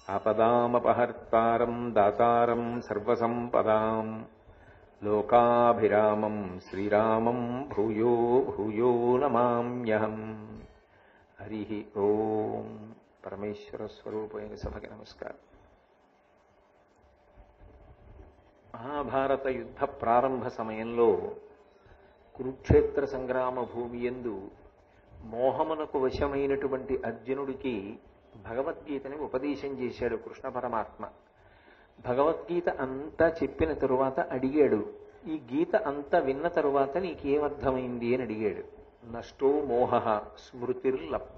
ఆపదామపహర్తారం దాతారం సర్వసంపదాం లోకాభిరామం శ్రీరామం భూయో భూయో నమామ్యహం. హరి ఓం. పరమేశ్వర స్వరూపమైన సభకి నమస్కారం. మహాభారత యుద్ధ ప్రారంభ సమయంలో కురుక్షేత్ర సంగ్రామ భూమి యందు మోహమునకు వశమైనటువంటి అర్జునుడికి భగవద్గీతని ఉపదేశం చేశాడు కృష్ణ పరమాత్మ. భగవద్గీత అంతా చెప్పిన తరువాత అడిగాడు, ఈ గీత అంతా విన్న తరువాత నీకేమర్థమైంది అని అడిగాడు. నష్టో మోహ స్మృతిర్లబ్ధ,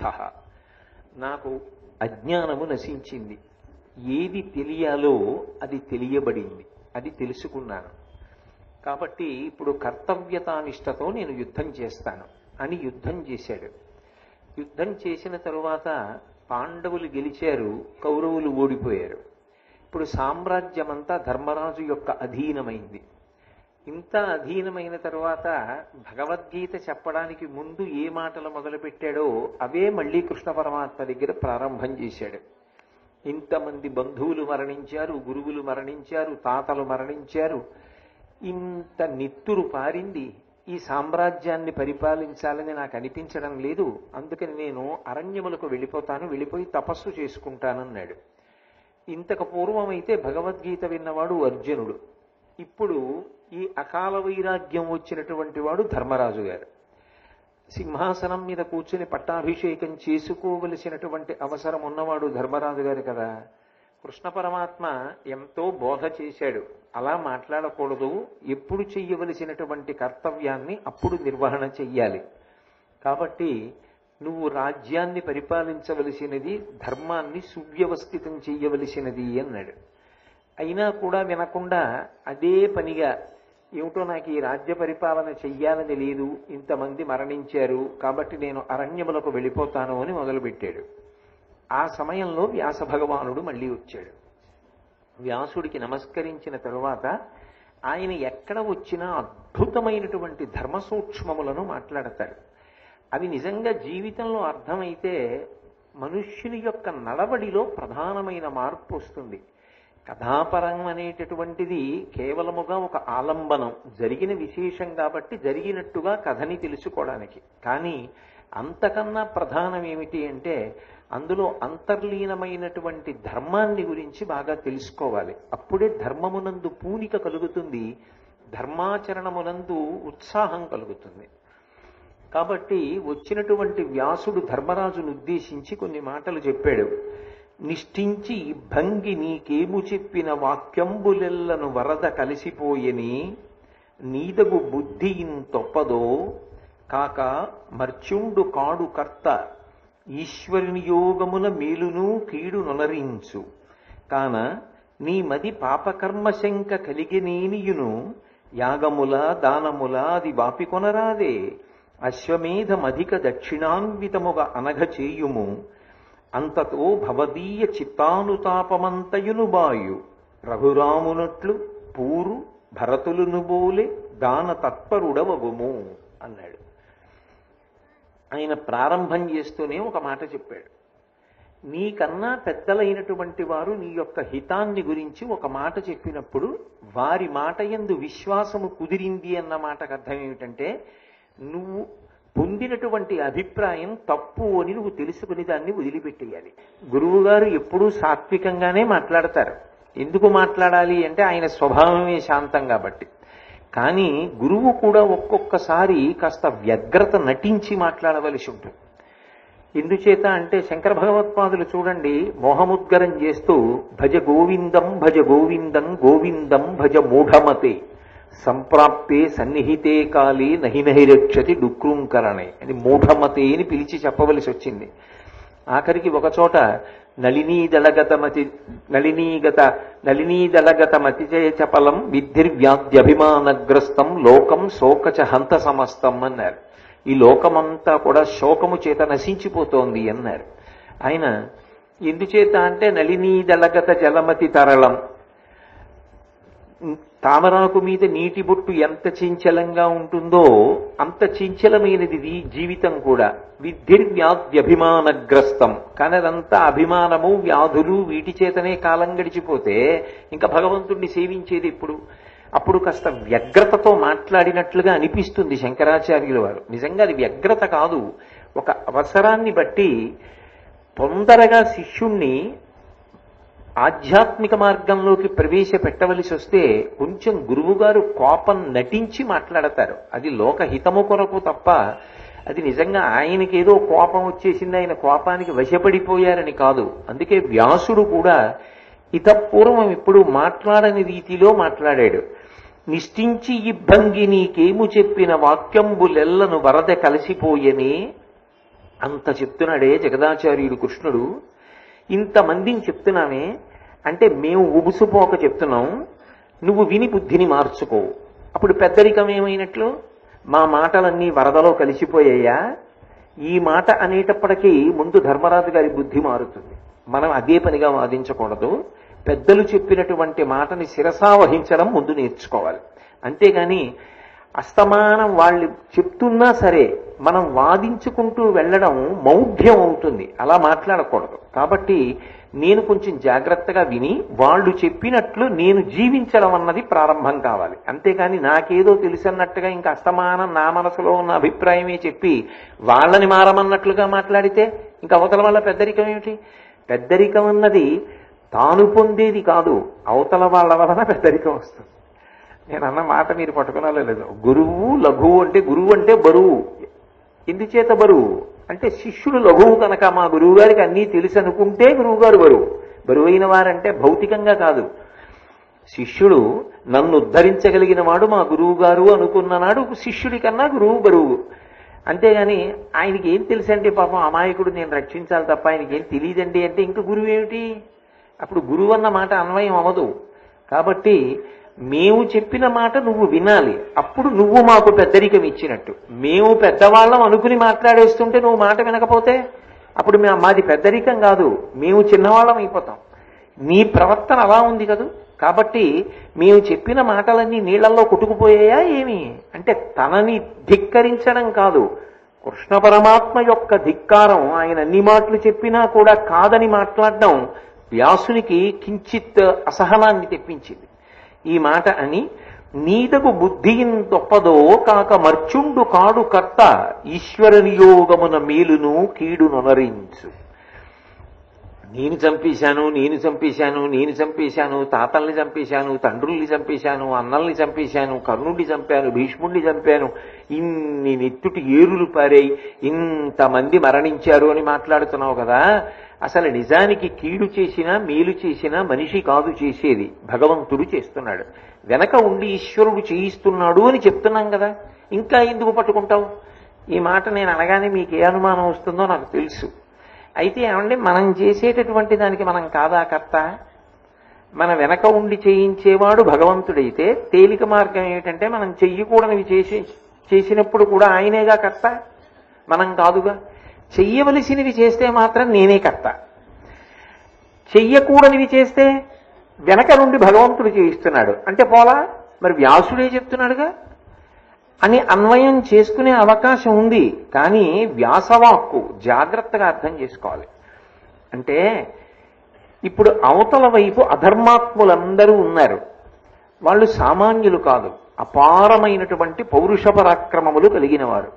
నాకు అజ్ఞానము నశించింది, ఏది తెలియాలో అది తెలియబడింది, అది తెలుసుకున్నాను, కాబట్టి ఇప్పుడు కర్తవ్యతానిష్టతో నేను యుద్ధం చేస్తాను అని యుద్ధం చేశాడు. యుద్ధం చేసిన తరువాత పాండవులు గెలిచారు, కౌరవులు ఓడిపోయారు. ఇప్పుడు సామ్రాజ్యమంతా ధర్మరాజు యొక్క అధీనమైంది. ఇంత అధీనమైన తరువాత భగవద్గీత చెప్పడానికి ముందు ఏ మాటలు మొదలుపెట్టాడో అవే మళ్ళీ కృష్ణ పరమాత్మ దగ్గర ప్రారంభం చేశాడు. ఇంతమంది బంధువులు మరణించారు, గురువులు మరణించారు, తాతలు మరణించారు, ఇంత నిత్తురు పారింది, ఈ సామ్రాజ్యాన్ని పరిపాలించాలని నాకు అనిపించడం లేదు, అందుకని నేను అరణ్యములకు వెళ్ళిపోతాను, వెళ్ళిపోయి తపస్సు చేసుకుంటానన్నాడు. ఇంతకు పూర్వమైతే భగవద్గీత విన్నవాడు అర్జునుడు, ఇప్పుడు ఈ అకాల వైరాగ్యం వచ్చినటువంటి వాడు ధర్మరాజు గారు. సింహాసనం మీద కూర్చుని పట్టాభిషేకం చేసుకోవలసినటువంటి అవసరం ఉన్నవాడు ధర్మరాజు గారు కదా. కృష్ణ పరమాత్మ ఎంతో బోధ చేశాడు, అలా మాట్లాడకూడదు, ఎప్పుడు చెయ్యవలసినటువంటి కర్తవ్యాన్ని అప్పుడు నిర్వహణ చెయ్యాలి, కాబట్టి నువ్వు రాజ్యాన్ని పరిపాలించవలసినది, ధర్మాన్ని సువ్యవస్థితం చెయ్యవలసినది అన్నాడు. అయినా కూడా వినకుండా అదే పనిగా ఏమిటో నాకు ఈ రాజ్య పరిపాలన చెయ్యాలని లేదు, ఇంతమంది మరణించారు కాబట్టి నేను అరణ్యములకు వెళ్ళిపోతాను అని మొదలుపెట్టాడు. ఆ సమయంలో వ్యాస భగవానుడు మళ్ళీ వచ్చాడు. వ్యాసుడికి నమస్కరించిన తరువాత ఆయన ఎక్కడ వచ్చినా అద్భుతమైనటువంటి ధర్మ సూక్ష్మములను మాట్లాడతాడు. అవి నిజంగా జీవితంలో అర్థమైతే మనుష్యుని యొక్క నడవడిలో ప్రధానమైన మార్పు వస్తుంది. కథాపరం అనేటటువంటిది కేవలముగా ఒక ఆలంబనం, జరిగిన విశేషం కాబట్టి జరిగినట్టుగా కథని తెలుసుకోవడానికి. కానీ అంతకన్నా ప్రధానం ఏమిటి అంటే అందులో అంతర్లీనమైనటువంటి ధర్మాన్ని గురించి బాగా తెలుసుకోవాలి. అప్పుడే ధర్మమునందు పూనిక కలుగుతుంది, ధర్మాచరణమునందు ఉత్సాహం కలుగుతుంది. కాబట్టి వచ్చినటువంటి వ్యాసుడు ధర్మరాజును ఉద్దేశించి కొన్ని మాటలు చెప్పాడు. నిష్ఠించి భంగి నీకేము చెప్పిన వాక్యంబులెల్లను వరద కలిసిపోయని నీదగు బుద్ధి ఇంతొప్పదో కాక మర్చుండు కాడు కర్త ఈశ్వరుని యోగమున మేలును కీడు నొనరించు కాన నీ మది పాపకర్మశంక కలిగినేనియును యాగముల దానముల అది వాపికొనరాదే అశ్వమేధమధిక దక్షిణాన్వితముగా అనఘ చేయుము అంతతో భవదీయ చిత్తానుతాపమంతయును బాయు రఘురామునట్లు పూరు భరతులును బోలే దాన తత్పరుడవగుము అన్నాడు. ఆయన ప్రారంభం చేస్తూనే ఒక మాట చెప్పాడు. నీకన్నా పెద్దలైనటువంటి వారు నీ యొక్క హితాన్ని గురించి ఒక మాట చెప్పినప్పుడు వారి మాట యందు విశ్వాసము కుదిరింది అన్న మాటకు అర్థం ఏమిటంటే నువ్వు పొందినటువంటి అభిప్రాయం తప్పు అని నువ్వు తెలుసుకుని దాన్ని వదిలిపెట్టేయాలి. గురువు గారు ఎప్పుడూ సాత్వికంగానే మాట్లాడతారు. ఎందుకు మాట్లాడాలి అంటే ఆయన స్వభావమే శాంతం కాబట్టి. కానీ గురువు కూడా ఒక్కొక్కసారి కాస్త వ్యగ్రత నటించి మాట్లాడవలసి ఉంటుంది. ఎందుచేత అంటే శంకర భగవత్పాదులు చూడండి, మోహముద్గరం చేస్తూ భజ గోవిందం భజ గోవిందం గోవిందం భజ మూఢమతే సంప్రాప్తే సన్నిహితే కాలే నహి నహి రక్షతి డుక్రూంకరణే అని మూఢమతే అని పిలిచి చెప్పవలసి వచ్చింది. ఆఖరికి ఒకచోట నళినీదళగతమతిచయ చపలం విద్ధిర్వ్యాధ్యభిమానగ్రస్తం లోకం శోకచ హంత సమస్తం అన్నారు. ఈ లోకమంతా కూడా శోకము చేత నశించిపోతోంది అన్నారు. ఆయన ఎందుచేత అంటే నళినీదళగత జలమతి తరళం, తామరాకు మీద నీటి బొట్టు ఎంత చంచలంగా ఉంటుందో అంత చంచలమైనది జీవితం కూడా. విద్ధిర్వ్యాధ్యభిమానగ్రస్తం. కానీ అదంతా అభిమానము, వ్యాధులు, వీటి చేతనే కాలం గడిచిపోతే ఇంకా భగవంతుణ్ణి సేవించేది ఎప్పుడు? అప్పుడు కాస్త వ్యగ్రతతో మాట్లాడినట్లుగా అనిపిస్తుంది శంకరాచార్యుల వారు. నిజంగా అది వ్యగ్రత కాదు, ఒక అవసరాన్ని బట్టి తొందరగా శిష్యుణ్ణి ఆధ్యాత్మిక మార్గంలోకి ప్రవేశపెట్టవలసి వస్తే కొంచెం గురువుగారు కోపం నటించి మాట్లాడతారు. అది లోకహితము కొరకు తప్ప అది నిజంగా ఆయనకేదో కోపం వచ్చేసింది, ఆయన కోపానికి వశపడిపోయారని కాదు. అందుకే వ్యాసుడు కూడా ఇతపూర్వం ఇప్పుడు మాట్లాడని రీతిలో మాట్లాడాడు. నిష్ఠించి ఇబ్బంగి నీకేము చెప్పిన వాక్యంబులెల్లను వరద కలిసిపోయనే అంత చెప్తున్నాడే జగదాచార్యుడు కృష్ణుడు. ఇంతమందిని చెప్తున్నామే అంటే మేము ఉబుసుపోక చెప్తున్నాం, నువ్వు విని బుద్ధిని మార్చుకో. అప్పుడు పెద్దరికం ఏమైనట్లు? మా మాటలన్నీ వరదలో కలిసిపోయాయా? ఈ మాట అనేటప్పటికీ ముందు ధర్మరాజు గారి బుద్ధి మారుతుంది. మనం అదే పనిగా వాదించకూడదు. పెద్దలు చెప్పినటువంటి మాటని శిరసా వహించడం ముందు నేర్చుకోవాలి. అంతేగాని అస్తమానం వాళ్ళు చెప్తున్నా సరే మనం వాదించుకుంటూ వెళ్ళడం మౌఢ్యం అవుతుంది. అలా మాట్లాడకూడదు. కాబట్టి నేను కొంచెం జాగ్రత్తగా విని వాళ్ళు చెప్పినట్లు నేను జీవించడం అన్నది ప్రారంభం కావాలి. అంతేగాని నాకేదో తెలుసన్నట్టుగా ఇంకా అస్తమానం నా మనసులో ఉన్న అభిప్రాయమే చెప్పి వాళ్ళని మారమన్నట్లుగా మాట్లాడితే ఇంకా అవతల వల్ల పెద్దరికం ఏమిటి? పెద్దరికం అన్నది తాను పొందేది కాదు, అవతల వాళ్ళ వలన పెద్దరికం వస్తుంది. నేను అన్న మాట మీరు పట్టుకున్నాలో లేదు. గురువు లఘువు అంటే, గురువు అంటే బరువు. ఎందుచేత బరువు అంటే శిష్యుడు లఘువు కనుక మా గురువు గారికి అన్నీ తెలిసి అనుకుంటే గురువు గారు బరువు. బరువైన వారంటే భౌతికంగా కాదు. శిష్యుడు నన్ను ఉద్ధరించగలిగిన వాడు మా గురువు గారు అనుకున్ననాడు శిష్యుడి కన్నా గురువు బరువు. అంతేగాని ఆయనకి ఏం తెలుసండి పాపం అమాయకుడు, నేను రక్షించాలి తప్ప ఆయనకి ఏం తెలియదండి అంటే ఇంక గురువు ఏమిటి? అప్పుడు గురువు అన్న మాట అన్వయం అవ్వదు. కాబట్టి మేము చెప్పిన మాట నువ్వు వినాలి, అప్పుడు నువ్వు మాకు పెద్దరికం ఇచ్చినట్టు. మేము పెద్దవాళ్ళం అనుకుని మాట్లాడేస్తుంటే నువ్వు మాట వినకపోతే అప్పుడు మాది పెద్దరికం కాదు, మేము చిన్నవాళ్ళం అయిపోతాం. నీ ప్రవర్తన అలా ఉంది కదూ. కాబట్టి మేము చెప్పిన మాటలన్నీ నీళ్లలో కొట్టుకుపోయాయా ఏమి అంటే తనని ధిక్కరించడం కాదు, కృష్ణ పరమాత్మ యొక్క ధిక్కారం. ఆయన అన్ని మాటలు చెప్పినా కూడా కాదని మాట్లాడడం వ్యాసునికి కించిత్ అసహనాన్ని తెప్పించింది. ఈ మాట అని నీదకు బుద్ధియిన్ తొప్పదో కాక మర్చుండు కాడు కర్త ఈశ్వర నియోగమున మేలును కీడు నొనరించు. నేను చంపేశాను, నేను చంపేశాను, నేను చంపేశాను, తాతల్ని చంపేశాను, తండ్రుల్ని చంపేశాను, అన్నల్ని చంపేశాను, కర్ణుడిని చంపాను, భీష్ముడిని చంపాను, ఇన్ని నెత్తుటి ఏరులు పారాయి, ఇంతమంది మరణించారు అని మాట్లాడుతున్నావు కదా. అసలు నిజానికి కీడు చేసినా మేలు చేసినా మనిషి కాదు చేసేది, భగవంతుడు చేస్తున్నాడు. వెనక ఉండి ఈశ్వరుడు చేయిస్తున్నాడు అని చెప్తున్నాం కదా, ఇంకా ఎందుకు పట్టుకుంటావు? ఈ మాట నేను అనగానే మీకు ఏ అనుమానం వస్తుందో నాకు తెలుసు. అయితే ఏమంటే మనం చేసేటటువంటి దానికి మనం కాదా కర్త? మన వెనక ఉండి చేయించేవాడు భగవంతుడైతే తేలిక మార్గం ఏమిటంటే మనం చెయ్యకూడనివి చేసినప్పుడు కూడా ఆయనేగా కర్త, మనం కాదుగా. చెయ్యవలసినవి చేస్తే మాత్రం నేనే కర్త, చెయ్యకూడనివి చేస్తే వెనక నుండి భగవంతుడు చేయిస్తున్నాడు అంటే పోలా, మరి వ్యాసుడే చెప్తున్నాడుగా అని అన్వయం చేసుకునే అవకాశం ఉంది. కానీ వ్యాసవాక్కు జాగ్రత్తగా అర్థం చేసుకోవాలి. అంటే ఇప్పుడు అవతల వైపు అధర్మాత్ములందరూ ఉన్నారు. వాళ్ళు సామాన్యులు కాదు, అపారమైనటువంటి పౌరుష పరాక్రమములు కలిగిన వారు.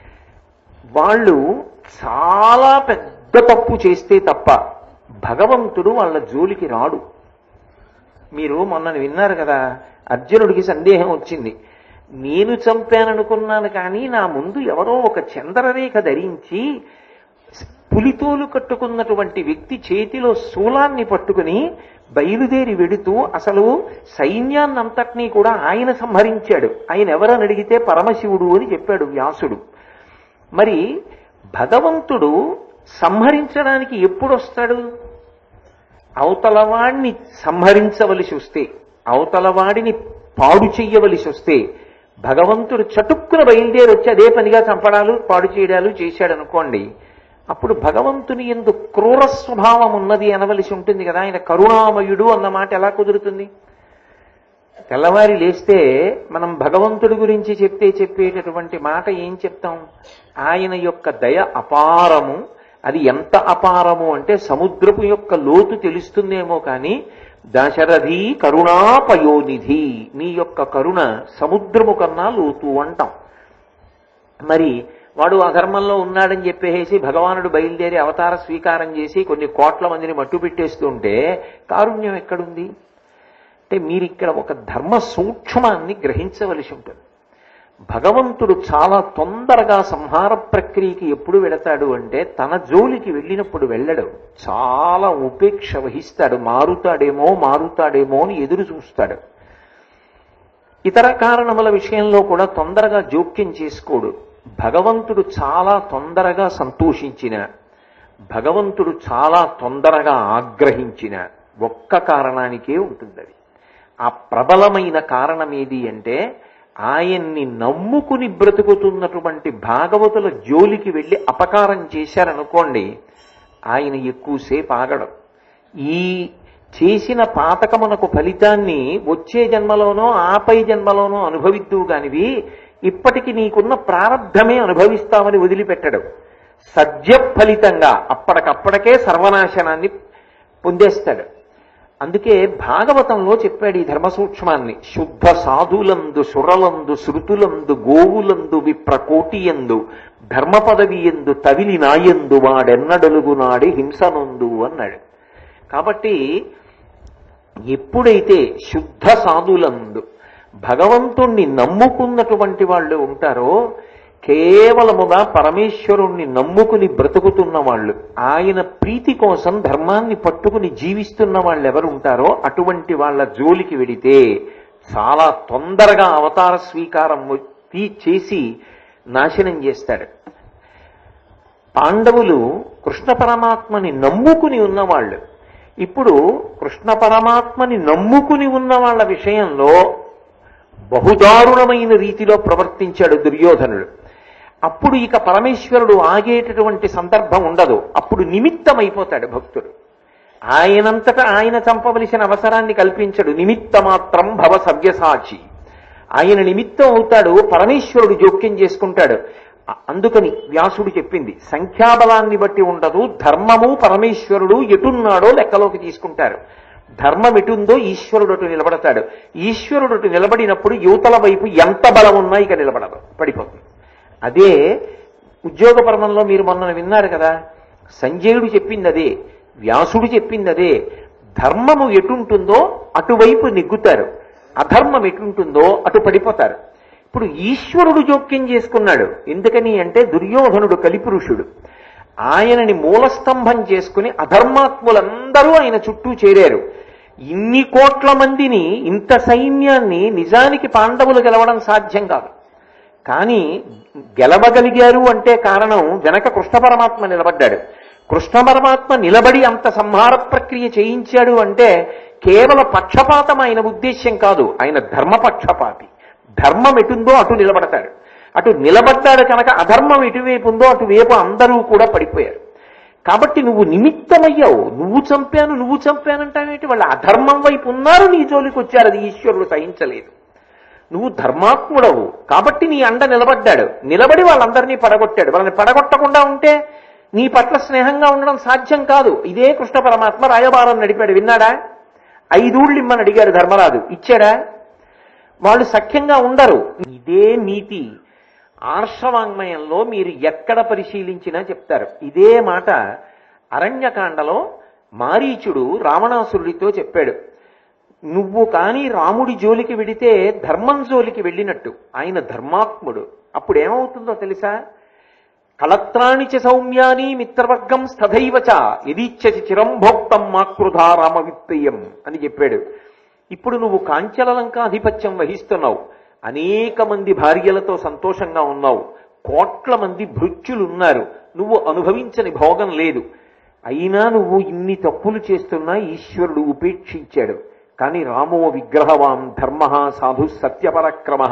వాళ్ళు చాలా పెద్ద తప్పు చేస్తే తప్ప భగవంతుడు వాళ్ళ జోలికి రాడు. మీరు మొన్న విన్నారు కదా, అర్జునుడికి సందేహం వచ్చింది. నేను చంపాననుకున్నాను కానీ నా ముందు ఎవరో ఒక చంద్రరేఖ ధరించి పులితోలు కట్టుకున్నటువంటి వ్యక్తి చేతిలో శూలాన్ని పట్టుకుని బయలుదేరి వెడుతూ అసలు సైన్యాన్నంతటినీ కూడా ఆయన సంహరించాడు. ఆయన ఎవరని అడిగితే పరమశివుడు అని చెప్పాడు వ్యాసుడు. మరి భగవంతుడు సంహరించడానికి ఎప్పుడు వస్తాడు? అవతలవాడిని సంహరించవలసి వస్తే, అవతలవాడిని పాడు చెయ్యవలసి వస్తే భగవంతుడు చటుక్కున బయలుదేరి వచ్చి అదే పనిగా చంపడాలు పాడు చేయడాలు చేశాడు అనుకోండి, అప్పుడు భగవంతుని యందు క్రూర స్వభావం ఉన్నది అనవలసి ఉంటుంది కదా. ఆయన కరుణామయుడు అన్న మాట ఎలా కుదురుతుంది? తెల్లవారి లేస్తే మనం భగవంతుడి గురించి చెప్పేటటువంటి మాట ఏం చెప్తాం? ఆయన యొక్క దయ అపారము. అది ఎంత అపారము అంటే సముద్రపు యొక్క లోతు తెలుస్తుందేమో కానీ దశరథి కరుణాపయోనిధి, నీ యొక్క కరుణ సముద్రము కన్నా లోతు అంటాం. మరి వాడు అధర్మంలో ఉన్నాడని చెప్పేసి భగవానుడు బయలుదేరి అవతార స్వీకారం చేసి కొన్ని కోట్ల మందిని మట్టు పెట్టేస్తుంటే కారుణ్యం ఎక్కడుంది? అంటే మీరిక్కడ ఒక ధర్మ సూక్ష్మాన్ని గ్రహించవలసి ఉంటుంది. భగవంతుడు చాలా తొందరగా సంహార ప్రక్రియకి ఎప్పుడు వెళతాడు అంటే తన జోలికి వెళ్ళినప్పుడు వెళ్ళడు. చాలా ఉపేక్ష వహిస్తాడు. మారుతాడేమో అని ఎదురు చూస్తాడు. ఇతర కారణముల విషయంలో కూడా తొందరగా జోక్యం చేసుకోడు. భగవంతుడు చాలా తొందరగా సంతోషించిన, భగవంతుడు చాలా తొందరగా ఆగ్రహించిన ఒక్క కారణానికే ఉంటుంది. అది ఆ ప్రబలమైన కారణం ఏది అంటే ఆయన్ని నమ్ముకుని బ్రతుకుతున్నటువంటి భాగవతుల జోలికి వెళ్ళి అపకారం చేశారనుకోండి, ఆయన ఎక్కువసేపు ఆగడం. ఈ చేసిన పాతకమునకు ఫలితాన్ని వచ్చే జన్మలోనో ఆపై జన్మలోనో అనుభవిద్దువు కానివి ఇప్పటికి నీకున్న ప్రారంధమే అనుభవిస్తామని వదిలిపెట్టడం. సద్య ఫలితంగా అప్పటికప్పటికే సర్వనాశనాన్ని పొందేస్తాడు. అందుకే భాగవతంలో చెప్పాడు ఈ ధర్మ సూక్ష్మాన్ని. శుద్ధ సాధులందు సురలందు శృతులందు గోవులందు విప్రకోటియందు ధర్మ పదవియందు తవిలి నాయందు వాడెన్నడలుగు నాడి హింసనందు అన్నాడు. కాబట్టి ఎప్పుడైతే శుద్ధ సాధులందు భగవంతుణ్ణి నమ్ముకున్నటువంటి వాళ్ళు ఉంటారో, కేవలముగా పరమేశ్వరుణ్ణి నమ్ముకుని బ్రతుకుతున్న వాళ్ళు, ఆయన ప్రీతి కోసం ధర్మాన్ని పట్టుకుని జీవిస్తున్న వాళ్ళు ఎవరు ఉంటారో అటువంటి వాళ్ళ జోలికి వెడితే చాలా తొందరగా అవతార స్వీకారం చేసి నాశనం చేస్తాడు. పాండవులు కృష్ణ పరమాత్మని నమ్ముకుని ఉన్నవాళ్ళు. ఇప్పుడు కృష్ణ పరమాత్మని నమ్ముకుని ఉన్న వాళ్ళ విషయంలో బహుదారుణమైన రీతిలో ప్రవర్తించాడు దుర్యోధనుడు. అప్పుడు ఇక పరమేశ్వరుడు ఆగేటటువంటి సందర్భం ఉండదు. అప్పుడు నిమిత్తమైపోతాడు భక్తుడు. ఆయనంతటా ఆయన చంపవలసిన అవసరాన్ని కల్పించడు. నిమిత్త మాత్రం భవ సవ్యసాచి. ఆయన నిమిత్తం అవుతాడు. పరమేశ్వరుడు జోక్యం చేసుకుంటాడు. అందుకని వ్యాసుడు చెప్పింది సంఖ్యాబలాన్ని బట్టి ఉండదు, ధర్మము పరమేశ్వరుడు ఎటున్నాడో లెక్కలోకి తీసుకుంటారు. ధర్మం ఎటుందో ఈశ్వరుడు అటు నిలబడతాడు. ఈశ్వరుడు అటు నిలబడినప్పుడు యువతల వైపు ఎంత బలం ఉన్నా ఇక నిలబడదు, పడిపోతుంది. అదే ఉద్యోగ పర్వంలో మీరు మొన్న విన్నారు కదా, సంజయుడు చెప్పింది అదే, వ్యాసుడు చెప్పింది అదే. ధర్మము ఎటుంటుందో అటువైపు నెగ్గుతారు, అధర్మం ఎటుంటుందో అటు పడిపోతారు. ఇప్పుడు ఈశ్వరుడు జోక్యం చేసుకున్నాడు. ఎందుకని అంటే దుర్యోధనుడు కలిపురుషుడు. ఆయనని మూలస్తంభం చేసుకుని అధర్మాత్ములందరూ ఆయన చుట్టూ చేరారు. ఇన్ని కోట్ల మందిని, ఇంత సైన్యాన్ని నిజానికి పాండవులు గెలవడం సాధ్యం కాదు. కానీ గెలవగలిగారు అంటే కారణం వెనక కృష్ణ పరమాత్మ నిలబడ్డాడు. కృష్ణ పరమాత్మ నిలబడి అంత సంహార ప్రక్రియ చేయించాడు అంటే కేవల పక్షపాతం ఆయన ఉద్దేశ్యం కాదు, ఆయన ధర్మపక్షపాతి. ధర్మం ఎటుందో అటు నిలబడతాడు. అటు నిలబడ్డాడు కనుక అధర్మం ఎటువైపు ఉందో అటువైపు అందరూ కూడా పడిపోయారు. కాబట్టి నువ్వు నిమిత్తమయ్యావు. నువ్వు చంపానంటావేంటి? వాళ్ళ అధర్మం వైపు ఉన్నారు, నీ జోలికి వచ్చారు. అది ఈశ్వరుడు సహించలేదు. నువ్వు ధర్మాత్ముడవు కాబట్టి నీ అండ నిలబడ్డాడు. నిలబడి వాళ్ళందరినీ పడగొట్టాడు. వాళ్ళని పడగొట్టకుండా ఉంటే నీ పట్ల స్నేహంగా ఉండడం సాధ్యం కాదు. ఇదే కృష్ణ పరమాత్మ రాయబారం నడిపాడు. విన్నాడా? 5 ఊళ్ళు ఇమ్మని అడిగాడు ధర్మరాజు, ఇచ్చాడా? వాళ్ళు సఖ్యంగా ఉండరు. ఇదే నీతి ఆర్షవాంగ్మయంలో మీరు ఎక్కడ పరిశీలించినా చెప్తారు. ఇదే మాట అరణ్యకాండలో మారీచుడు రావణాసురుడితో చెప్పాడు. నువ్వు కానీ రాముడి జోలికి వెడితే ధర్మం జోలికి వెళ్ళినట్టు. ఆయన ధర్మాత్ముడు. అప్పుడు ఏమవుతుందో తెలుసా? కళత్రాణి చ సౌమ్యాని మిత్రవర్గం స్థైవచ యదీచ్ఛసి చిరంభోక్తం మాకృధా రామవిప్రియం అని చెప్పాడు. ఇప్పుడు నువ్వు కాంచలలంకాధిపత్యం వహిస్తున్నావు, అనేక మంది భార్యలతో సంతోషంగా ఉన్నావు, కోట్ల మంది భృత్యులున్నారు, నువ్వు అనుభవించని భోగం లేదు. అయినా నువ్వు ఇన్ని తప్పులు చేస్తున్నా ఈశ్వరుడు ఉపేక్షించాడు. కానీ రామో విగ్రహవాం ధర్మ సాధు సత్యపరక్రమ,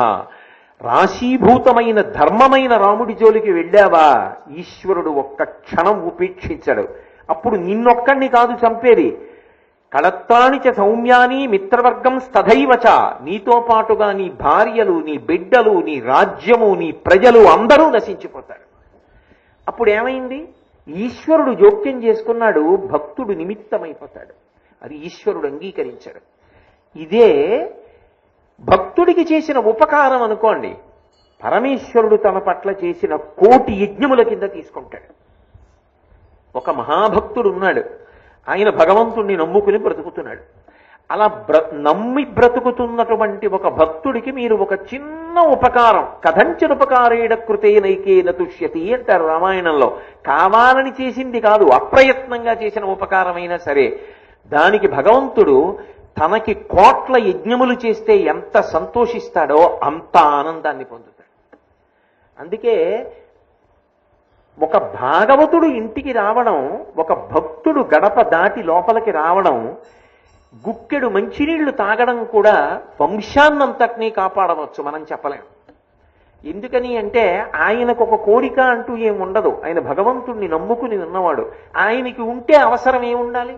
రాశీభూతమైన ధర్మమైన రాముడి జోలికి వెళ్ళావా ఈశ్వరుడు ఒక్క క్షణం ఉపేక్షించాడు. అప్పుడు నిన్నొక్కడిని కాదు చంపేది, కళత్రాణిచ సౌమ్యాని మిత్రవర్గం స్తథైవచ, నీతో పాటుగా నీ భార్యలు, నీ బిడ్డలు, నీ రాజ్యము, నీ ప్రజలు అందరూ నశించిపోతారు. అప్పుడు ఏమైంది? ఈశ్వరుడు జోక్యం చేసుకున్నాడు, భక్తుడు నిమిత్తమైపోతాడు. అది ఈశ్వరుడు అంగీకరించాడు. ఇదే భక్తుడికి చేసిన ఉపకారం అనుకోండి, పరమేశ్వరుడు తన పట్ల చేసిన 1,000,000 యజ్ఞముల కింద తీసుకుంటాడు. ఒక మహాభక్తుడు ఉన్నాడు, ఆయన భగవంతుణ్ణి నమ్ముకుని బ్రతుకుతున్నాడు. అలా నమ్మి బ్రతుకుతున్నటువంటి ఒక భక్తుడికి మీరు ఒక చిన్న ఉపకారం, కథంచనుపకారేణ కృతేనైకేన తుష్యతి అంటారు రామాయణంలో. కావాలని చేసింది కాదు, అప్రయత్నంగా చేసిన ఉపకారమైనా సరే దానికి భగవంతుడు తనకి 1,000,000 యజ్ఞములు చేస్తే ఎంత సంతోషిస్తాడో అంత ఆనందాన్ని పొందుతాడు. అందుకే ఒక భాగవతుడు ఇంటికి రావడం, ఒక భక్తుడు గడప దాటి లోపలికి రావడం, గుక్కెడు మంచినీళ్లు తాగడం కూడా వంశాన్నంతటినీ కాపాడవచ్చు, మనం చెప్పలేం. ఎందుకని అంటే ఆయనకు ఒక కోరిక అంటూ ఏముండదు. ఆయన భగవంతుణ్ణి నమ్ముకుని ఉన్నవాడు. ఆయనకి ఉంటే అవసరం ఏముండాలి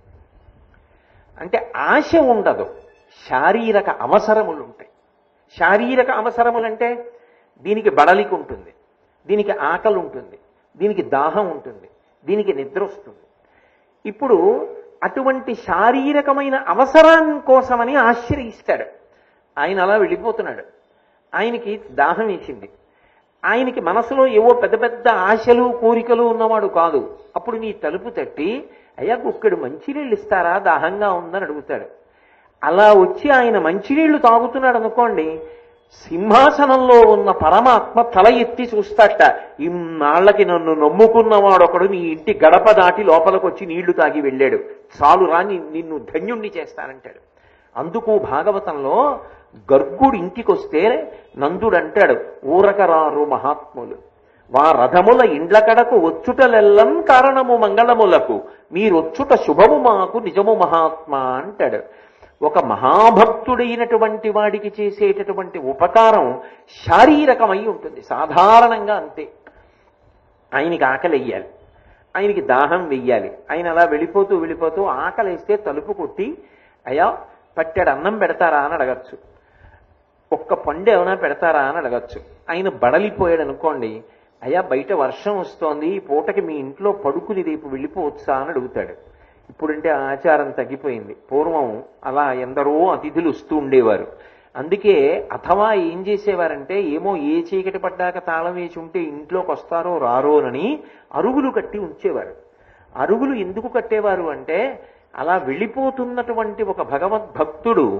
అంటే ఆశ ఉండదు, శారీరక అవసరములు ఉంటాయి. శారీరక అవసరములంటే దీనికి బడలికి ఉంటుంది, దీనికి ఆకలి ఉంటుంది, దీనికి దాహం ఉంటుంది, దీనికి నిద్ర వస్తుంది. ఇప్పుడు అటువంటి శారీరకమైన అవసరం కోసమని ఆశ్రయిస్తాడు. ఆయన అలా వెళ్ళిపోతున్నాడు. ఆయనకి దాహం వేసింది, ఆయనకి మనసులో ఏవో పెద్ద పెద్ద ఆశలు కోరికలు ఉన్నవాడు కాదు. అప్పుడు నీ తలుపు తట్టి, అయ్యా గుక్కడు మంచినీళ్ళు ఇస్తారా, దాహంగా ఉందని అడుగుతాడు. అలా వచ్చి ఆయన మంచినీళ్లు తాగుతున్నాడు అనుకోండి, సింహాసనంలో ఉన్న పరమాత్మ తల ఎత్తి చూస్తాట, ఇన్నాళ్లకి నన్ను నమ్ముకున్నవాడొకడు నీ ఇంటి గడప దాటి లోపలికి వచ్చి నీళ్లు తాగి వెళ్ళాడు, చాలు రాని నిన్ను ధన్యుణ్ణి చేస్తానంటాడు. అందుకు భాగవతంలో గర్గుడు ఇంటికి వస్తే నందుడంటాడు, ఊరకరారు మహాత్ములు వా రథముల ఇండ్ల కడకు వచ్చుటలెల్లం కారణము మంగళములకు, మీరొచ్చుట శుభము మాకు నిజము మహాత్మా అంటాడు. ఒక మహాభక్తుడైనటువంటి వాడికి చేసేటటువంటి ఉపకారం శారీరకమై ఉంటుంది, సాధారణంగా అంతే. ఆయనకి ఆకలి వెయ్యాలి, ఆయనకి దాహం వెయ్యాలి. ఆయన అలా వెళ్ళిపోతూ వెళ్ళిపోతూ ఆకలిస్తే తలుపు కొట్టి, అయ్యా పట్టెడు అన్నం పెడతారా అని అడగచ్చు, ఒక్క పండు ఏమైనా పెడతారా అని అడగచ్చు. ఆయన బడలిపోయాడు అనుకోండి, అయ్యా బయట వర్షం వస్తోంది, ఈ పూటకి మీ ఇంట్లో పడుకుని రేపు వెళ్ళిపోవచ్చా అని అడుగుతాడు. ఇప్పుడంటే ఆచారం తగ్గిపోయింది, పూర్వం అలా ఎందరో అతిథులు వస్తూ ఉండేవారు. అందుకే అథవా ఏం చేసేవారంటే, ఏమో ఏ చీకటి పడ్డాక తాళం వేసి ఉంటే ఇంట్లోకి వస్తారో రారోనని అరుగులు కట్టి ఉంచేవారు. అరుగులు ఎందుకు కట్టేవారు అంటే, అలా వెళ్ళిపోతున్నటువంటి ఒక భగవద్భక్తుడు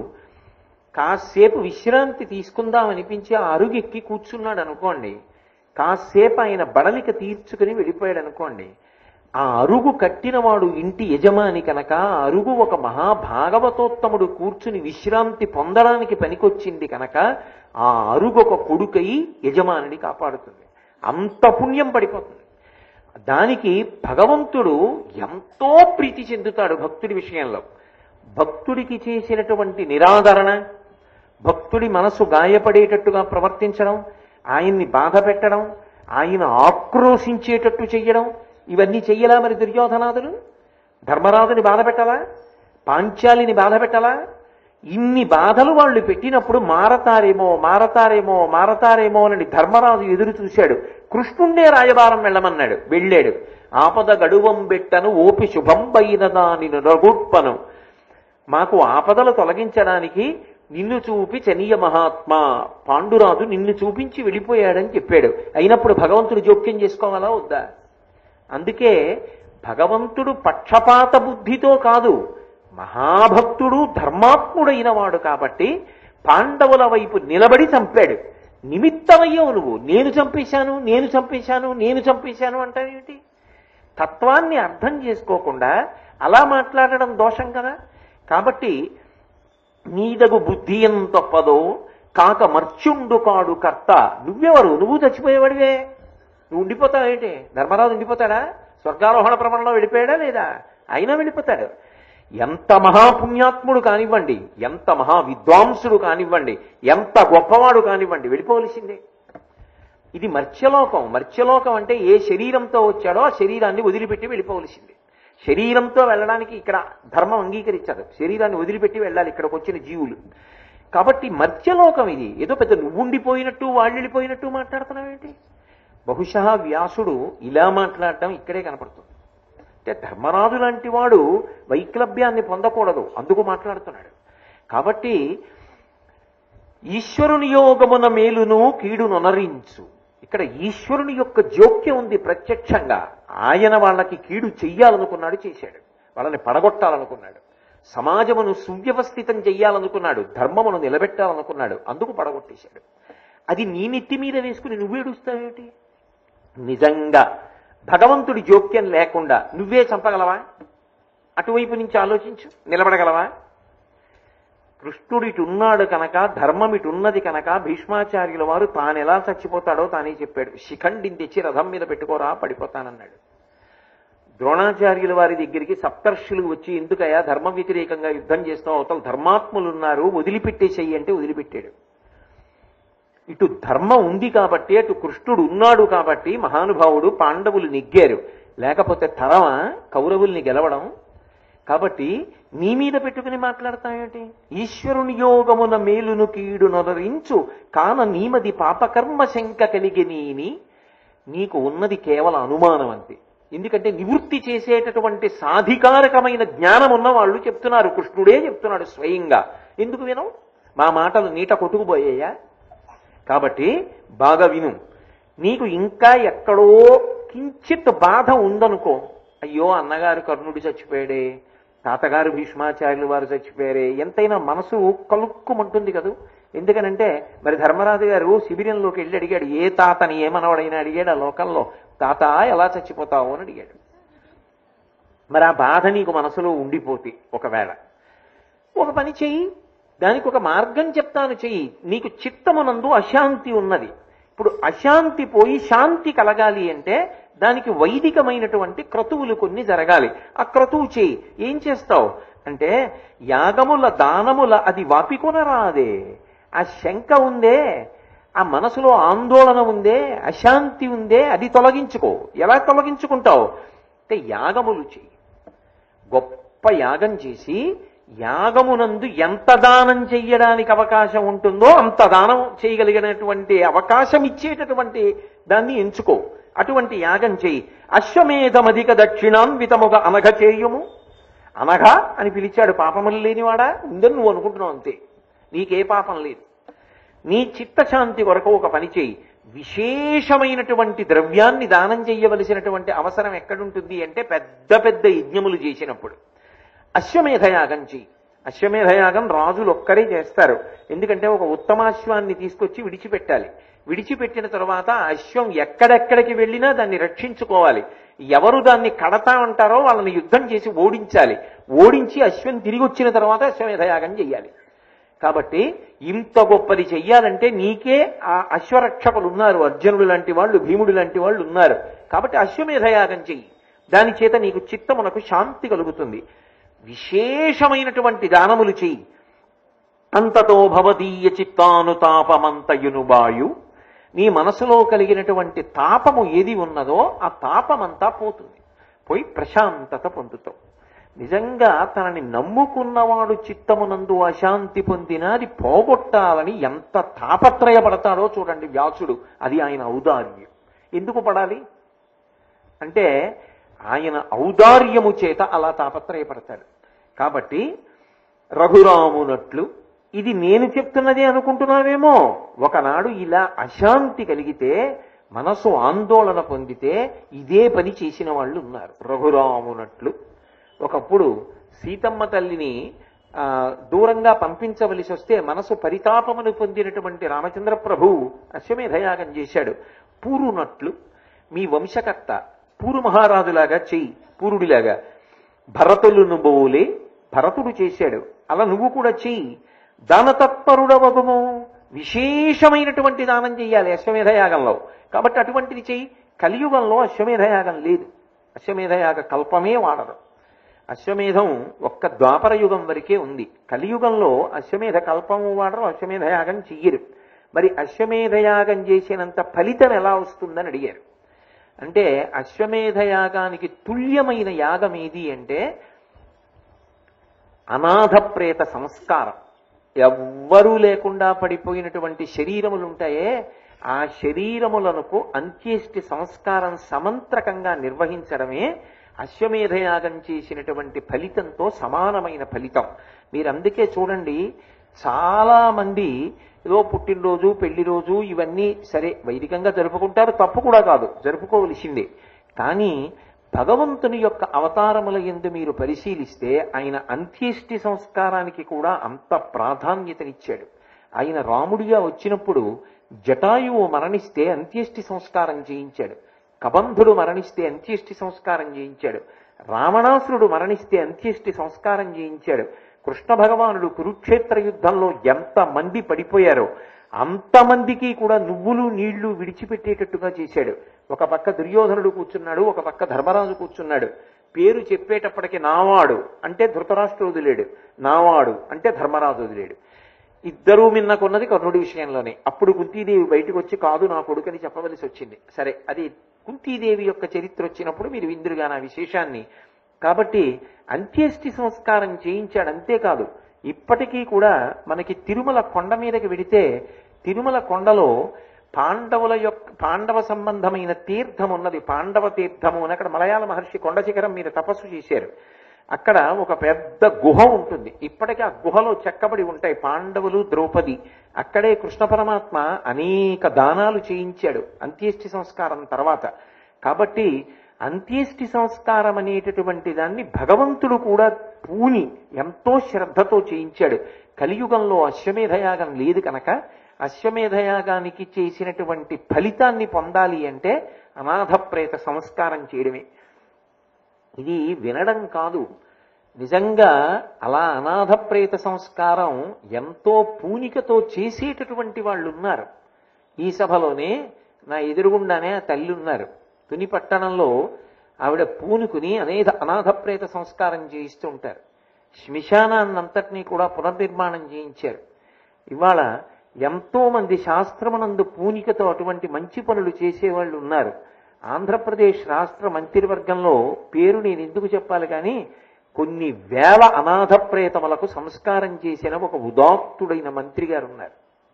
కాసేపు విశ్రాంతి తీసుకుందామనిపించి ఆ అరుగెక్కి కూర్చున్నాడు అనుకోండి, కాసేపు ఆయన బడలిక తీర్చుకుని వెళ్ళిపోయాడు అనుకోండి, ఆ అరుగు కట్టినవాడు ఇంటి యజమాని కనుక అరుగు ఒక మహాభాగవతోత్తముడు కూర్చుని విశ్రాంతి పొందడానికి పనికొచ్చింది కనుక ఆ అరుగు ఒక కొడుకై యజమానిని కాపాడుతుంది. అంత పుణ్యం పడిపోతుంది. దానికి భగవంతుడు ఎంతో ప్రీతి చెందుతాడు భక్తుడి విషయంలో. భక్తుడికి చేసినటువంటి నిరాదరణ, భక్తుడి మనసు గాయపడేటట్టుగా ప్రవర్తించడం, ఆయన్ని బాధ పెట్టడం, ఆయన ఆక్రోశించేటట్టు చెయ్యడం, ఇవన్నీ చెయ్యలా మరి దుర్యోధనాదులు? ధర్మరాజుని బాధ పెట్టాలా, పాంచాలిని బాధ పెట్టాలా? ఇన్ని బాధలు వాళ్ళు పెట్టినప్పుడు మారతారేమో మారతారేమో మారతారేమో అని ధర్మరాజు ఎదురు చూశాడు. కృష్ణుణ్ణే రాయబారం వెళ్ళమన్నాడు, వెళ్ళాడు. ఆపద గడువం బెట్టను ఓపి శుభం బైన దాని రఘుత్పను, మాకు ఆపదలు తొలగించడానికి నిన్ను చూపి చనీయ మహాత్మా, పాండురాజు నిన్ను చూపించి వెళ్ళిపోయాడని చెప్పాడు. అయినప్పుడు భగవంతుడు జోక్యం చేసుకోవాలా వద్దా? అందుకే భగవంతుడు పక్షపాత బుద్ధితో కాదు, మహాభక్తుడు ధర్మాత్ముడైన వాడు కాబట్టి పాండవుల వైపు నిలబడి చంపాడు. నిమిత్తమయ్యావు నువ్వు, నేను చంపేశాను నేను చంపేశాను నేను చంపేశాను అంటావేమిటి? తత్వాన్ని అర్థం చేసుకోకుండా అలా మాట్లాడడం దోషం కదా. కాబట్టి నీదగు బుద్ధి ఎంత తప్పదో కాక మర్చుండు కాడు కర్త. నువ్వెవరు? నువ్వు చచ్చిపోయేవాడివే, నువ్వు ఉండిపోతావేంటి? ధర్మరాజు ఉండిపోతాడా? స్వర్గారోహణ ప్రమాణంలో వెళ్ళిపోయాడా లేదా? అయినా వెళ్ళిపోతాడు. ఎంత మహాపుణ్యాత్ముడు కానివ్వండి, ఎంత మహా విద్వాంసుడు కానివ్వండి, ఎంత గొప్పవాడు కానివ్వండి, వెళ్ళిపోవలసిందే. ఇది మర్త్యలోకం. మర్త్యలోకం అంటే ఏ శరీరంతో వచ్చాడో ఆ శరీరాన్ని వదిలిపెట్టి వెళ్ళిపోవలసిందే. శరీరంతో వెళ్ళడానికి ఇక్కడ ధర్మం అంగీకరించదు. శరీరాన్ని వదిలిపెట్టి వెళ్ళాలి ఇక్కడికి వచ్చిన జీవులు. కాబట్టి మధ్యలోకం ఇది. ఏదో పెద్ద నువ్వుండిపోయినట్టు వాళ్ళు వెళ్ళిపోయినట్టు మాట్లాడుతున్నావేంటి? బహుశా వ్యాసుడు ఇలా మాట్లాడటం ఇక్కడే కనపడుతుంది. అంటే ధర్మరాజు లాంటి వాడు వైక్లభ్యాన్ని పొందకూడదు, అందుకు మాట్లాడుతున్నాడు. కాబట్టి ఈశ్వరుని యోగమున మేలును కీడునొనరించు. ఇక్కడ ఈశ్వరుని యొక్క జోక్యం ఉంది ప్రత్యక్షంగా. ఆయన వాళ్ళకి కీడు చెయ్యాలనుకున్నాడు, చేశాడు. వాళ్ళని పడగొట్టాలనుకున్నాడు. సమాజమును సువ్యవస్థితం చెయ్యాలనుకున్నాడు. ధర్మమును నిలబెట్టాలనుకున్నాడు. అందుకు పడగొట్టేశాడు. అది నీ నెత్తి మీద వేసుకుని నువ్వేడుస్తావేమిటి? నిజంగా భగవంతుడి జోక్యం లేకుండా నువ్వే చంపగలవా? అటువైపు నుంచి ఆలోచించు. నిలబడగలవా? కృష్ణుడిటున్నాడు కనుక, ధర్మం ఇటున్నది కనుక భీష్మాచార్యుల వారు తానెలా చచ్చిపోతాడో తానే చెప్పాడు. శిఖండిని తెచ్చి రథం మీద పెట్టుకోరా, పడిపోతానన్నాడు. ద్రోణాచార్యుల వారి దగ్గరికి సప్తర్షులు వచ్చి, ఎందుకయ్యా ధర్మ వ్యతిరేకంగా యుద్ధం చేస్తాం, అవతల ధర్మాత్ములున్నారు, వదిలిపెట్టేసేయి అంటే వదిలిపెట్టాడు. ఇటు ధర్మం ఉంది కాబట్టి, అటు కృష్ణుడు ఉన్నాడు కాబట్టి మహానుభావుడు పాండవులు నెగ్గారు. లేకపోతే తరమా కౌరవుల్ని గెలవడం? కాబట్టి నీ మీద పెట్టుకుని మాట్లాడతాయేంటి? ఈశ్వరుని యోగమున మేలును కీడు నొదరించు కాన నీమది పాపకర్మ శంక కలిగి నీకు ఉన్నది కేవలం అనుమానం అంతే. ఎందుకంటే నివృత్తి చేసేటటువంటి సాధికారకమైన జ్ఞానం ఉన్న వాళ్ళు చెప్తున్నారు. కృష్ణుడే చెప్తున్నాడు స్వయంగా. ఎందుకు వినవు? మా మాటలు నీట కొట్టుకుపోయాయా? కాబట్టి బాగా విను. నీకు ఇంకా ఎక్కడో కించిత్ బాధ ఉందనుకో, అయ్యో అన్నగారు కర్ణుడు చచ్చిపోయాడే, తాతగారు భీష్మాచార్యులు వారు చచ్చిపోయారే, ఎంతైనా మనసు కలుక్కుమంటుంది కదూ. ఎందుకనంటే మరి ధర్మరాజు గారు శిబిరంలోకి వెళ్ళి అడిగాడు, ఏ తాతని ఏమనవాడైనా అడిగాడు ఆ లోకంలో, తాత ఎలా చచ్చిపోతావు అని అడిగాడు. మరి ఆ బాధ నీకు మనసులో ఉండిపోతే ఒకవేళ ఒక పని చెయ్యి, దానికి ఒక మార్గం చెప్తాను, చెయ్యి. నీకు చిత్తమునందు అశాంతి ఉన్నది. ఇప్పుడు అశాంతి పోయి శాంతి కలగాలి అంటే దానికి వైదికమైనటువంటి క్రతువులు కొన్ని జరగాలి. ఆ క్రతువు చేయి. ఏం చేస్తావు అంటే, యాగముల దానముల అది వాపికొనరాదే, ఆ శంక ఉందే, ఆ మనసులో ఆందోళన ఉందే, అశాంతి ఉందే, అది తొలగించుకో. ఎలా తొలగించుకుంటావు అంటే యాగములు చెయ్యి. గొప్ప యాగం చేసి యాగమునందు ఎంత దానం చెయ్యడానికి అవకాశం ఉంటుందో అంత దానం చేయగలిగినటువంటి అవకాశం ఇచ్చేటటువంటి దాన్ని ఎంచుకో. అటువంటి యాగం చెయ్యి. అశ్వమేధమధిక దక్షిణాన్వితముగా అనఘ చేయుము. అనఘ అని పిలిచాడు. పాపములు లేనివాడా? ఉందని నువ్వు అనుకుంటున్నావు అంతే. నీకే పాపం లేదు. నీ చిత్తశాంతి కొరకు ఒక పని చేయి. విశేషమైనటువంటి ద్రవ్యాన్ని దానం చెయ్యవలసినటువంటి అవసరం ఎక్కడుంటుంది అంటే పెద్ద పెద్ద యజ్ఞములు చేసినప్పుడు అశ్వమేధయాగం చెయ్యి. అశ్వమేధయాగం రాజులు ఒక్కరే చేస్తారు. ఎందుకంటే ఒక ఉత్తమాశ్వాన్ని తీసుకొచ్చి విడిచిపెట్టాలి. విడిచిపెట్టిన తర్వాత అశ్వం ఎక్కడెక్కడికి వెళ్ళినా దాన్ని రక్షించుకోవాలి. ఎవరు దాన్ని కడతా ఉంటారో వాళ్ళని యుద్ధం చేసి ఓడించాలి. ఓడించి అశ్వం తిరిగి వచ్చిన తర్వాత అశ్వమేధయాగం చెయ్యాలి. కాబట్టి ఇంత గొప్పది చెయ్యాలంటే నీకే ఆ అశ్వరక్షకులు ఉన్నారు. అర్జునుడు లాంటి వాళ్ళు, భీముడు లాంటి వాళ్ళు ఉన్నారు. కాబట్టి అశ్వమేధయాగం చెయ్యి. దాని చేత నీకు చిత్తమునకు శాంతి కలుగుతుంది. విశేషమైనటువంటి దానములు చెయ్యి. అంతతో భవదీయ చిత్తానుతాపమంతయునుబాయు. నీ మనసులో కలిగినటువంటి తాపము ఏది ఉన్నదో ఆ తాపమంతా పోతుంది. పోయి ప్రశాంతత పొందుతావు. నిజంగా తనని నమ్ముకున్నవాడు చిత్తమునందు అశాంతి పొందినా అది పోగొట్టాలని ఎంత తాపత్రయపడతాడో చూడండి వ్యాసుడు. అది ఆయన ఔదార్యం. ఎందుకు పడాలి అంటే ఆయన ఔదార్యము చేత అలా తాపత్రయపడతాడు. కాబట్టి రఘురామునట్లు ఇది నేను చెప్తున్నది అనుకుంటున్నావేమో. ఒకనాడు ఇలా అశాంతి కలిగితే, మనసు ఆందోళన పొందితే ఇదే పని చేసిన వాళ్ళు ఉన్నారు. రఘురామునట్లు ఒకప్పుడు సీతమ్మ తల్లిని దూరంగా పంపించవలసి వస్తే మనసు పరితాపమును పొందినటువంటి రామచంద్ర ప్రభువు అశ్వమేధయాగం చేశాడు. పూరునట్లు మీ వంశకర్త పూరు మహారాజులాగా చెయ్యి. పూరుడిలాగా భరతులను బోలే భరతుడు చేశాడు. అలా నువ్వు కూడా చెయ్యి. దానతత్పరుడవగుము. విశేషమైనటువంటి దానం చెయ్యాలి అశ్వమేధయాగంలో. కాబట్టి అటువంటిది చెయ్యి. కలియుగంలో అశ్వమేధయాగం లేదు. అశ్వమేధయాగ కల్పమే వాడరు. అశ్వమేధం ఒక్క ద్వాపర యుగం వరకే ఉంది. కలియుగంలో అశ్వమేధ కల్పము వాడరు, అశ్వమేధయాగం చెయ్యరు. మరి అశ్వమేధయాగం చేసినంత ఫలితం ఎలా వస్తుందని అడిగారు. అంటే అశ్వమేధ యాగానికి తుల్యమైన యాగం ఏది అంటే అనాథ ప్రేత సంస్కారం. ఎవ్వరూ లేకుండా పడిపోయినటువంటి శరీరములుంటాయే, ఆ శరీరములకు అంత్యేష్టి సంస్కారం సమంత్రకంగా నిర్వహించడమే అశ్వమేధయాగం చేసినటువంటి ఫలితంతో సమానమైన ఫలితం. మీరు అందుకే చూడండి, చాలా మంది ఏదో పుట్టినరోజు పెళ్లి రోజు ఇవన్నీ సరే వైదికంగా జరుపుకుంటారు, తప్పు కూడా కాదు, జరుపుకోవలసిందే. కానీ భగవంతుని యొక్క అవతారముల యందు మీరు పరిశీలిస్తే ఆయన అంత్యేష్టి సంస్కారానికి కూడా అంత ప్రాధాన్యతనిచ్చాడు. ఆయన రాముడిగా వచ్చినప్పుడు జటాయువు మరణిస్తే అంత్యేష్టి సంస్కారం చేయించాడు, కబంధుడు మరణిస్తే అంత్యేష్టి సంస్కారం చేయించాడు, రావణాసురుడు మరణిస్తే అంత్యేష్టి సంస్కారం చేయించాడు. కృష్ణ భగవానుడు కురుక్షేత్ర యుద్ధంలో ఎంతమంది పడిపోయారో అంతమందికి కూడా నువ్వులు నీళ్లు విడిచిపెట్టేటట్టుగా చేశాడు. ఒక పక్క దుర్యోధనుడు కూర్చున్నాడు, ఒక పక్క ధర్మరాజు కూర్చున్నాడు. పేరు చెప్పేటప్పటికి నావాడు అంటే ధృతరాష్ట్రుడు వదిలేడు, నావాడు అంటే ధర్మరాజు వదిలేడు. ఇద్దరూ మిన్నకున్నది కర్ణుడి విషయంలోనే. అప్పుడు కుంతీదేవి బయటకు వచ్చి కాదు నా కొడుకని చెప్పవలసి వచ్చింది. సరే, అది కుంతీదేవి యొక్క చరిత్ర వచ్చినప్పుడు మీరు విందురుగా నా విశేషాన్ని. కాబట్టి అంత్యేష్టి సంస్కారం చేయించాడు. అంతేకాదు, ఇప్పటికీ కూడా మనకి తిరుమల కొండ మీదకి వెడితే తిరుమల కొండలో పాండవ సంబంధమైన తీర్థం ఉన్నది, పాండవ తీర్థము అని. అక్కడ మలయాళ మహర్షి కొండ శిఖరం మీద తపస్సు చేశారు. అక్కడ ఒక పెద్ద గుహ ఉంటుంది. ఇప్పటికీ ఆ గుహలో చెక్కబడి ఉంటాయి పాండవులు, ద్రౌపది. అక్కడే కృష్ణ పరమాత్మ అనేక దానాలు చేయించాడు అంత్యేష్టి సంస్కారం తర్వాత. కాబట్టి అంత్యేష్టి సంస్కారం అనేటటువంటి దాన్ని భగవంతుడు కూడా పూని ఎంతో శ్రద్ధతో చేయించాడు. కలియుగంలో అశ్వమేధయాగం లేదు కనుక అశ్వమేధయాగానికి చేసినటువంటి ఫలితాన్ని పొందాలి అంటే అనాథ ప్రేత సంస్కారం చేయడమే. ఇది వినడం కాదు, నిజంగా అలా అనాథ ప్రేత సంస్కారం ఎంతో పూనికతో చేసేటటువంటి వాళ్ళు ఉన్నారు. ఈ సభలోనే నా ఎదురుగుండానే ఆ తల్లి ఉన్నారు. తుని పట్టణంలో ఆవిడ పూనుకుని అనాథ ప్రేత సంస్కారం చేయిస్తూ ఉంటారు. శ్మశానాన్నంతటినీ కూడా పునర్నిర్మాణం చేయించారు. ఇవాళ ఎంతో మంది శాస్త్రమునందు పూనికతో అటువంటి మంచి పనులు చేసేవాళ్ళు ఉన్నారు. ఆంధ్రప్రదేశ్ రాష్ట్ర మంత్రివర్గంలో పేరు నేను ఎందుకు చెప్పాలి కానీ కొన్ని వేల అనాథ ప్రేతములకు సంస్కారం చేసిన ఒక ఉదాత్తుడైన మంత్రి గారు ఉన్నారు.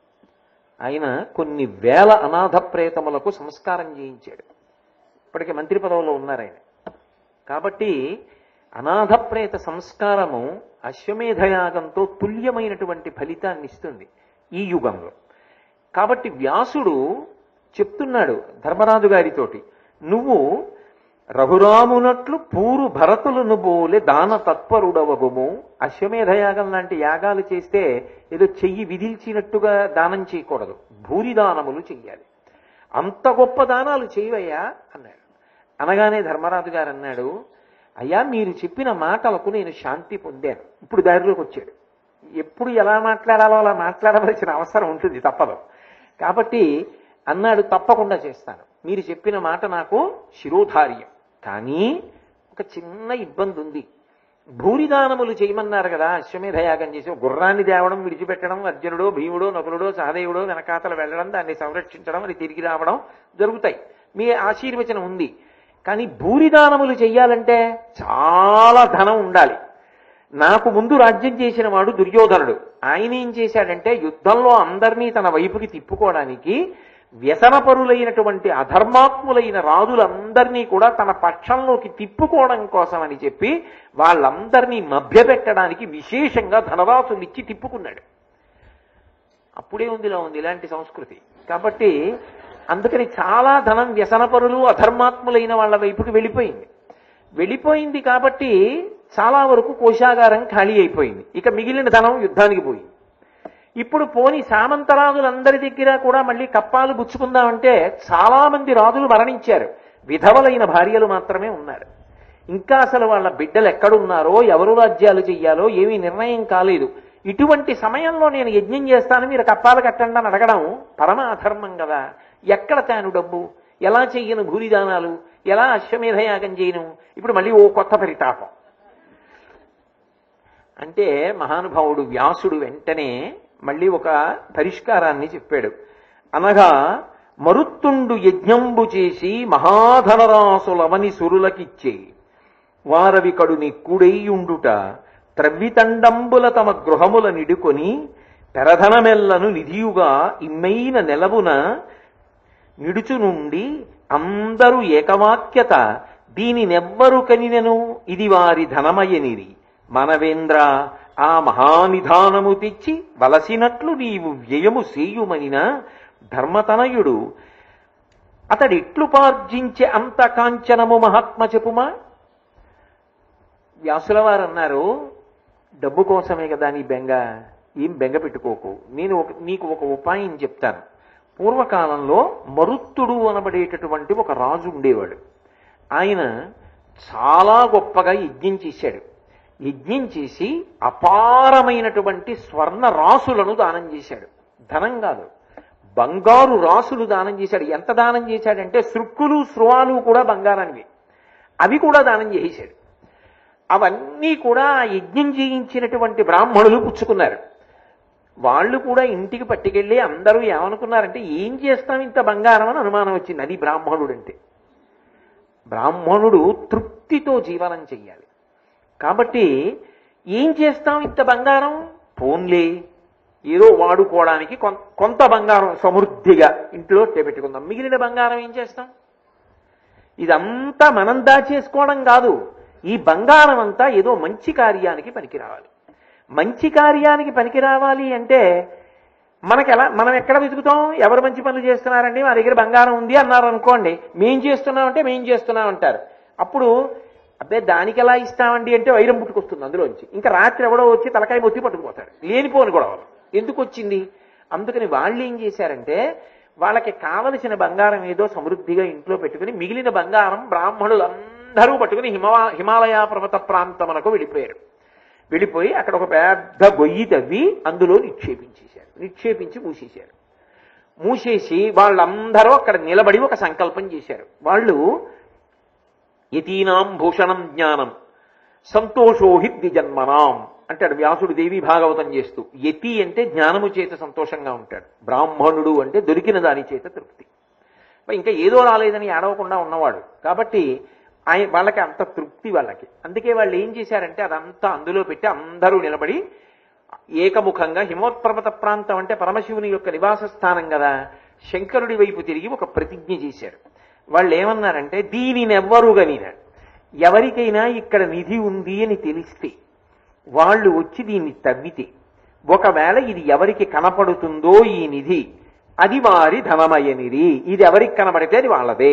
ఆయన కొన్ని వేల అనాథ ప్రేతములకు సంస్కారం చేయించాడు. ఇప్పటికే మంత్రి పదవిలో ఉన్నారు ఆయన. కాబట్టి అనాథ ప్రేత సంస్కారము అశ్వమేధయాగంతో తుల్యమైనటువంటి ఫలితాన్ని ఇస్తుంది ఈ యుగంలో. కాబట్టి వ్యాసుడు చెప్తున్నాడు ధర్మరాజు గారితోటి, నువ్వు రఘురామునట్లు పూరు భరతులను బోలే దాన తత్పరుడవగుము. అశ్వమేధయాగం లాంటి యాగాలు చేస్తే ఏదో చెయ్యి విధిల్చినట్టుగా దానం చేయకూడదు, భూరిదానములు చెయ్యాలి. అంత గొప్ప దానాలు చేయవయ్యా అన్నాడు. అనగానే ధర్మరాజు గారు అన్నాడు, అయ్యా మీరు చెప్పిన మాటలకు నేను శాంతి పొందాను. ఇప్పుడు దారిలోకి వచ్చాడు. ఎప్పుడు ఎలా మాట్లాడాలో అలా మాట్లాడవలసిన అవసరం ఉంటుంది, తప్పదు. కాబట్టి అన్నాడు, తప్పకుండా చేస్తాను. మీరు చెప్పిన మాట నాకు శిరోధార్యం. కానీ ఒక చిన్న ఇబ్బంది ఉంది. భూరిదానములు చేయమన్నారు కదా అశ్వమేధయాగం చేసి. గుర్రాన్ని తేవడం, విడిచిపెట్టడం, అర్జునుడో భీముడో నకులుడో సహదేవుడో వెనకాతలు వెళ్ళడం, దాన్ని సంరక్షించడం, అది తిరిగి రావడం జరుగుతాయి. మీ ఆశీర్వచనం ఉంది. కానీ భూరిదానములు చెయ్యాలంటే చాలా ధనం ఉండాలి. నాకు ముందు రాజ్యం చేసిన వాడు దుర్యోధనుడు. ఆయన ఏం చేశాడంటే యుద్ధంలో అందరినీ తన వైపుకి తిప్పుకోవడానికి వ్యసనపరులైనటువంటి అధర్మాత్ములైన రాజులందరినీ కూడా తన పక్షంలోకి తిప్పుకోవడం కోసం అని చెప్పి వాళ్ళందరినీ మభ్యపెట్టడానికి విశేషంగా ధనరాశులు ఇచ్చి తిప్పుకున్నాడు. అప్పుడే ఉందిలా ఉంది ఇలాంటి సంస్కృతి. కాబట్టి అందుకని చాలా ధనం వ్యసనపరులు అధర్మాత్ములైన వాళ్ళ వైపుకి వెళ్ళిపోయింది. కాబట్టి చాలా వరకు కోశాగారం ఖాళీ అయిపోయింది. ఇక మిగిలిన ధనం యుద్ధానికి పోయింది. ఇప్పుడు పోని సామంతరాజులందరి దగ్గర కూడా మళ్ళీ కప్పాలు పుచ్చుకుందామంటే చాలా మంది రాజులు మరణించారు. విధవలైన భార్యలు మాత్రమే ఉన్నారు. ఇంకా అసలు వాళ్ళ బిడ్డలు ఎక్కడున్నారో, ఎవరు రాజ్యాలు చెయ్యాలో ఏమీ నిర్ణయం కాలేదు. ఇటువంటి సమయంలో నేను యజ్ఞం చేస్తాను, మీరు కప్పాలు కట్టండి అని అడగడం పరమ అధర్మం కదా. ఎక్కడ తాను డబ్బు, ఎలా చెయ్యను భూరిదానాలు, ఎలా అశ్వమేధయాగం చేయను? ఇప్పుడు మళ్ళీ ఓ కొత్త పరితాపం. అంటే మహానుభావుడు వ్యాసుడు వెంటనే మళ్ళీ ఒక పరిష్కారాన్ని చెప్పాడు. అనగా మరుత్తుండు యజ్ఞంబు చేసి మహాధనరాసులవని సురులకిచ్చే వారవికడు నిక్కుడెయ్యుండుట త్రవ్వితండంబుల తమ గృహముల నిడుకొని పెరధనమెల్లను నిధియుగా ఇమ్మైన నెలవున నిడుచునుండి అందరూ ఏకవాక్యత దీనినెవ్వరు కనినెను ఇది వారి ధనమయనిరి మనవేంద్ర ఆ మహానిధానము తెచ్చి వలసినట్లు నీవు వ్యయము సేయుమనిన ధర్మతనయుడు అతడిట్లు పార్జించే అంత కాంచనము మహాత్మ చెప్పుమా. వ్యాసుల వారు అన్నారు, డబ్బు కోసమే కదా నీ బెంగ, ఏం బెంగ పెట్టుకోకు. నేను నీకు ఒక ఉపాయం చెప్తాను. పూర్వకాలంలో మరుత్తుడు అనబడేటటువంటి ఒక రాజు ఉండేవాడు. ఆయన చాలా గొప్పగా యజ్ఞం చేశాడు. యజ్ఞం చేసి అపారమైనటువంటి స్వర్ణ రాసులను దానం చేశాడు. ధనం కాదు, బంగారు రాసులు దానం చేశాడు. ఎంత దానం చేశాడంటే సృక్కులు స్రువాలు కూడా బంగారానివి, అవి కూడా దానం చేశాడు. అవన్నీ కూడా యజ్ఞం చేయించినటువంటి బ్రాహ్మణులు పుచ్చుకున్నారు. వాళ్ళు కూడా ఇంటికి పట్టుకెళ్ళి అందరూ ఏమనుకున్నారంటే, ఏం చేస్తాం ఇంత బంగారం అని అనుమానం వచ్చింది. అది బ్రాహ్మణుడు అంటే. బ్రాహ్మణుడు తృప్తితో జీవనం చెయ్యాలి. కాబట్టి ఏం చేస్తాం ఇంత బంగారం, పోన్లే ఏదో వాడుకోవడానికి కొంత బంగారం సమృద్ధిగా ఇంట్లో పెట్టుకుందాం, మిగిలిన బంగారం ఏం చేస్తాం. ఇదంతా మనం దాచేసుకోవడం కాదు, ఈ బంగారం అంతా ఏదో మంచి కార్యానికి పనికి రావాలి. మంచి కార్యానికి పనికి రావాలి అంటే మనం ఎక్కడ వెతుకుతాం? ఎవరు మంచి పనులు చేస్తున్నారండి, మా దగ్గర బంగారం ఉంది అన్నారు అనుకోండి, మేం చేస్తున్నామంటే మేం చేస్తున్నాం అంటారు. అప్పుడు అబ్బే దానికి ఎలా ఇస్తామండి అంటే వైరం పుట్టుకొస్తుంది అందులోంచి. ఇంకా రాత్రి ఎవడో వచ్చి తలకాయ మొత్తి పట్టుకుపోతాడు. లేనిపోని గొడవలు ఎందుకు వచ్చింది. అందుకని వాళ్ళు ఏం చేశారంటే, వాళ్ళకి కావలసిన బంగారం ఏదో సమృద్ధిగా ఇంట్లో పెట్టుకుని మిగిలిన బంగారం బ్రాహ్మణులందరూ పట్టుకుని హిమాలయ పర్వత ప్రాంతమునకు వెళ్ళిపోయారు. వెళ్ళిపోయి అక్కడ ఒక పెద్ద గొయ్యి తవ్వి అందులో నిక్షేపించి మూసేశారు. మూసేసి వాళ్ళందరూ అక్కడ నిలబడి ఒక సంకల్పం చేశారు. వాళ్ళు యతీనాం భూషణం జ్ఞానం సంతోషోహి ద్విజన్మనాం అంటాడు వ్యాసుడు దేవి భాగవతం చేస్తూ. యతి అంటే జ్ఞానము చేత సంతోషంగా ఉంటాడు, బ్రాహ్మణుడు అంటే దొరికిన దాని చేత తృప్తి. ఇంకా ఏదో రాలేదని ఏడవకుండా ఉన్నవాడు. కాబట్టి వాళ్ళకి అంత తృప్తి వాళ్ళకి. అందుకే వాళ్ళు ఏం చేశారంటే అదంతా అందులో పెట్టి అందరూ నిలబడి ఏకముఖంగా, హిమోత్పర్వత ప్రాంతం అంటే పరమశివుని యొక్క నివాస స్థానం కదా, శంకరుడి వైపు తిరిగి ఒక ప్రతిజ్ఞ చేశారు. వాళ్ళు ఏమన్నారంటే, దీనినెవ్వరు గనిన ఎవరికైనా ఇక్కడ నిధి ఉంది అని తెలిస్తే వాళ్ళు వచ్చి దీన్ని తవ్వితే, ఒకవేళ ఇది ఎవరికి కనపడుతుందో ఈ నిధి, అది వారి ధనమయనిది. ఇది ఎవరికి కనబడితే అది వాళ్ళదే.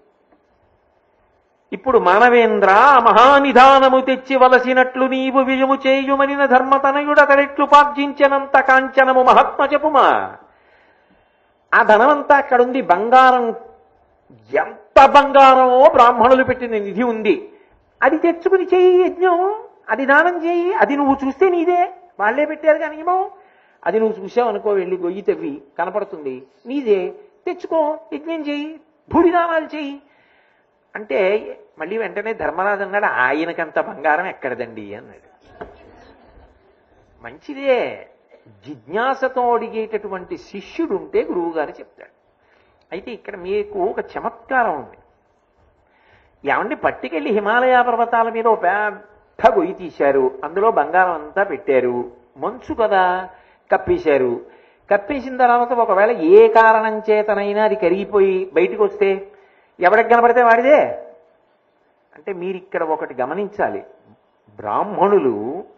ఇప్పుడు మానవేంద్ర మహానిధానము తెచ్చి వలసినట్లు నీవు విజము చేయుమనిన ధర్మతనయుడు అతడెట్లు పార్జించనంత కాంచనము మహాత్మ చెప్పుమా. ఆ ధనమంతా అక్కడుంది, బంగారం ఎంత బంగారమో బ్రాహ్మణులు పెట్టిన నిధి ఉంది. అది తెచ్చుకుని చెయ్యి యజ్ఞం, అది దానం చేయి. అది నువ్వు చూస్తే నీదే, వాళ్లే పెట్టారు కానీ ఏమో. అది నువ్వు చూసావు అనుకో, వెళ్ళి గొయ్యి తవ్వి కనపడుతుంది, నీదే, తెచ్చుకో, యజ్ఞం చెయ్యి, భూడిదానాలు చెయ్యి అంటే మళ్ళీ వెంటనే ధర్మరాజు అన్నాడు, ఆయనకంత బంగారం ఎక్కడదండి అన్నాడు. మంచిదే, జిజ్ఞాసతో అడిగేటటువంటి శిష్యుడు ఉంటే గురువు గారు చెప్తాడు. అయితే ఇక్కడ మీకు ఒక చమత్కారం ఉంది. ఏమండి, పట్టుకెళ్ళి హిమాలయ పర్వతాల మీద ఒక పెద్ద గొయ్యి తీశారు, అందులో బంగారం అంతా పెట్టారు, మంచు కదా కప్పేశారు. కప్పేసిన తర్వాత ఒకవేళ ఏ కారణం చేతనైనా అది కరిగిపోయి బయటికి వస్తే ఎవరికి కనపడితే వాడిదే. అంటే మీరు ఇక్కడ ఒకటి గమనించాలి, బ్రాహ్మణులు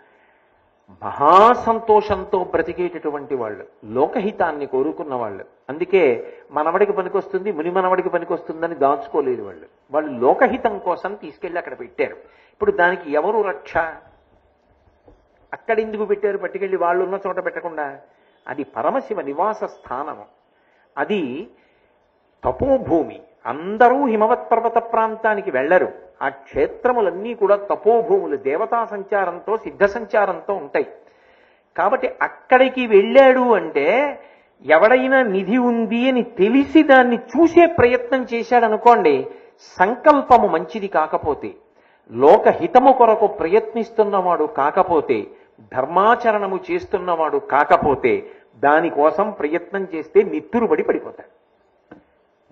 మహాసంతోషంతో బ్రతికేటటువంటి వాళ్ళు, లోకహితాన్ని కోరుకున్న వాళ్ళు. అందుకే మనవడికి పనికొస్తుంది, ముని మనవడికి పనికొస్తుందని దాచుకోలేదు వాళ్ళు. వాళ్ళు లోకహితం కోసం తీసుకెళ్లి అక్కడ పెట్టారు. ఇప్పుడు దానికి ఎవరు రక్ష? అక్కడెందుకు పెట్టారు పట్టుకెళ్ళి వాళ్ళు ఉన్న చోట పెట్టకుండా? అది పరమశివ నివాస స్థానము, అది తపోభూమి. అందరూ హిమవత్ పర్వత ప్రాంతానికి వెళ్లరు. ఆ క్షేత్రములన్నీ కూడా తపోభూములు, దేవతా సంచారంతో సిద్ధ సంచారంతో ఉంటాయి. కాబట్టి అక్కడికి వెళ్ళాడు అంటే ఎవడైనా నిధి ఉంది అని తెలిసి దాన్ని చూసే ప్రయత్నం చేశాడనుకోండి, సంకల్పము మంచిది కాకపోతే, లోకహితము కొరకు ప్రయత్నిస్తున్నవాడు కాకపోతే, ధర్మాచరణము చేస్తున్నవాడు కాకపోతే, దానికోసం ప్రయత్నం చేస్తే నిత్తురుబడి పడిపోతాడు.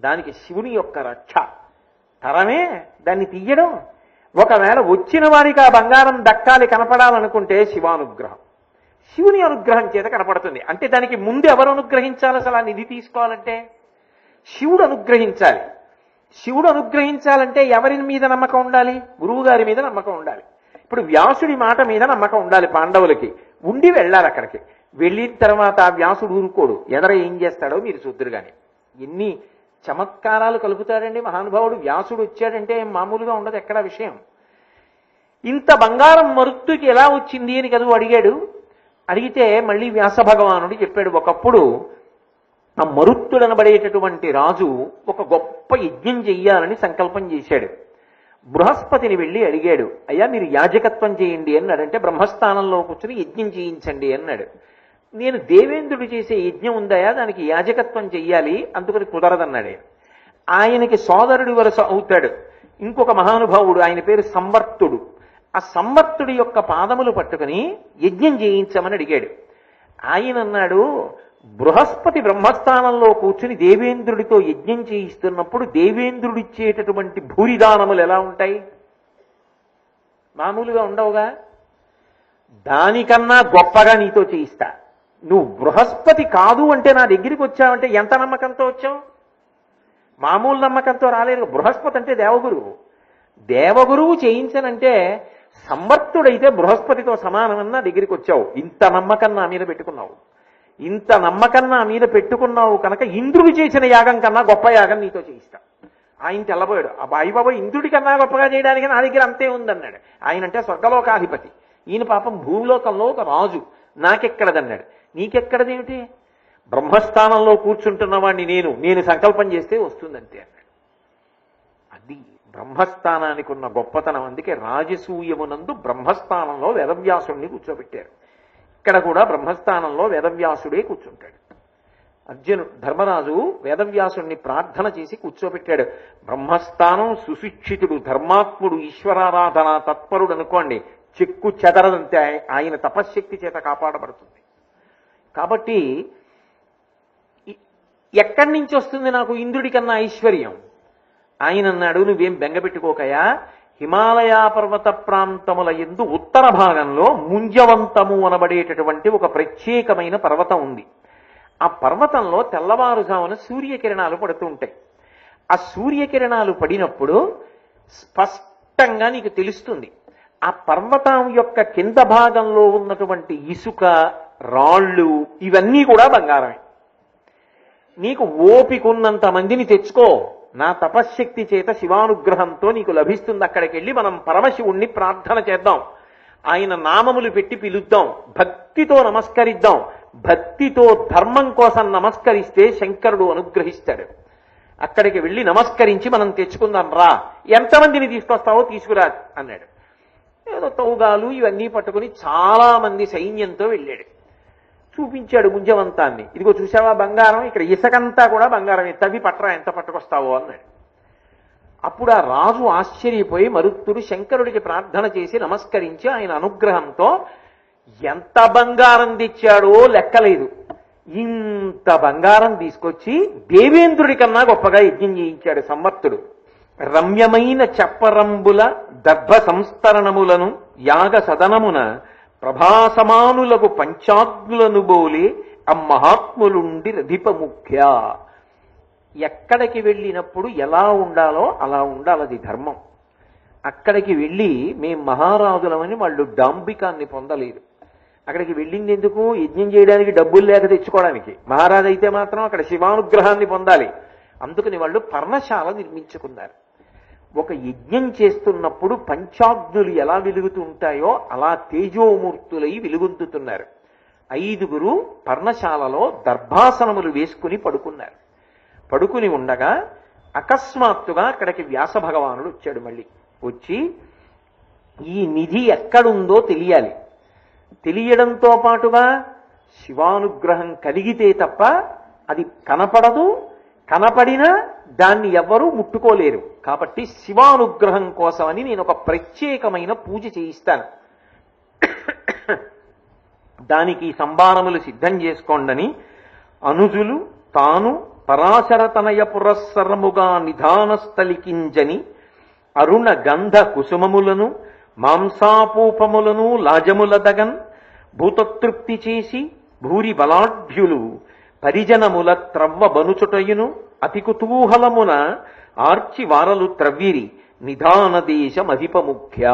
దానికి శివుని యొక్క రక్ష. తరమే దాన్ని తీయడం. ఒకవేళ వచ్చిన వారికి ఆ బంగారం దక్కాలి, కనపడాలనుకుంటే శివానుగ్రహం, శివుని అనుగ్రహం చేత కనపడుతుంది. అంటే దానికి ముందు ఎవరు అనుగ్రహించాలి? అసలు ఆ నిధి తీసుకోవాలంటే శివుడు అనుగ్రహించాలి. శివుడు అనుగ్రహించాలంటే ఎవరి మీద నమ్మకం ఉండాలి? గురువు గారి మీద నమ్మకం ఉండాలి. ఇప్పుడు వ్యాసుడి మాట మీద నమ్మకం ఉండాలి పాండవులకి. ఉండి వెళ్ళాలి అక్కడికి. వెళ్ళిన తర్వాత వ్యాసుడు ఊరుకోడు, ఎదర ఏం చేస్తాడో మీరు చూద్దరు. కానీ ఎన్ని చమత్కారాలు కలుపుతాడండి మహానుభావుడు. వ్యాసుడు వచ్చాడంటే మామూలుగా ఉండదు ఎక్కడ విషయం. ఇంత బంగారం మరుత్తుకి ఎలా వచ్చింది అని కదా అడిగాడు. అడిగితే మళ్ళీ వ్యాస భగవానుడు చెప్పాడు, ఒకప్పుడు ఆ మరుత్తుడనబడేటటువంటి రాజు ఒక గొప్ప యజ్ఞం చెయ్యాలని సంకల్పం చేశాడు. బృహస్పతిని వెళ్ళి అడిగాడు, అయ్యా మీరు యాజకత్వం చేయండి అన్నాడంటే బ్రహ్మస్థానంలో కూర్చుని యజ్ఞం చేయించండి అన్నాడు. నేను దేవేంద్రుడు చేసే యజ్ఞం ఉందయా, దానికి యాజకత్వం చెయ్యాలి, అందుకని కుదరదన్నాడు. ఆయనకి సోదరుడి వరుస అవుతాడు ఇంకొక మహానుభావుడు, ఆయన పేరు సంవర్తుడు. ఆ సంవర్తుడి యొక్క పాదములు పట్టుకుని యజ్ఞం చేయించమని అడిగాడు. ఆయన అన్నాడు, బృహస్పతి బ్రహ్మస్థానంలో కూర్చుని దేవేంద్రుడితో యజ్ఞం చేయిస్తున్నప్పుడు దేవేంద్రుడిచ్చేటటువంటి భూరిదానములు ఎలా ఉంటాయి? మామూలుగా ఉండవుగా. దానికన్నా గొప్పగా నీతో చేయిస్తా. నువ్వు బృహస్పతి కాదు అంటే నా దగ్గరికి వచ్చావంటే ఎంత నమ్మకంతో వచ్చావు? మామూలు నమ్మకంతో రాలేదు. బృహస్పతి అంటే దేవగురువు. దేవగురువు చేయించనంటే సంవర్తుడైతే బృహస్పతితో సమానమన్నా దగ్గరికి వచ్చావు. ఇంత నమ్మకం నా మీద పెట్టుకున్నావు. ఇంత నమ్మకం నా మీద పెట్టుకున్నావు కనుక ఇంద్రుడు చేసిన యాగం కన్నా గొప్ప యాగం నీతో చేయిస్తా. ఆయన తెల్లబోయాడు. అబ్బాయి బాబా, ఇంద్రుడి కన్నా గొప్పగా చేయడానికి నా దగ్గర అంతే ఉందన్నాడు. ఆయన అంటే స్వర్గలోకాధిపతి, ఈయన పాపం భూలోకంలో ఒక రాజు, నాకెక్కడదన్నాడు. నీకెక్కడదేమిటి? బ్రహ్మస్థానంలో కూర్చుంటున్న వాడిని నేను సంకల్పం చేస్తే వస్తుందంతే అన్నాడు. అది బ్రహ్మస్థానానికి ఉన్న గొప్పతనం. అందుకే రాజసూయమునందు బ్రహ్మస్థానంలో వేదవ్యాసుడిని కూర్చోబెట్టారు. ఇక్కడ కూడా బ్రహ్మస్థానంలో వేదవ్యాసుడే కూర్చుంటాడు. ధర్మరాజు వేదవ్యాసుడిని ప్రార్థన చేసి కూర్చోబెట్టాడు. బ్రహ్మస్థానం సుశిక్షితుడు, ధర్మాత్ముడు, ఈశ్వరారాధన తత్పరుడు అనుకోండి, చెక్కు చెదరదంతే ఆయన తపశ్శక్తి చేత కాపాడబడుతుంది. కాబట్టి ఎక్కడి నుంచి వస్తుంది నాకు ఇంద్రుడి కన్నా ఐశ్వర్యం? ఆయన అన్నాడు, నువ్వేం బెంగపెట్టుకోకయా, హిమాలయ పర్వత ప్రాంతముల యందు ఉత్తర భాగంలో ముంజవంతము అనబడేటటువంటి ఒక ప్రత్యేకమైన పర్వతం ఉంది. ఆ పర్వతంలో తెల్లవారుజామున సూర్యకిరణాలు పడుతూ ఉంటాయి. ఆ సూర్యకిరణాలు పడినప్పుడు స్పష్టంగా నీకు తెలుస్తుంది ఆ పర్వతం యొక్క కింద భాగంలో ఉన్నటువంటి ఇసుక, రాళ్ళు ఇవన్నీ కూడా బంగారమే. నీకు ఓపికన్నంత మందిని తెచ్చుకో, నా తపశ్శక్తి చేత శివానుగ్రహంతో నీకు లభిస్తుంది. అక్కడికి వెళ్ళి మనం పరమశివుణ్ణి ప్రార్థన చేద్దాం, ఆయన నామములు పెట్టి పిలుద్దాం, భక్తితో నమస్కరిద్దాం. భక్తితో ధర్మం కోసం నమస్కరిస్తే శంకరుడు అనుగ్రహిస్తాడు. అక్కడికి వెళ్ళి నమస్కరించి మనం తెచ్చుకుందాం రా, ఎంతమందిని తీసుకొస్తావో తీసుకురా అన్నాడు. ఏదో తౌగాలు ఇవన్నీ పట్టుకుని చాలా మంది సైన్యంతో వెళ్ళాడు. చూపించాడు ముంజవంతాన్ని. ఇదిగో చూసావా బంగారం, ఇక్కడ ఇసకంతా కూడా బంగారమే, తవ్వి పట్టరా, ఎంత పట్టుకొస్తావో అన్నాడు. అప్పుడు ఆ రాజు ఆశ్చర్యపోయి మరుత్తుడు శంకరుడికి ప్రార్థన చేసి నమస్కరించి ఆయన అనుగ్రహంతో ఎంత బంగారం తెచ్చాడో లెక్కలేదు. ఇంత బంగారం తీసుకొచ్చి దేవేంద్రుడి కన్నా గొప్పగా యజ్ఞం చేయించాడు సంవర్తుడు. రమ్యమైన చెప్పరంబుల దర్భ సంస్తరణములను యాగ సదనమున ప్రభాసమానులకు పంచాగ్నులను బోలే అమ్మహాత్ములుండి రధిప ముఖ్య. ఎక్కడికి వెళ్ళినప్పుడు ఎలా ఉండాలో అలా ఉండాలి, అది ధర్మం. అక్కడికి వెళ్ళి మేం మహారాజులమని వాళ్ళు డాంబికాన్ని పొందలేదు. అక్కడికి వెళ్ళింది ఎందుకు? యజ్ఞం చేయడానికి డబ్బులు లేక తెచ్చుకోవడానికి. మహారాజు అయితే మాత్రం అక్కడ శివానుగ్రహాన్ని పొందాలి. అందుకని వాళ్ళు పర్ణశాల నిర్మించుకున్నారు. ఒక యజ్ఞం చేస్తున్నప్పుడు పంచాగ్నులు ఎలా వెలుగుతూ ఉంటాయో అలా తేజోమూర్తులై వెలుగొందుతున్నారు. 5గురు పర్ణశాలలో దర్భాసనములు వేసుకుని పడుకున్నారు. పడుకుని ఉండగా అకస్మాత్తుగా అక్కడికి వ్యాస భగవానుడు వచ్చాడు. మళ్ళీ వచ్చి ఈ నిధి ఎక్కడుందో తెలియాలి, తెలియడంతో పాటుగా శివానుగ్రహం కలిగితే తప్ప అది కనపడదు, కనపడినా దాన్ని ఎవ్వరూ ముట్టుకోలేరు. కాబట్టి శివానుగ్రహం కోసమని నేను ఒక ప్రత్యేకమైన పూజ చేయిస్తాను, దానికి సంభారములు సిద్ధం చేసుకోండని అనుజులు తాను పరాశరతనయ పురస్సరముగా నిధానస్థలికింజని అరుణ గంధ కుసుమములను మాంసాపూపములను లాజములదగన్ భూతతృప్తి చేసి భూరి బలాఢ్యులు పరిజనముల త్రవ్వ బనుచుటయును అతి కుతూహలమున ఆర్చి వారలు త్రవ్విరి నిధాన దేశమధిపముఖ్య.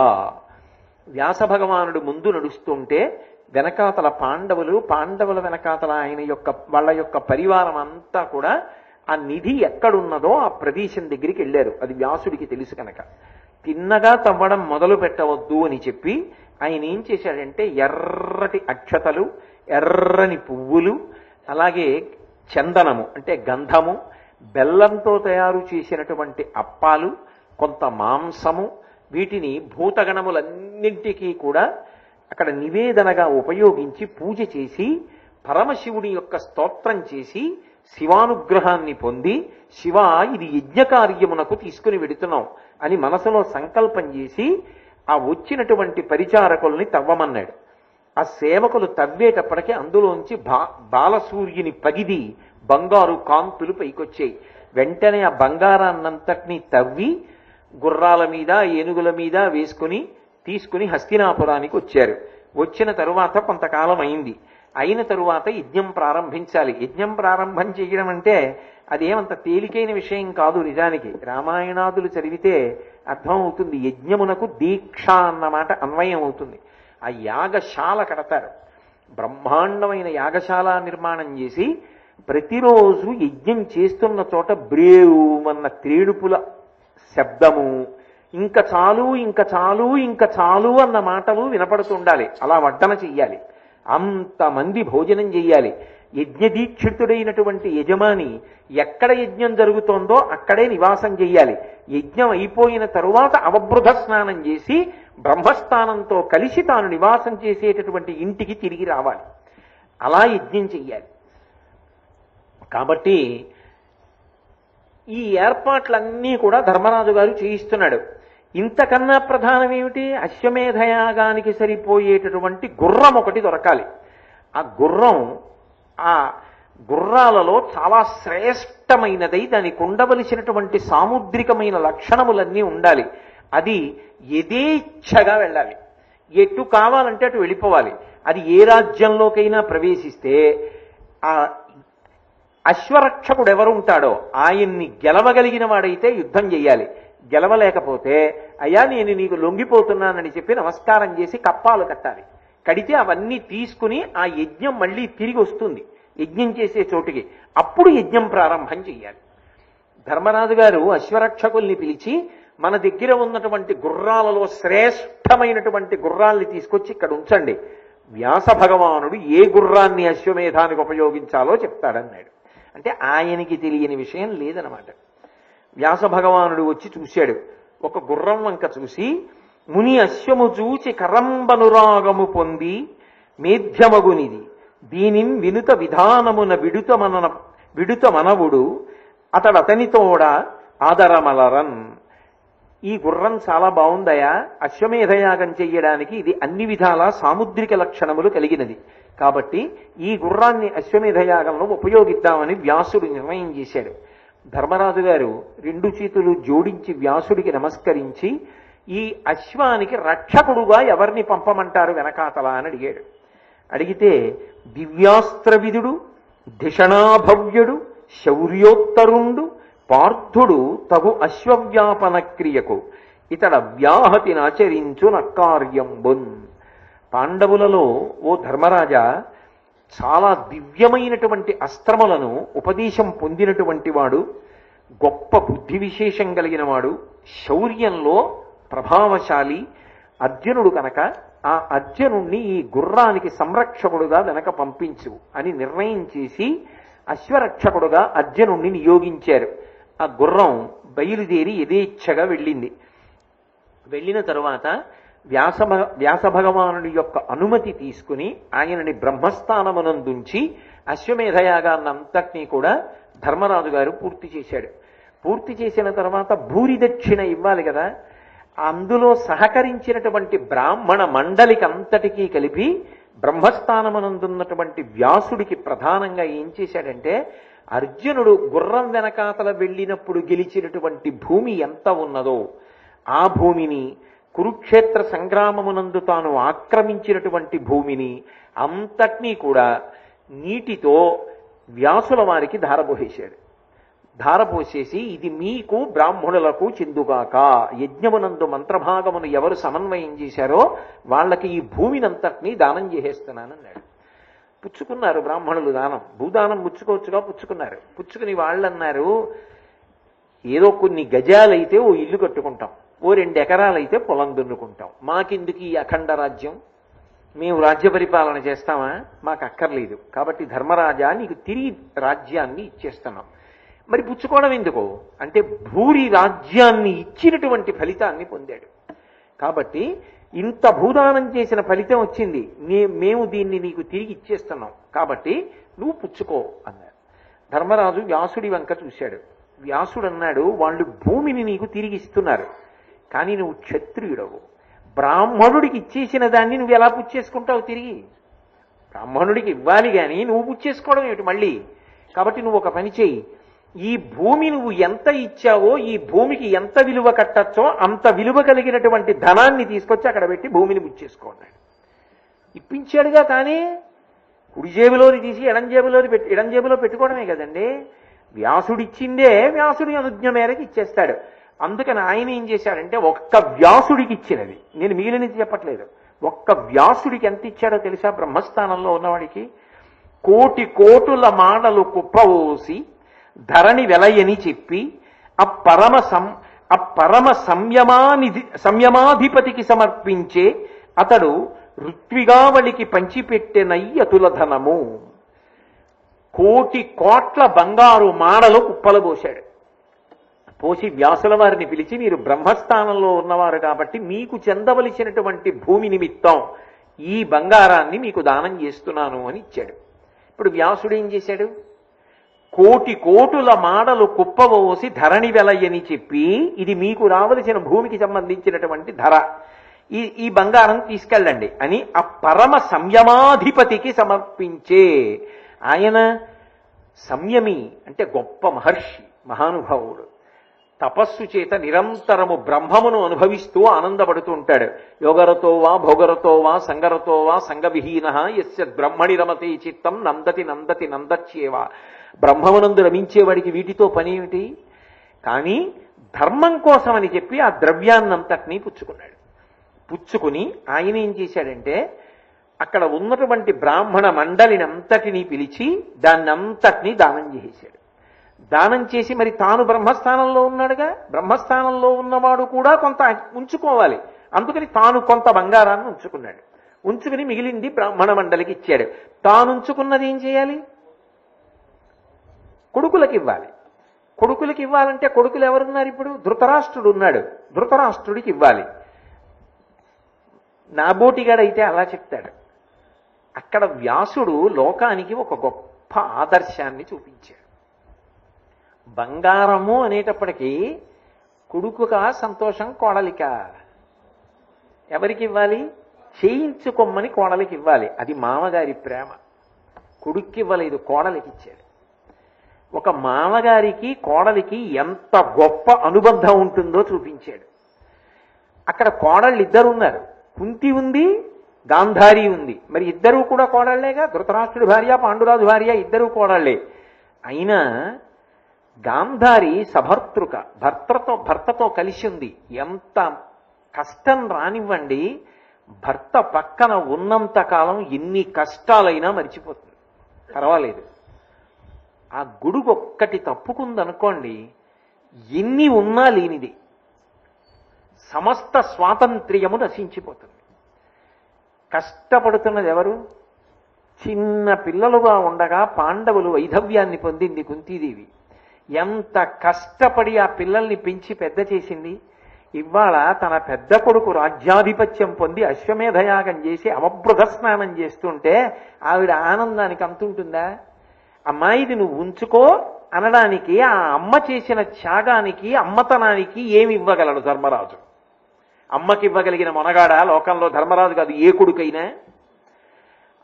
వ్యాస భగవానుడు ముందు నడుస్తుంటే వెనకాతల పాండవుల వెనకాతల ఆయన యొక్క వాళ్ళ యొక్క పరివారం అంతా కూడా ఆ నిధి ఎక్కడున్నదో ఆ ప్రదేశం దగ్గరికి వెళ్ళారు. అది వ్యాసుడికి తెలుసు కనుక తిన్నగా తవ్వడం మొదలు పెట్టవద్దు అని చెప్పి ఆయన ఏం చేశాడంటే ఎర్రటి అక్షతలు, ఎర్రని పువ్వులు, అలాగే చందనము అంటే గంధము, బెల్లంతో తయారు చేసినటువంటి అప్పాలు, కొంత మాంసము, వీటిని భూతగణములన్నింటికీ కూడా అక్కడ నివేదనగా ఉపయోగించి పూజ చేసి పరమశివుడి యొక్క స్తోత్రం చేసి శివానుగ్రహాన్ని పొంది శివ ఇది యజ్ఞకార్యమునకు తీసుకుని వెడుతున్నాం అని మనసులో సంకల్పం చేసి ఆ వచ్చినటువంటి పరిచారకుల్ని తవ్వమన్నాడు. ఆ సేవకులు తవ్వేటప్పటికీ అందులోంచి బాలసూర్యుని పగిది బంగారు కాంతులు పైకొచ్చాయి. వెంటనే ఆ బంగారాన్నంతటినీ తవ్వి గుర్రాల మీద ఏనుగుల మీద వేసుకుని తీసుకుని హస్తినాపురానికి వచ్చారు. వచ్చిన తరువాత కొంతకాలం అయింది. అయిన తరువాత యజ్ఞం ప్రారంభించాలి. యజ్ఞం ప్రారంభం చేయడం అంటే అదేమంత తేలికైన విషయం కాదు. నిజానికి రామాయణాదులు చదివితే అర్థమవుతుంది. యజ్ఞమునకు దీక్ష అన్నమాట అన్వయం అవుతుంది. ఆ యాగశాల కడతారు. బ్రహ్మాండమైన యాగశాల నిర్మాణం చేసి ప్రతిరోజు యజ్ఞం చేస్తున్న చోట బ్రేవుమన్న త్రేడుపుల శబ్దము, ఇంకా చాలు ఇంకా చాలు ఇంకా చాలు అన్న మాటలు వినపడుతుండాలి. అలా వడ్డన చెయ్యాలి. అంతమంది భోజనం చెయ్యాలి. యజ్ఞదీక్షితుడైనటువంటి యజమాని ఎక్కడ యజ్ఞం జరుగుతోందో అక్కడే నివాసం చెయ్యాలి. యజ్ఞం అయిపోయిన తరువాత అవబృధ స్నానం చేసి బ్రహ్మస్థానంతో కలిసి తాను నివాసం చేసేటటువంటి ఇంటికి తిరిగి రావాలి. అలా యజ్ఞం చెయ్యాలి. కాబట్టి ఈ ఏర్పాట్లన్నీ కూడా ధర్మరాజు గారు చేయిస్తున్నాడు. ఇంతకన్నా ప్రధానం ఏమిటి? అశ్వమేధయాగానికి సరిపోయేటటువంటి గుర్రం ఒకటి దొరకాలి. ఆ గుర్రాలలో చాలా శ్రేష్టమైనదై దానికి ఉండవలసినటువంటి సాముద్రికమైన లక్షణములన్నీ ఉండాలి. అది యథేచ్ఛగా వెళ్ళాలి. ఎటు కావాలంటే అటు వెళ్ళిపోవాలి. అది ఏ రాజ్యంలోకైనా ప్రవేశిస్తే ఆ అశ్వరక్షకుడు ఎవరు ఉంటాడో ఆయన్ని గెలవగలిగిన వాడైతే యుద్ధం చెయ్యాలి. గెలవలేకపోతే అయ్యా నేను నీకు లొంగిపోతున్నానని చెప్పి నమస్కారం చేసి కప్పాలు కట్టాలి. కడితే అవన్నీ తీసుకుని ఆ యజ్ఞం మళ్ళీ తిరిగి వస్తుంది యజ్ఞం చేసే చోటుకి. అప్పుడు యజ్ఞం ప్రారంభం చెయ్యాలి. ధర్మరాజు గారు అశ్వరక్షకుల్ని పిలిచి మన దగ్గర ఉన్నటువంటి గుర్రాలలో శ్రేష్టమైనటువంటి గుర్రాల్ని తీసుకొచ్చి ఇక్కడ ఉంచండి. వ్యాస భగవానుడు ఏ గుర్రాన్ని అశ్వమేధానికి ఉపయోగించాలో చెప్తాడన్నాడు. అంటే ఆయనకి తెలియని విషయం లేదనమాట. వ్యాస భగవానుడు వచ్చి చూశాడు. ఒక గుర్రం వంక చూసి ముని అశ్వము చూచి కరంబనురాగము పొంది మేధ్యమగునిది దీనిన్ వినుత విధానమున విడుత మనవుడు అతడతనితోడ ఆదరమలరన్. ఈ గుర్రం చాలా బాగుందయా, అశ్వమేధయాగం చెయ్యడానికి ఇది అన్ని విధాల సాముద్రిక లక్షణములు కలిగినది. కాబట్టి ఈ గుర్రాన్ని అశ్వమేధయాగంలో ఉపయోగిద్దామని వ్యాసుడు నిర్ణయం చేశాడు. ధర్మరాజు గారు రెండు చేతులు జోడించి వ్యాసుడికి నమస్కరించి ఈ అశ్వానికి రక్షకుడుగా ఎవరిని పంపమంటారు వెనకాతల అని అడిగాడు. అడిగితే దివ్యాస్త్రవిదుడు, ధిషణాభవ్యుడు, శౌర్యోత్తరుండు, పార్థుడు తగు అశ్వవ్యాపన క్రియకు ఇతడ వ్యాహతినాచరించు నక్కార్యంబున్. పాండవులలో ఓ ధర్మరాజా చాలా దివ్యమైనటువంటి అస్త్రములను ఉపదేశం పొందినటువంటి వాడు, గొప్ప బుద్ధి విశేషం కలిగిన వాడు, శౌర్యంలో ప్రభావశాలి అర్జునుడు కనుక ఆ అర్జునుణ్ణి ఈ గుర్రానికి సంరక్షకుడుగా వెనక పంపించు అని నిర్ణయం చేసి అశ్వరక్షకుడుగా అర్జునుణ్ణి నియోగించారు. ఆ గుర్రం బయలుదేరి యథేచ్ఛగా వెళ్ళింది. వెళ్ళిన తరువాత వ్యాస భగవానుడి యొక్క అనుమతి తీసుకుని ఆయనని బ్రహ్మస్థానమునందుంచి అశ్వమేధయాగాన్నంతటినీ కూడా ధర్మరాజు గారు పూర్తి చేశాడు. పూర్తి చేసిన తర్వాత భూరి దక్షిణ ఇవ్వాలి కదా. అందులో సహకరించినటువంటి బ్రాహ్మణ మండలికి అంతటికీ కలిపి బ్రహ్మస్థానమునందున్నటువంటి వ్యాసుడికి ప్రధానంగా ఏం చేశాడంటే, అర్జునుడు గుర్రం వెనకాతల వెళ్ళినప్పుడు గెలిచినటువంటి భూమి ఎంత ఉన్నదో ఆ భూమిని, కురుక్షేత్ర సంగ్రామమునందు తాను ఆక్రమించినటువంటి భూమిని అంతటినీ కూడా నీటితో వ్యాసుల వారికి ధారపోసేశాడు. ధారపోసేసి, ఇది మీకు బ్రాహ్మణులకు చెందుగాక, యజ్ఞమునందు మంత్రభాగమును ఎవరు సమన్వయం చేశారో వాళ్ళకి ఈ భూమినంతటినీ దానం చేసేస్తున్నానన్నాడు. పుచ్చుకున్నారు బ్రాహ్మణులు దానం. భూదానం పుచ్చుకోవచ్చుగా పుచ్చుకున్నారు. పుచ్చుకుని వాళ్ళన్నారు, ఏదో కొన్ని గజాలైతే ఓ ఇల్లు కట్టుకుంటాం, ఓ 2 ఎకరాలైతే పొలం దున్నుకుంటాం, మాకెందుకు ఈ అఖండ రాజ్యం, మేము రాజ్య పరిపాలన చేస్తామా, మాకు అక్కర్లేదు, కాబట్టి ధర్మరాజా నీకు తిరిగి రాజ్యాన్ని ఇచ్చేస్తున్నాం. మరి పుచ్చుకోవడం ఎందుకు అంటే, భూరి రాజ్యాన్ని ఇచ్చినటువంటి ఫలితాన్ని పొందాడు. కాబట్టి ఇంత భూదానం చేసిన ఫలితం వచ్చింది, మేము దీన్ని నీకు తిరిగి ఇచ్చేస్తున్నాం, కాబట్టి నువ్వు పుచ్చుకో అన్నాడు. ధర్మరాజు వ్యాసుడి వంక చూశాడు. వ్యాసుడు అన్నాడు, వాళ్ళు భూమిని నీకు తిరిగి ఇస్తున్నారు, కానీ నువ్వు క్షత్రియుడవు, బ్రాహ్మణుడికి ఇచ్చేసిన దాన్ని నువ్వు ఎలా పుచ్చేసుకుంటావు తిరిగి? బ్రాహ్మణుడికి ఇవ్వాలి కానీ నువ్వు పుచ్చేసుకోవడం ఏమిటి మళ్ళీ? కాబట్టి నువ్వు ఒక పని చెయ్యి, ఈ భూమి నువ్వు ఎంత ఇచ్చావో ఈ భూమికి ఎంత విలువ కట్టచ్చో అంత విలువ కలిగినటువంటి ధనాన్ని తీసుకొచ్చి అక్కడ పెట్టి భూమిని పుచ్చేసుకోన్నాడు. ఇప్పించాడుగా, కానీ కుడి జేబులోని తీసి ఎడం జేబులో పెట్టుకోవడమే కదండి. వ్యాసుడిచ్చిందే వ్యాసుడి అనుజ్ఞ మేరకు ఇచ్చేస్తాడు. అందుకని ఆయన ఏం చేశాడంటే, ఒక్క వ్యాసుడికి ఇచ్చినది, నేను మిగిలినది చెప్పట్లేదు, ఒక్క వ్యాసుడికి ఎంత ఇచ్చాడో తెలుసా? బ్రహ్మస్థానంలో ఉన్నవాడికి కోటి కోటుల మాటలు కుప్పవోసి ధరణి వెలయని చెప్పి పరమ సంయమాధిపతికి సమర్పించే అతడు ఋత్విగావళికి పంచిపెట్టెనయ్య అతుల ధనము. కోటి కోట్ల బంగారు మాడలు కుప్పలు పోశాడు. పోసి వ్యాసుల వారిని పిలిచి, మీరు బ్రహ్మస్థానంలో ఉన్నవారు కాబట్టి మీకు చెందవలసినటువంటి భూమి నిమిత్తం ఈ బంగారాన్ని మీకు దానం చేస్తున్నాను అని ఇచ్చాడు. ఇప్పుడు వ్యాసుడు ఏం చేశాడు? కోటి కోటుల మాడలు కుప్పవోసి ధరణి వెలయని చెప్పి, ఇది మీకు రావలసిన భూమికి సంబంధించినటువంటి ధర, ఈ బంగారం తీసుకెళ్ళండి అని ఆ పరమ సంయమాధిపతికి సమర్పించే. ఆయన సంయమి అంటే గొప్ప మహర్షి, మహానుభావుడు. తపస్సు చేత నిరంతరము బ్రహ్మమును అనుభవిస్తూ ఆనందపడుతూ ఉంటాడు. యోగరతో వా భోగరతో వా సంగరతో వా సంగవిహీన యస్య బ్రహ్మణి రమతే చిత్తం నందతి నందతి నందచ్యేవా. బ్రహ్మమునందు రమించేవాడికి వీటితో పని ఏమిటి? కానీ ధర్మం కోసమని చెప్పి ఆ ద్రవ్యాన్నంతటినీ పుచ్చుకున్నాడు. పుచ్చుకుని ఆయన ఏం చేశాడంటే, అక్కడ ఉన్నటువంటి బ్రాహ్మణ మండలిని అంతటినీ పిలిచి దాన్నంతటినీ దానం చేసేశాడు. దానం చేసి మరి తాను బ్రహ్మస్థానంలో ఉన్నాడుగా, బ్రహ్మస్థానంలో ఉన్నవాడు కూడా కొంత ఉంచుకోవాలి, అందుకని తాను కొంత బంగారాన్ని ఉంచుకున్నాడు. ఉంచుకుని మిగిలింది బ్రాహ్మణ మండలికి ఇచ్చాడు. తాను ఉంచుకున్నది ఏం చేయాలి? కొడుకులకి ఇవ్వాలి. కొడుకులకి ఇవ్వాలంటే కొడుకులు ఎవరున్నారు ఇప్పుడు? ధృతరాష్ట్రుడు ఉన్నాడు, ధృతరాష్ట్రుడికి ఇవ్వాలి. నాబోటిగాడైతే అలా చెప్తాడు. అక్కడ వ్యాసుడు లోకానికి ఒక గొప్ప ఆదర్శాన్ని చూపించాడు. బంగారము అనేటప్పటికీ కొడుకుగా సంతోషం, కోడలిక ఎవరికి ఇవ్వాలి? చేయించుకొమ్మని కోడలికి ఇవ్వాలి. అది మామగారి ప్రేమ. కొడుక్కి ఇవ్వలేదు, కోడలికి ఇచ్చాడు. ఒక మామగారికి కోడలికి ఎంత గొప్ప అనుబంధం ఉంటుందో చూపించాడు. అక్కడ కోడళ్ళు ఇద్దరు ఉన్నారు, కుంతి ఉంది, గాంధారి ఉంది. మరి ఇద్దరూ కూడా కోడళ్లేగా, ధృతరాష్ట్రుడి భార్య, పాండురాజు భార్య ఇద్దరూ కోడళ్లే. అయినా గాంధారి సభర్తృక, భర్తతో కలిసి ఉంది. ఎంత కష్టం రానివ్వండి, భర్త పక్కన ఉన్నంత కాలం ఎన్ని కష్టాలైనా మర్చిపోతుంది, పర్వాలేదు. ఆ గొడుగు ఒక్కటి తప్పుకుందనుకోండి, ఎన్ని ఉన్నా లేనిది, సమస్త స్వాతంత్ర్యము నశించిపోతుంది. కష్టపడుతున్నది ఎవరు? చిన్న పిల్లలుగా ఉండగా పాండవులు వైధవ్యాన్ని పొందింది కుంతీదేవి. ఎంత కష్టపడి ఆ పిల్లల్ని పెంచి పెద్ద చేసింది. ఇవాళ తన పెద్ద కొడుకు రాజ్యాధిపత్యం పొంది అశ్వమేధయాగం చేసి అవబృధ స్నానం చేస్తుంటే ఆవిడ ఆనందానికి అంతుంటుందా? అమ్మాయిది నువ్వు ఉంచుకో అనడానికి, ఆ అమ్మ చేసిన త్యాగానికి, అమ్మతనానికి ఏమి ఇవ్వగలడు ధర్మరాజు? అమ్మకి ఇవ్వగలిగిన మొనగాడ లోకంలో ధర్మరాజు కాదు, ఏ కొడుకైనా.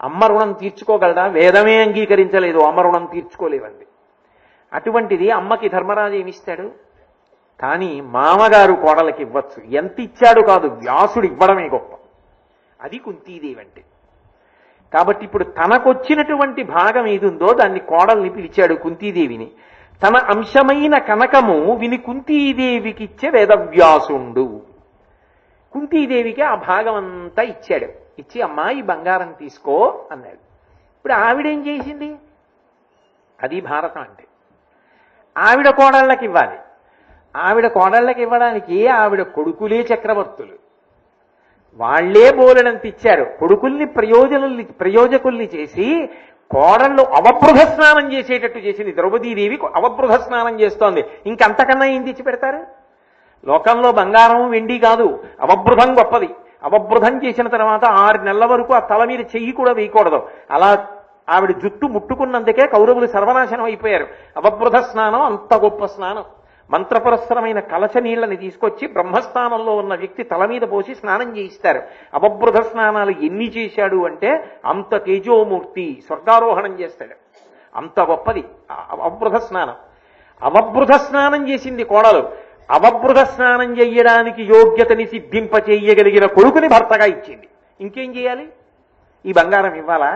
అమ్మ రుణం తీర్చుకోగలదా? వేదమే అంగీకరించలేదు, అమ్మ రుణం తీర్చుకోలేవండి. అటువంటిది అమ్మకి ధర్మరాజు ఏమిస్తాడు? కానీ మామగారు కోడలకి ఇవ్వచ్చు. ఎంత ఇచ్చాడు కాదు, వ్యాసుడు ఇవ్వడమే గొప్ప. అది కుంతీదేవి అంటే. కాబట్టి ఇప్పుడు తనకొచ్చినటువంటి భాగం ఏది ఉందో దాన్ని కోడల్ని పిలిచాడు కుంతీదేవిని. తన అంశమైన కనకము విని కుంతీదేవికి ఇచ్చే వేదవ్యాసుండు. కుంతీదేవికి ఆ భాగం అంతా ఇచ్చాడు. ఇచ్చి అమ్మా ఈ బంగారం తీసుకో అన్నాడు. ఇప్పుడు ఆవిడేం చేసింది? అది భారతం అంటే. ఆవిడ కోడళ్ళకి ఇవ్వాలి. ఆవిడ కోడళ్ళకి ఇవ్వడానికి ఆవిడ కొడుకులే చక్రవర్తులు. వాళ్లే బోలెడంత ఇచ్చారు. కొడుకుల్ని ప్రయోజకుల్ని చేసి కోడళ్ళు అవబృధ స్నానం చేసేటట్టు చేసింది. ద్రౌపదీదేవి అవబృధ స్నానం చేస్తోంది. ఇంకంతకన్నా ఏం తెచ్చి పెడతారు? లోకంలో బంగారం వెండి కాదు, అవబృధం గొప్పది. అవబృధం చేసిన తర్వాత 6 నెలల వరకు ఆ తల మీద చెయ్యి కూడా వేయకూడదు. అలా ఆవిడ జుట్టు ముట్టుకున్నందుకే కౌరవులు సర్వనాశనం అయిపోయారు. అవబృధ స్నానం అంత గొప్ప స్నానం. మంత్రపురస్సరమైన కలశ నీళ్లని తీసుకొచ్చి బ్రహ్మస్థానంలో ఉన్న వ్యక్తి తల మీద పోసి స్నానం చేయిస్తారు. అవబృధ స్నానాలు ఎన్ని చేశాడు అంటే అంత తేజోమూర్తి, స్వర్గారోహణం చేస్తాడు. అంత గొప్పది అవబృధ స్నానం. అవబృధ స్నానం చేసింది కోడలు. అవబృధ స్నానం చెయ్యడానికి యోగ్యతని సిద్ధింపచేయగలిగిన కొడుకుని భర్తగా ఇచ్చింది. ఇంకేం చేయాలి? ఈ బంగారం ఇవ్వాలా?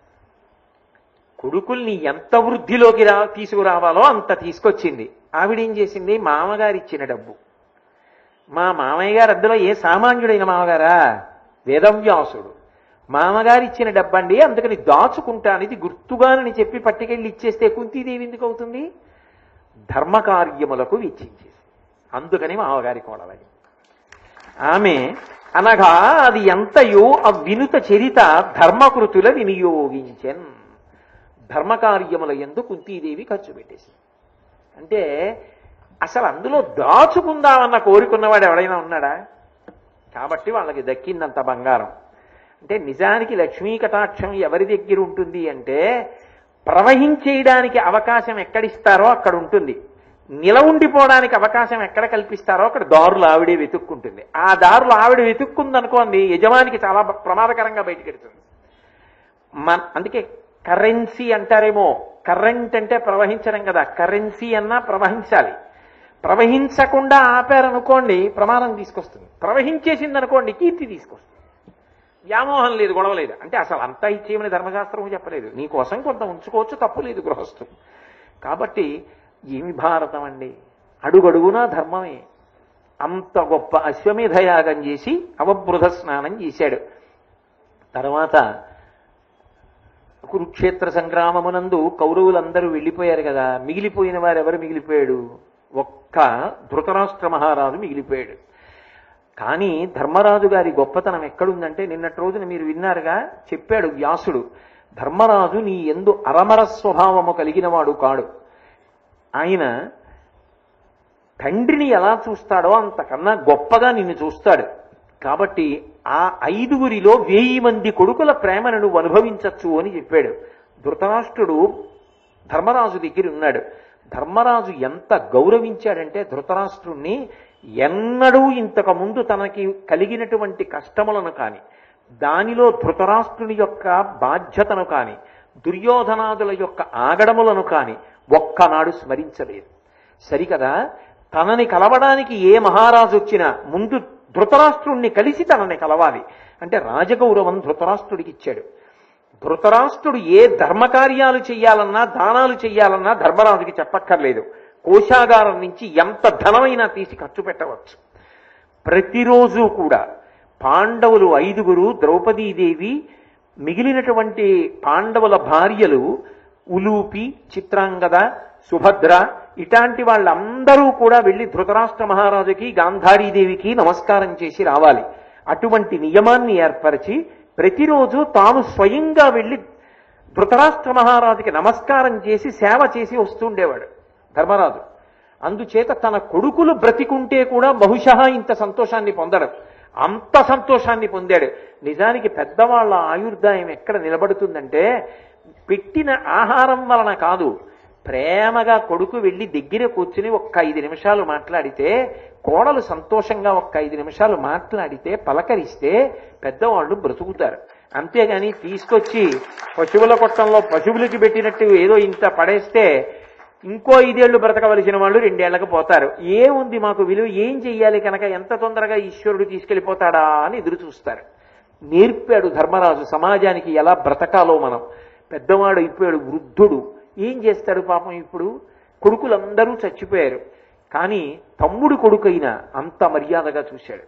కొడుకుల్ని ఎంత వృద్ధిలోకి తీసుకురావాలో అంత తీసుకొచ్చింది. ఆవిడేం చేసింది? మామగారు ఇచ్చిన డబ్బు. మా మామయ్య గారు అందులో ఏ సామాన్యుడైన మామగారా? వేదవ్యాసుడు. మామగారు ఇచ్చిన డబ్బండి, అందుకని దాచుకుంటాను, ఇది గుర్తుగానని చెప్పి పట్టుకెళ్ళి ఇచ్చేస్తే కుంతీదేవి ఎందుకు అవుతుంది? ధర్మకార్యములకు వెచ్చించేసి. అందుకని మామగారి కోడలని ఆమె అనగా అది ఎంతయో ఆ వినుత చరిత ధర్మకృతుల వినియోగించెన్. ధర్మకార్యముల యందు కుంతీదేవి ఖర్చు పెట్టేసింది. అంటే అసలు అందులో దాచుకుందామన్న కోరుకున్నవాడు ఎవడైనా ఉన్నాడా? కాబట్టి వాళ్ళకి దక్కిందంత బంగారం. అంటే నిజానికి లక్ష్మీ కటాక్షం ఎవరి దగ్గర ఉంటుంది అంటే ప్రవహించేయడానికి అవకాశం ఎక్కడిస్తారో అక్కడ ఉంటుంది. నిలవుండిపోవడానికి అవకాశం ఎక్కడ కల్పిస్తారో అక్కడ దారులు ఆవిడే వెతుక్కుంటుంది. ఆ దారులు ఆవిడ వెతుక్కుందనుకోండి, యజమానికి చాలా ప్రమాదకరంగా బయటకెడుతుంది. అందుకే కరెన్సీ అంటారేమో. కరెంట్ అంటే ప్రవహించడం కదా, కరెన్సీ అన్నా ప్రవహించాలి. ప్రవహించకుండా ఆపారనుకోండి ప్రమాదం తీసుకొస్తుంది. ప్రవహించేసింది అనుకోండి కీర్తి తీసుకొస్తుంది. వ్యామోహం లేదు, గొడవ లేదు. అంటే అసలు అంతా ఇచ్చేయమని ధర్మశాస్త్రము చెప్పలేదు. నీ కోసం కొంత ఉంచుకోవచ్చు, తప్పు లేదు గృహస్థు. కాబట్టి ఏమి భారతం అండి, అడుగడుగునా ధర్మమే. అంత గొప్ప అశ్వమేధయాగం చేసి అవబృధ స్నానం చేశాడు. తర్వాత కురుక్షేత్ర సంగ్రామమునందు కౌరవులందరూ వెళ్ళిపోయారు కదా, మిగిలిపోయిన వారు ఎవరు మిగిలిపోయాడు? ఒక్క ధృతరాష్ట్ర మహారాజు మిగిలిపోయాడు. కానీ ధర్మరాజు గారి గొప్పతనం ఎక్కడుందంటే నిన్నటి రోజున మీరు విన్నారుగా, చెప్పాడు వ్యాసుడు, ధర్మరాజు నీ యందు అరమర స్వభావము కలిగిన వాడు కాడు. ఆయన తండ్రిని ఎలా చూస్తాడో అంతకన్నా గొప్పగా నిన్ను చూస్తాడు. కాబట్టి ఆ 5గురిలో 1000 మంది కొడుకుల ప్రేమను నువ్వు అనుభవించచ్చు అని చెప్పాడు. ధృతరాష్ట్రుడు ధర్మరాజు దగ్గర ఉన్నాడు. ధర్మరాజు ఎంత గౌరవించాడంటే ధృతరాష్ట్రుణ్ణి, ఎన్నడూ ఇంతకు ముందు తనకి కలిగినటువంటి కష్టములను కాని, దానిలో ధృతరాష్ట్రుని యొక్క బాధ్యతను కాని, దుర్యోధనాదుల యొక్క ఆగడములను కాని ఒక్కనాడు స్మరించలేదు. సరికదా, తనని కలవడానికి ఏ మహారాజు వచ్చినా ముందు ధృతరాష్ట్రుణ్ణి కలిసి తనని కలవాలి. అంటే రాజగౌరవం ధృతరాష్ట్రుడికి ఇచ్చాడు. ధృతరాష్ట్రుడు ఏ ధర్మకార్యాలు చెయ్యాలన్నా, దానాలు చెయ్యాలన్నా ధర్మరాజుకి చెప్పక్కర్లేదు. కోశాగారం నుంచి ఎంత ధనమైనా తీసి ఖర్చు పెట్టవచ్చు. ప్రతిరోజు కూడా పాండవులు 5గురు, ద్రౌపదీదేవి, మిగిలినటువంటి పాండవుల భార్యలు ఉలూపి, చిత్రాంగద, సుభద్ర, ఇలాంటి వాళ్ళందరూ కూడా వెళ్ళి ధృతరాష్ట్ర మహారాజుకి, గాంధారీదేవికి నమస్కారం చేసి రావాలి. అటువంటి నియమాన్ని ఏర్పరిచి ప్రతిరోజు తాను స్వయంగా వెళ్ళి ధృతరాష్ట్ర మహారాజుకి నమస్కారం చేసి సేవ చేసి వస్తుండేవాడు ధర్మరాజు. అందుచేత తన కొడుకులు బ్రతికుంటే కూడా బహుశా ఇంత సంతోషాన్ని పొందడం, అంత సంతోషాన్ని పొందాడు. నిజానికి పెద్దవాళ్ల ఆయుర్దాయం ఎక్కడ నిలబడుతుందంటే పెట్టిన ఆహారం వలన కాదు, ప్రేమగా కొడుకు వెళ్ళి దగ్గర కూర్చుని ఒక్క 5 నిమిషాలు మాట్లాడితే, కోడలు సంతోషంగా ఒక్క 5 నిమిషాలు మాట్లాడితే, పలకరిస్తే పెద్దవాళ్ళు బ్రతుకుతారు. అంతేగాని తీసుకొచ్చి పశువుల కొట్టంలో పశువులకి పెట్టినట్టు ఏదో ఇంత పడేస్తే ఇంకో 5 ఏళ్లు బ్రతకవలసిన వాళ్ళు 2 ఏళ్లకు పోతారు. ఏముంది మాకు విలువ, ఏం చెయ్యాలి కనుక ఎంత తొందరగా ఈశ్వరుడు తీసుకెళ్లిపోతాడా అని ఎదురు చూస్తారు. నేర్పాడు ధర్మరాజు సమాజానికి ఎలా బ్రతకాలో. మనం పెద్దవాడు అయిపోయాడు, వృద్ధుడు, ఏం చేస్తాడు పాపం. ఇప్పుడు కొడుకులందరూ చచ్చిపోయారు, కానీ తమ్ముడు కొడుకైనా అంత మర్యాదగా చూశాడు.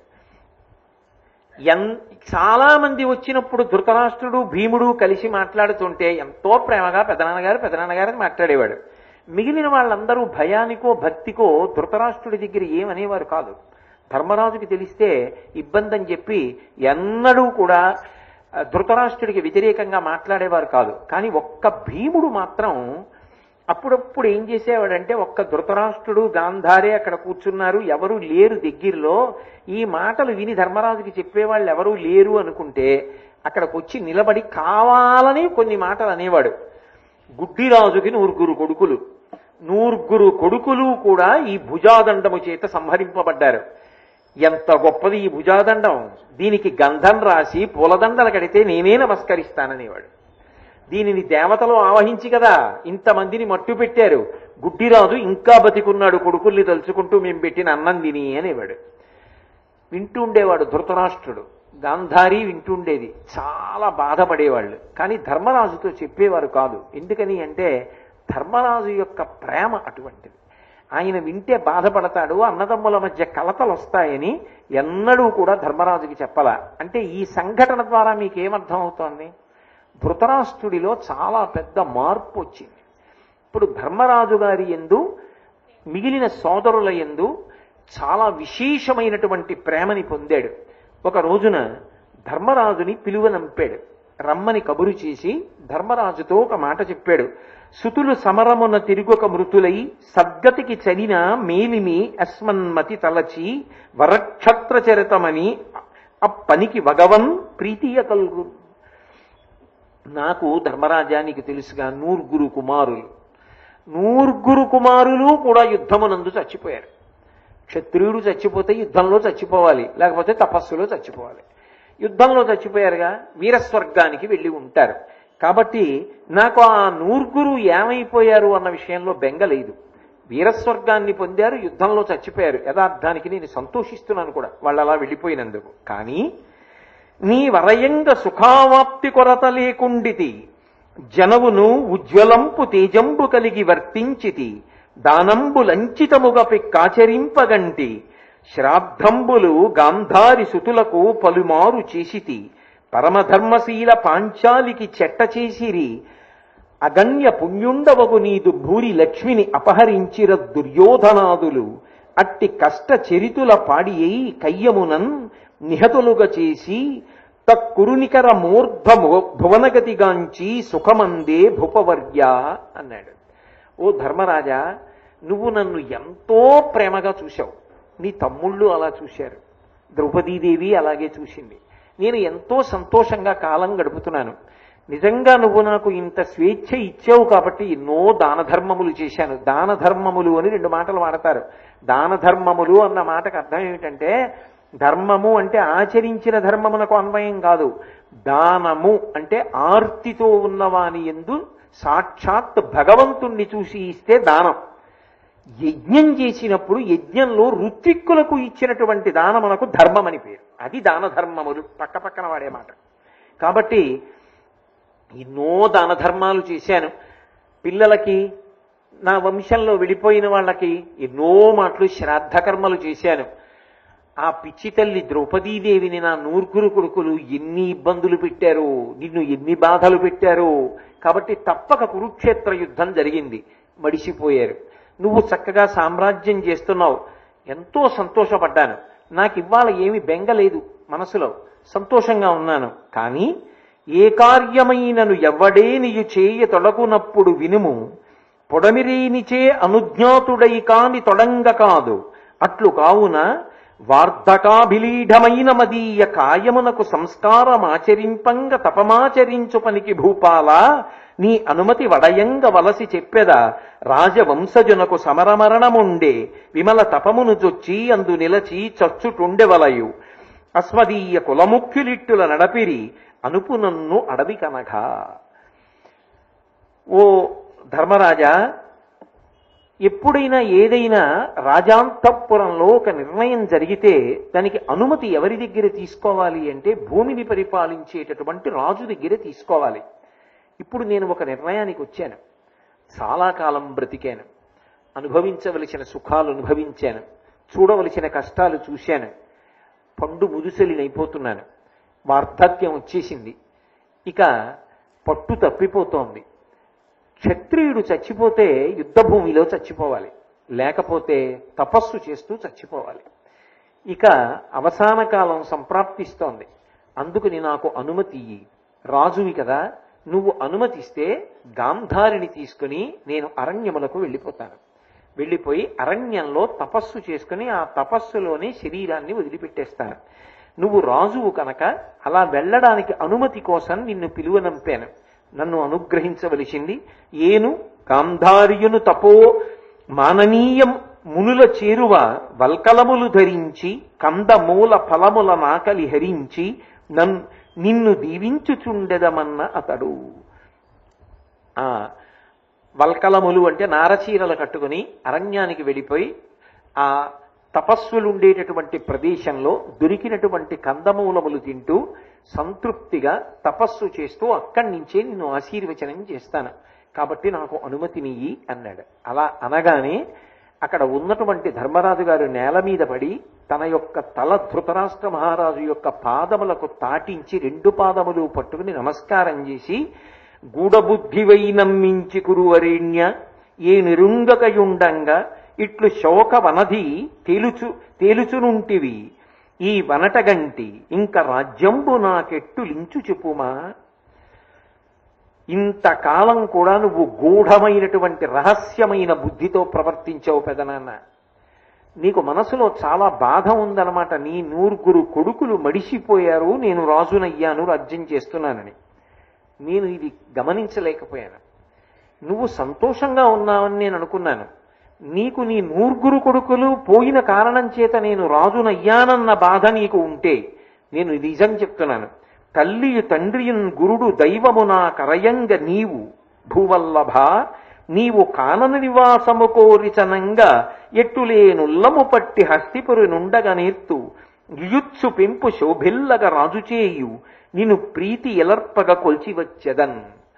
చాలా మంది వచ్చినప్పుడు ధృతరాష్ట్రుడు భీముడు కలిసి మాట్లాడుతుంటే ఎంతో ప్రేమగా పెదనాన్నగారు మాట్లాడేవాడు. మిగిలిన వాళ్ళందరూ భయానికో భక్తికో ధృతరాష్ట్రుడి దగ్గర ఏమనేవారు కాదు. ధర్మరాజుకి తెలిస్తే ఇబ్బంది అని చెప్పి ఎన్నడూ కూడా ధృతరాష్ట్రుడికి వ్యతిరేకంగా మాట్లాడేవారు కాదు. కానీ ఒక్క భీముడు మాత్రం అప్పుడప్పుడు ఏం చేసేవాడంటే, ఒక్క ధృతరాష్ట్రుడు గాంధారే అక్కడ కూర్చున్నారు, ఎవరూ లేరు దగ్గరలో, ఈ మాటలు విని ధర్మరాజుకి చెప్పేవాళ్ళు ఎవరూ లేరు అనుకుంటే అక్కడికి వచ్చి నిలబడి కావాలని కొన్ని మాటలు అనేవాడు. గుడ్డిరాజుకి 9 కొడుకులు, 9 కొడుకులు కూడా ఈ భుజాదండము చేత సంహరింపబడ్డారు. ఎంత గొప్పది ఈ భుజాదండం, దీనికి గంధం రాసి పూలదండలు కడితే నేనే నమస్కరిస్తాననేవాడు. దీనిని దేవతలు ఆవహించి కదా ఇంతమందిని మట్టు పెట్టారు, గుడ్డిరాజు ఇంకా బతికున్నాడు కొడుకుల్ని తలుచుకుంటూ మేము పెట్టిన అన్నం తిని అనేవాడు. వింటుండేవాడు ధృతరాష్ట్రుడు, గాంధారి వింటుండేది, చాలా బాధపడేవాళ్ళు. కానీ ధర్మరాజుతో చెప్పేవారు కాదు. ఎందుకని అంటే ధర్మరాజు యొక్క ప్రేమ అటువంటిది. ఆయన వింటే బాధపడతాడు, అన్నదమ్ముల మధ్య కలతలు వస్తాయని ఎన్నడూ కూడా ధర్మరాజుకి చెప్పాల. అంటే ఈ సంఘటన ద్వారా మీకేమర్థం అవుతోంది? ధృతరాష్ట్రుడిలో చాలా పెద్ద మార్పు వచ్చింది. ఇప్పుడు ధర్మరాజు గారి యందు మిగిలిన సోదరుల యందు చాలా విశేషమైనటువంటి ప్రేమని పొందాడు. ఒక రోజున ధర్మరాజుని పిలువనంపాడు, రమ్మని కబురు చేసి ధర్మరాజుతో ఒక మాట చెప్పాడు. సుతులు సమరమున తిరుగొక మృతులై సద్గతికి చలిన మేలిమి అస్మన్మతి తలచి వరక్షత్ర చరితమని అప్పనికి వగవన్ ప్రీతియ కలుగు. నాకు ధర్మరాజానికి తెలుసుగా 9 కుమారులు, 9 కుమారులు కూడా యుద్ధమునందు చచ్చిపోయారు. క్షత్రియుడు చచ్చిపోతే యుద్ధంలో చచ్చిపోవాలి, లేకపోతే తపస్సులో చచ్చిపోవాలి. యుద్ధంలో చచ్చిపోయారుగా, వీరస్వర్గానికి వెళ్ళి ఉంటారు. కాబట్టి నాకు ఆ 9 ఏమైపోయారు అన్న విషయంలో బెంగ లేదు. వీరస్వర్గాన్ని పొందారు, యుద్ధంలో చచ్చిపోయారు. యథార్థానికి నేను సంతోషిస్తున్నాను కూడా వాళ్ళు అలా వెళ్ళిపోయినందుకు. కానీ నీ వరయంగ సుఖావాప్తి కొరత లేకుండితి, జనవును ఉజ్వలంపు తేజంబు కలిగి వర్తించితి, దానంబు లంచితముగపి కాచరింపగంటి, శ్రాద్ధంబులు గాంధారి సుతులకు పలుమారు చేసితి, పరమధర్మశీల పాంచాలికి చెట్ట చేసిరి, అగణ్య పుణ్యుండవగు నీదు భూరి లక్ష్మిని అపహరించిర దుర్యోధనాదులు, అట్టి కష్ట చరితుల పాడి అయి కయ్యమునన్ నిహతులుగా చేసి తక్కురునికర మూర్ధ భువనగతిగాంచి సుఖమందే భూపవర్య అన్నాడు. ఓ ధర్మరాజా, నువ్వు నన్ను ఎంతో ప్రేమగా చూశావు, నీ తమ్ముళ్ళు అలా చూశారు, ద్రౌపదీదేవి అలాగే చూసింది. నేను ఎంతో సంతోషంగా కాలం గడుపుతున్నాను. నిజంగా నువ్వు నాకు ఇంత స్వేచ్ఛ ఇచ్చావు కాబట్టి ఎన్నో దాన ధర్మములు చేశాను. దాన ధర్మములు అని 2 మాటలు వాడతారు. దాన ధర్మములు అన్న మాటకు అర్థం ఏమిటంటే, ధర్మము అంటే ఆచరించిన ధర్మమునకు అన్వయం కాదు. దానము అంటే ఆర్తితో ఉన్నవాని యందు సాక్షాత్ భగవంతుణ్ణి చూసి ఇస్తే దానం. యజ్ఞం చేసినప్పుడు యజ్ఞంలో ఋత్విక్కులకు ఇచ్చినటువంటి దానమునకు ధర్మం అని పేరు. అది దాన ధర్మములు, పక్క పక్కన వాడే మాట. కాబట్టి ఎన్నో దాన ధర్మాలు చేశాను. పిల్లలకి, నా వంశంలో విడిపోయిన వాళ్ళకి ఎన్నో మాటలు శ్రాద్ధ కర్మలు చేశాను. ఆ పిచ్చి తల్లి ద్రౌపదీదేవిని నా 9 కొడుకులు ఎన్ని ఇబ్బందులు పెట్టారు, నిన్ను ఎన్ని బాధలు పెట్టారు. కాబట్టి తప్పక కురుక్షేత్ర యుద్ధం జరిగింది, మడిసిపోయారు. నువ్వు చక్కగా సామ్రాజ్యం చేస్తున్నావు, ఎంతో సంతోషపడ్డాను. నాకు ఇవాళ ఏమి బెంగలేదు, మనసులో సంతోషంగా ఉన్నాను. కానీ ఏ కార్యమైనను ఎవ్వడే నీయు చేయ తొడకునప్పుడు వినుము, పొడమిరేనిచే అనుజ్ఞాతుడై కాని తొడంగ కాదు. అట్లు కావున వార్ధకాభిలీఢమైన మదీయ కాయమునకు సంస్కారమాచరింపంగ తపమాచరించు పనికి భూపాల, నీ అనుమతి వడయంగ వలసి చెప్పెద, రాజవంశజునకు సమరమరణముండే, విమల తపమును జొచ్చి అందు నిలచి చచ్చుటుండెవలయు, అస్మదీయ కులముఖ్యులిట్టుల నడపిరి, అనుపు నన్ను అడవి కనగా. ఓ ధర్మరాజా, ఎప్పుడైనా ఏదైనా రాజాంతఃపురంలో ఒక నిర్ణయం జరిగితే దానికి అనుమతి ఎవరి దగ్గర తీసుకోవాలి అంటే భూమిని పరిపాలించేటటువంటి రాజు దగ్గర తీసుకోవాలి. ఇప్పుడు నేను ఒక నిర్ణయానికి వచ్చాను. చాలా కాలం బ్రతికాను, అనుభవించవలసిన సుఖాలు అనుభవించాను, చూడవలసిన కష్టాలు చూశాను, పండు ముదుసలినైపోతున్నాను, వార్ధక్యం వచ్చేసింది, ఇక పట్టు తప్పిపోతోంది. క్షత్రియుడు చచ్చిపోతే యుద్ధభూమిలో చచ్చిపోవాలి, లేకపోతే తపస్సు చేస్తూ చచ్చిపోవాలి. ఇక అవసాన కాలం సంప్రాప్తిస్తోంది. అందుకని నాకు అనుమతి ఇయ్యి. రాజువి కదా, నువ్వు అనుమతిస్తే గాంధారిని తీసుకుని నేను అరణ్యములకు వెళ్ళిపోతాను. వెళ్ళిపోయి అరణ్యంలో తపస్సు చేసుకుని ఆ తపస్సులోనే శరీరాన్ని వదిలిపెట్టేస్తాను. నువ్వు రాజువు కనుక అలా వెళ్ళడానికి అనుమతి కోసం నిన్ను పిలువనంపాను. నన్ను అనుగ్రహించవలసింది. ఏను గాంధార్యును తపో మాననీయం మునుల చేరువ వల్కలములు ధరించి కందమూల ఫలముల నాకలి హరించి నిన్ను దీవించుచుండెదమన్న అతడు. వల్కలములు అంటే నారచీరలు కట్టుకుని అరణ్యానికి వెళ్ళిపోయి ఆ తపస్సులుండేటటువంటి ప్రదేశంలో దొరికినటువంటి కందమూలములు తింటూ సంతృప్తిగా తపస్సు చేస్తూ అక్కడి నుంచే నిన్ను ఆశీర్వచనం చేస్తాను, కాబట్టి నాకు అనుమతినియ్యి అన్నాడు. అలా అనగానే అక్కడ ఉన్నటువంటి ధర్మరాజు గారు నేల మీద పడి తన యొక్క తల ధృతరాష్ట్ర మహారాజు యొక్క పాదములకు తాటించి 2 పాదములు పట్టుకుని నమస్కారం చేసి, గూఢబుద్ధివై నమ్మించి కురువరేణ్య ఏ నిరుంగకయుండంగా ఇట్లు శోక వనధి తేలుచునుంటివి ఈ వనటగంటి ఇంక రాజ్యంబు నాకెట్టు లించు చెప్పుమా. ఇంతకాలం కూడా నువ్వు గూఢమైనటువంటి రహస్యమైన బుద్ధితో ప్రవర్తించావు పెదనాన్న. నీకు మనసులో చాలా బాధ ఉందన్నమాట. నీ 9 కొడుకులు మడిసిపోయారు, నేను రాజునయ్యాను, రాజ్యం చేస్తున్నానని. నేను ఇది గమనించలేకపోయాను. నువ్వు సంతోషంగా ఉన్నావని నేను అనుకున్నాను. నీకు నీ 9 కొడుకులు పోయిన కారణం చేత నేను రాజునయ్యానన్న బాధ నీకు ఉంటే, నేను నిజం చెప్తున్నాను, తల్లియు తండ్రియున్ గురుడు దైవమునా కరయంగ నీవు భూవల్లభ నీవు కానన నివాసము కోరిచనంగా ఎట్టులేనుల్లము పట్టి హస్తిపురి నుండగ నేర్తు యుత్సు పెంపు శోభిల్లగ రాజుచేయు నిన్ను ప్రీతి ఎలర్పగ కొల్చివచ్చెదన్.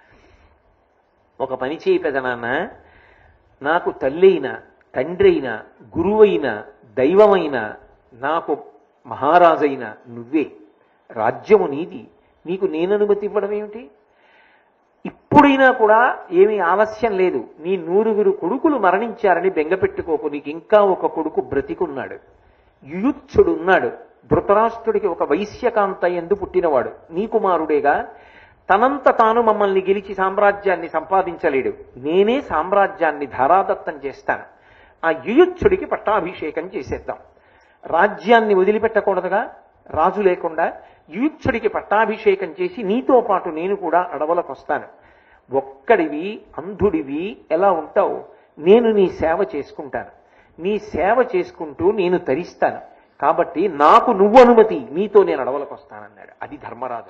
ఒక పని చేయి పెదనాన్న, నాకు తల్లైన తండ్రైన గురువైన దైవమైన నాకు మహారాజైన నువ్వే, రాజ్యము నీది, నీకు నేను అనుమతి ఇవ్వడం ఏమిటి? ఇప్పుడైనా కూడా ఏమీ ఆలస్యం లేదు. నీ 9 కొడుకులు మరణించారని బెంగపెట్టుకోకు. నీకు ఇంకా ఒక కొడుకు బ్రతికున్నాడు, యుయుత్సుడున్నాడు. ధృతరాష్ట్రుడికి ఒక వైశ్యకాంత ఎందు పుట్టినవాడు, నీ కుమారుడేగా. తనంత తాను మమ్మల్ని గెలిచి సామ్రాజ్యాన్ని సంపాదించలేడు, నేనే సామ్రాజ్యాన్ని ధారాదత్తం చేస్తాను. ఆ యుయుత్సుడికి పట్టాభిషేకం చేసేద్దాం. రాజ్యాన్ని వదిలిపెట్టకూడదుగా రాజు లేకుండా. యుయుత్సుడికి పట్టాభిషేకం చేసి నీతో పాటు నేను కూడా అడవులకు వస్తాను. ఒక్కడివి అంధుడివి ఎలా ఉంటావు? నేను నీ సేవ చేసుకుంటాను, నీ సేవ చేసుకుంటూ నేను తరిస్తాను. కాబట్టి నాకు నువ్వు అనుమతి, నీతో నేను అడవులకు వస్తానన్నాడు. అది ధర్మరాజు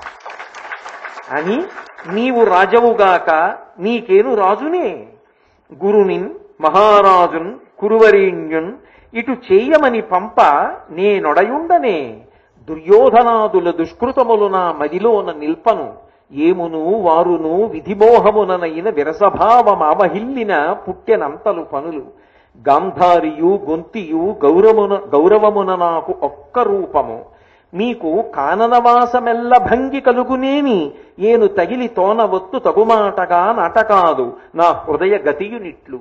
అని. నీవు రాజవుగాక నీకేను రాజునే, గురునిన్ మహారాజున్ కురువరేణ్యున్ ఇటు చేయమని పంప నేనొడయుండనే. దుర్యోధనాదుల దుష్కృతములు నా మదిలోన నిల్పను, ఏమును వారును విధిమోహముననైన విరసభావమావహిల్లిన పుట్టెనంతలు పనులు. గాంధారియు గొంతియు గౌరవమున నాకు ఒక్క రూపము, మీకు కాననవాసమెల్ల భంగి కలుగునేని ఏను తగిలి తోనవత్తు తగుమాటగా నాటకాదు నా హృదయ గతియునిట్లు.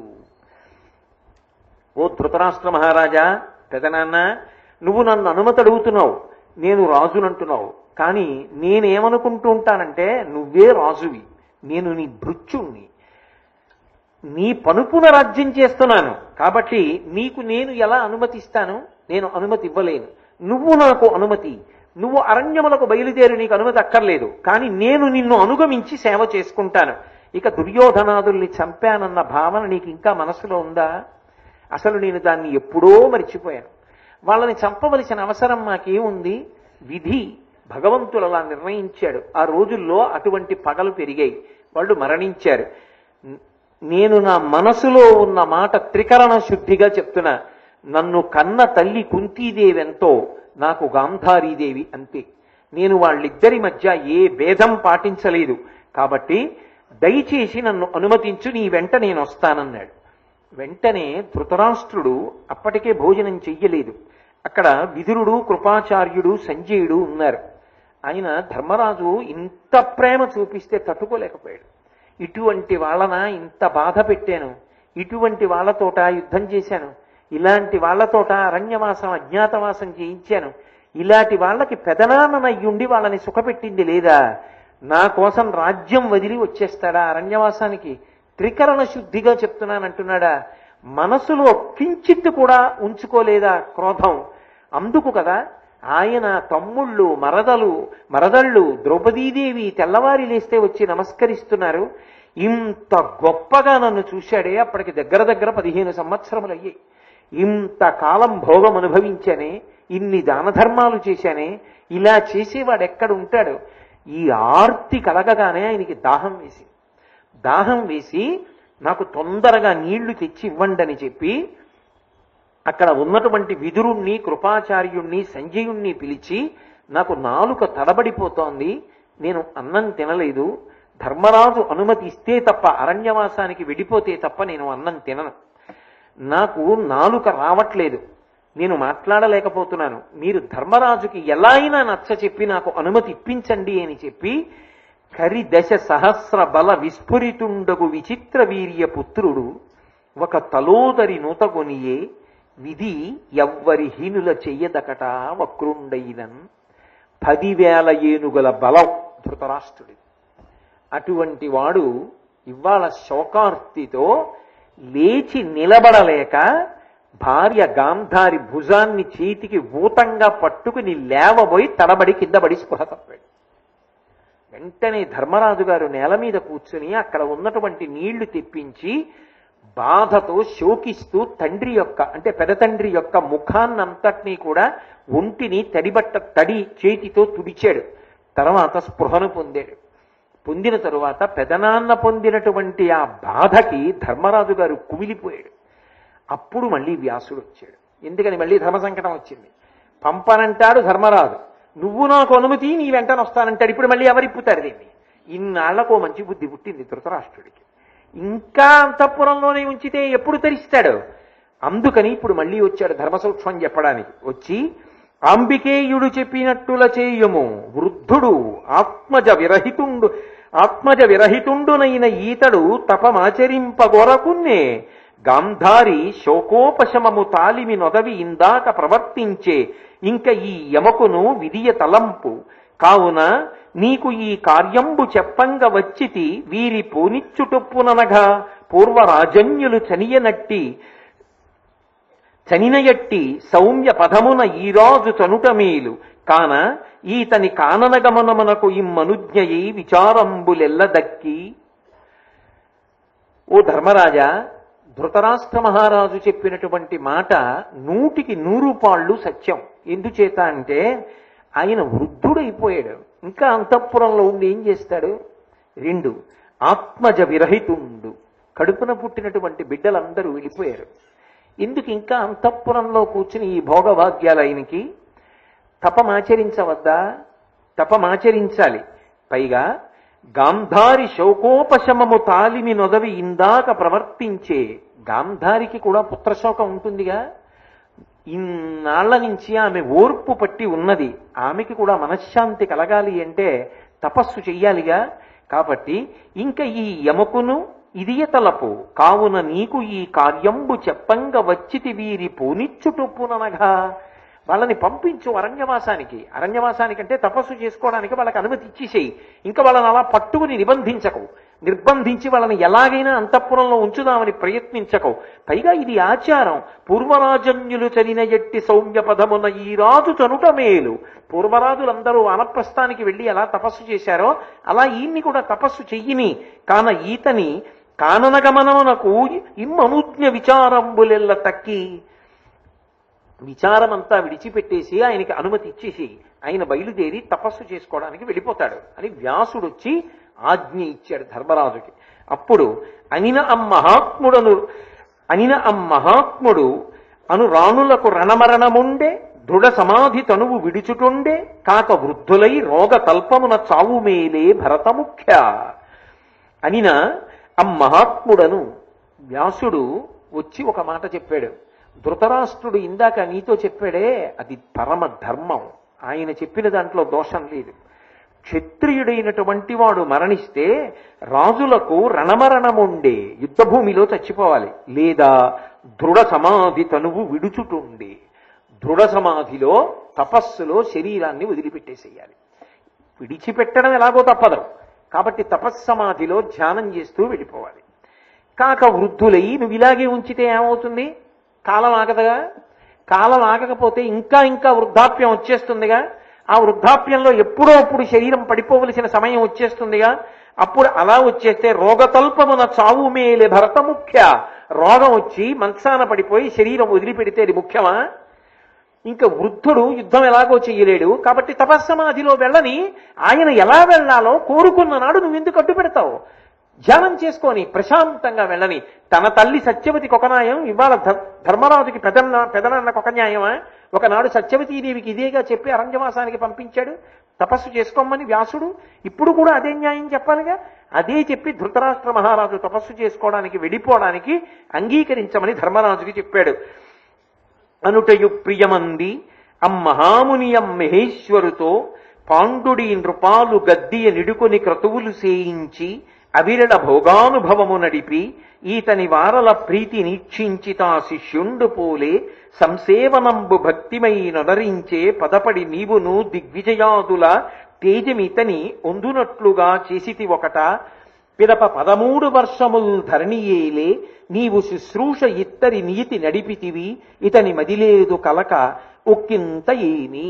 ఓ ధృతరాష్ట్ర మహారాజా, పెదనాన్న, నువ్వు నన్ను అనుమతి అడుగుతున్నావు, నేను రాజునంటున్నావు. కానీ నేనేమనుకుంటూ ఉంటానంటే నువ్వే రాజువి, నేను నీ భృత్యుణ్ణి, నీ పనుపున రాజ్యం చేస్తున్నాను. కాబట్టి నీకు నేను ఎలా అనుమతిస్తాను? నేను అనుమతి ఇవ్వలేను. నువ్వు నాకు అనుమతి. నువ్వు అరణ్యములకు బయలుదేరి నీకు అనుమతి అక్కర్లేదు, కానీ నేను నిన్ను అనుగమించి సేవ చేసుకుంటాను. ఇక దుర్యోధనాదుల్ని చంపానన్న భావన నీకు ఇంకా మనసులో ఉందా? అసలు నేను దాన్ని ఎప్పుడో మర్చిపోయాను. వాళ్ళని చంపవలసిన అవసరం మాకేముంది? విధి భగవంతుడు అలా నిర్ణయించాడు. ఆ రోజుల్లో అటువంటి పగలు పెరిగాయి, వాళ్ళు మరణించారు. నేను నా మనసులో ఉన్న మాట త్రికరణ శుద్ధిగా చెప్తున్నా. నన్ను కన్న తల్లి కుంతీదేవి ఎంతో, నాకు గాంధారీదేవి అంతే. నేను వాళ్ళిద్దరి మధ్య ఏ భేదం పాటించలేదు. కాబట్టి దయచేసి నన్ను అనుమతించు, నీ వెంట నేను వస్తానన్నాడు. వెంటనే ధృతరాష్ట్రుడు అప్పటికే భోజనం చెయ్యలేదు. అక్కడ విదురుడు, కృపాచార్యుడు, సంజయుడు ఉన్నారు. ఆయన ధర్మరాజు ఇంత ప్రేమ చూపిస్తే తట్టుకోలేకపోయాడు. ఇటువంటి వాళ్ళన ఇంత బాధ పెట్టాను, ఇటువంటి వాళ్ళతోట యుద్ధం చేశాను, ఇలాంటి వాళ్లతోట అరణ్యవాసం అజ్ఞాతవాసం చేయించాను, ఇలాంటి వాళ్ళకి పెదనాన్ననయ్యుండి వాళ్ళని సుఖపెట్టింది లేదా? నా కోసం రాజ్యం వదిలి వచ్చేస్తాడా అరణ్యవాసానికి? త్రికరణ శుద్ధిగా చెప్తున్నానంటున్నాడా? మనసులో కించిత్తు కూడా ఉంచుకోలేదా క్రోధం? అందుకు కదా ఆయన తమ్ముళ్ళు, మరదళ్ళు ద్రౌపదీదేవి తెల్లవారి లేస్తే వచ్చి నమస్కరిస్తున్నారు. ఇంత గొప్పగా నన్ను చూశాడే, అప్పటికి దగ్గర 15 సంవత్సరములు అయ్యాయి. ఇంతకాలం భోగం అనుభవించానే, ఇన్ని దాన ధర్మాలు చేశానే, ఇలా చేసేవాడు ఎక్కడ ఉంటాడు? ఈ ఆర్తి కలగగానే ఆయనకి దాహం వేసి నాకు తొందరగా నీళ్లు తెచ్చి ఇవ్వండి అని చెప్పి అక్కడ ఉన్నటువంటి విదురుణ్ణి, కృపాచార్యుణ్ణి, సంజయుణ్ణి పిలిచి, నాకు నాలుక తడబడిపోతోంది, నేను అన్నం తినలేదు, ధర్మరాజు అనుమతి ఇస్తే తప్ప, అరణ్యవాసానికి విడిపోతే తప్ప నేను అన్నం తినను, నాకు నాలుక రావట్లేదు, నేను మాట్లాడలేకపోతున్నాను, మీరు ధర్మరాజుకి ఎలా అయినా నచ్చ చెప్పి నాకు అనుమతి ఇప్పించండి అని చెప్పి, కరిదశ సహస్ర బల విస్ఫురితుండగు విచిత్ర వీర్య పుత్రుడు ఒక తలోదరి నూతగొనియే విధి ఎవ్వరి హీనుల చెయ్యదకట వక్రుండైనన్. 10,000 ఏనుగుల బలం ధృతరాష్ట్రుడి. అటువంటి వాడు ఇవాళ శోకార్తితో లేచి నిలబడలేక భార్య గాంధారి భుజాన్ని చేతికి ఊతంగా పట్టుకుని లేవబోయి తడబడి కింద పడి స్పృహ తప్పాడు. వెంటనే ధర్మరాజు గారు నేల మీద కూర్చుని అక్కడ ఉన్నటువంటి నీళ్లు తెప్పించి బాధతో శోకిస్తూ తండ్రి యొక్క అంటే పెదతండ్రి యొక్క ముఖాన్నంతటినీ కూడా ఒంటిని తడి చేతితో తుడిచాడు. తర్వాత స్పృహను పొందాడు. పొందిన తరువాత పెదనాన్న పొందినటువంటి ఆ బాధకి ధర్మరాజు గారు కుమిలిపోయాడు. అప్పుడు మళ్ళీ వ్యాసుడు వచ్చాడు. ఎందుకని మళ్ళీ ధర్మ సంకటం వచ్చింది. పంపనంటాడు ధర్మరాజు, నువ్వు నాకు అనుమతి, నీ వెంటనే వస్తానంటాడు. ఇప్పుడు మళ్ళీ ఎవరిప్పుతారు దీన్ని? ఇన్నాళ్లకు మంచి బుద్ధి పుట్టింది ధృతరాష్ట్రుడికి. ఇంకా అంతఃపురంలోనే ఉంచితే ఎప్పుడు తరిస్తాడు? అందుకని ఇప్పుడు మళ్ళీ వచ్చాడు ధర్మసూక్ష్మం చెప్పడానికి. వచ్చి, అంబికేయుడు చెప్పినట్టుల చేయము, వృద్ధుడు ఆత్మజ విరహితుండునైన ఈతడు తపమాచరింపగొరకున్నే, గాంధారి శోకోపశమము తాలిమి నొదవి ఇందాక ప్రవర్తించే, ఇంక ఈ యమకును విధియ తలంపు, కావున నీకు ఈ కార్యంబు చెప్పంగ వచ్చితి, వీరి పోనిచ్చుటొప్పుననగా పూర్వరాజన్యులు చనినయట్టి సౌమ్య పదమున ఈరాజు చనుటమేలు, కాన ఈతని కాననగమనమునకు ఇమ్మనుజ్ఞయై విచారంబులెల్ల దక్కి. ఓ ధర్మరాజా, ధృతరాష్ట్ర మహారాజు చెప్పినటువంటి మాట 100కి 100 పాళ్ళు సత్యం. ఎందుచేత అంటే ఆయన వృద్ధుడైపోయాడు, ఇంకా అంతఃపురంలో ఉండి ఏం చేస్తాడు? 2, ఆత్మజ విరహితుండు, కడుపున పుట్టినటువంటి బిడ్డలందరూ వెళ్ళిపోయారు. ఎందుకు ఇంకా అంతఃపురంలో కూర్చుని ఈ భోగభాగ్యాలు? ఆయనకి తపమాచరించవద్దా? తపమాచరించాలి. పైగా గాంధారి శోకోపశమము తాలిమి నొదవి ఇందాక ప్రవర్తించే, గాంధారికి కూడా పుత్రశోకం ఉంటుందిగా. ఇన్నాళ్ల నుంచి ఆమె ఓర్పు పట్టి ఉన్నది, ఆమెకి కూడా మనశ్శాంతి కలగాలి అంటే తపస్సు చెయ్యాలిగా. కాబట్టి ఇంకా ఈ యమకును ఇదియ తలపు, కావున నీకు ఈ కార్యంబు చెప్పంగ వచ్చితి వీరి పోనిచ్చుటొప్పుననగా, వాళ్ళని పంపించు అరణ్యవాసానికి. అరణ్యవాసానికంటే తపస్సు చేసుకోవడానికి వాళ్ళకి అనుమతి ఇచ్చేసేయి. ఇంకా వాళ్ళని అలా పట్టుకుని నిర్బంధించి వాళ్ళని ఎలాగైనా అంతఃపురంలో ఉంచుదామని ప్రయత్నించకు. పైగా ఇది ఆచారం, పూర్వరాజన్యులు చలిన ఎట్టి సౌమ్య పదమున ఈ రాజు చనుట మేలు. పూర్వరాజులందరూ వానప్రస్థానికి వెళ్ళి ఎలా తపస్సు చేశారో అలా ఈయన్ని కూడా తపస్సు చెయ్యిని, కాన ఈతని కాననగమనమునకు ఇమ్మనుజ్ఞ విచారంబులెల్ల తక్కి. విచారమంతా విడిచిపెట్టేసి ఆయనకి అనుమతి ఇచ్చేసి ఆయన బయలుదేరి తపస్సు చేసుకోవడానికి వెళ్ళిపోతాడు అని వ్యాసుడు వచ్చి ఆజ్ఞ ఇచ్చాడు ధర్మరాజుకి. అప్పుడు అనిన అమ్మహాత్ముడు అను రాణులకు రణమరణముండే దృఢ సమాధి తనువు విడుచుటుండే కాక వృద్ధులై రోగ తల్పమున చావు మేలే భరతముఖ్య. అనిన అమ్మహాత్ముడను వ్యాసుడు వచ్చి ఒక మాట చెప్పాడు. ధృతరాష్ట్రుడు ఇందాక నీతో చెప్పాడే అది పరమ ధర్మం, ఆయన చెప్పిన దాంట్లో దోషం లేదు. క్షత్రియుడైనటువంటి వాడు మరణిస్తే రాజులకు రణమరణముండే, యుద్ధభూమిలో చచ్చిపోవాలి, లేదా దృఢ సమాధి తనువు విడుచుటుండే, దృఢ సమాధిలో తపస్సులో శరీరాన్ని వదిలిపెట్టేసేయాలి. విడిచిపెట్టడం ఎలాగో తప్పదు కాబట్టి తపస్సమాధిలో ధ్యానం చేస్తూ వెళ్ళిపోవాలి. కాక వృద్ధులై నువ్వు ఇలాగే ఉంచితే ఏమవుతుంది? కాలం ఆగదుగా. కాలం ఆగకపోతే ఇంకా ఇంకా వృద్ధాప్యం వచ్చేస్తుందిగా. ఆ వృద్ధాప్యంలో ఎప్పుడో అప్పుడు శరీరం పడిపోవలసిన సమయం వచ్చేస్తుందిగా. అప్పుడు అలా వచ్చేస్తే రోగతల్పమున చావు మేలే భరత ముఖ్య. రోగం వచ్చి మంచాన పడిపోయి శరీరం వదిలిపెడితే అది ముఖ్యమా? ఇంకా వృద్ధుడు యుద్ధం ఎలాగో చెయ్యలేడు కాబట్టి తపస్సమాధిలో వెళ్ళని ఆయన ఎలా వెళ్లాలో కోరుకున్న నాడు నువ్వెందుకు అడ్డు పెడతావు? ధ్యానం చేసుకొని ప్రశాంతంగా వెళ్ళని. తన తల్లి సత్యవతికి ఒక న్యాయం, ఇవాళ ధర్మరాజుకి పెదనాన్నకు ఒక న్యాయమా? ఒకనాడు సత్యవతీదేవికి ఇదేగా చెప్పి అరణ్యవాసానికి పంపించాడు తపస్సు చేసుకోమని వ్యాసుడు. ఇప్పుడు కూడా అదే న్యాయం చెప్పాలిగా. అదే చెప్పి ధృతరాష్ట్ర మహారాజు తపస్సు చేసుకోవడానికి వెళ్ళిపోవడానికి అంగీకరించమని ధర్మరాజుకి చెప్పాడు. అనుటయు ప్రియమంది అమ్మహామునియం మహేశ్వరుతో పాండుడి నృపాలు గద్దియ నిడుకొని క్రతువులు సేయించి అవిరళ భోగానుభవము నడిపి ఈతని వారల ప్రీతి నీక్షించి తా శిష్యుండు పోలే సంసేవనంబు భక్తిమై నొదరించే పదపడి నీవును దిగ్విజయాదుల తేజమితని ఒందునట్లుగా చేసితి ఒకట పిదప 13 వర్షముల్ ధరణియేలే నీవు శుశ్రూష ఇత్తరి నీతి నడిపితివి ఇతని మదిలేదు కలక ఒక్కింత ఏమి.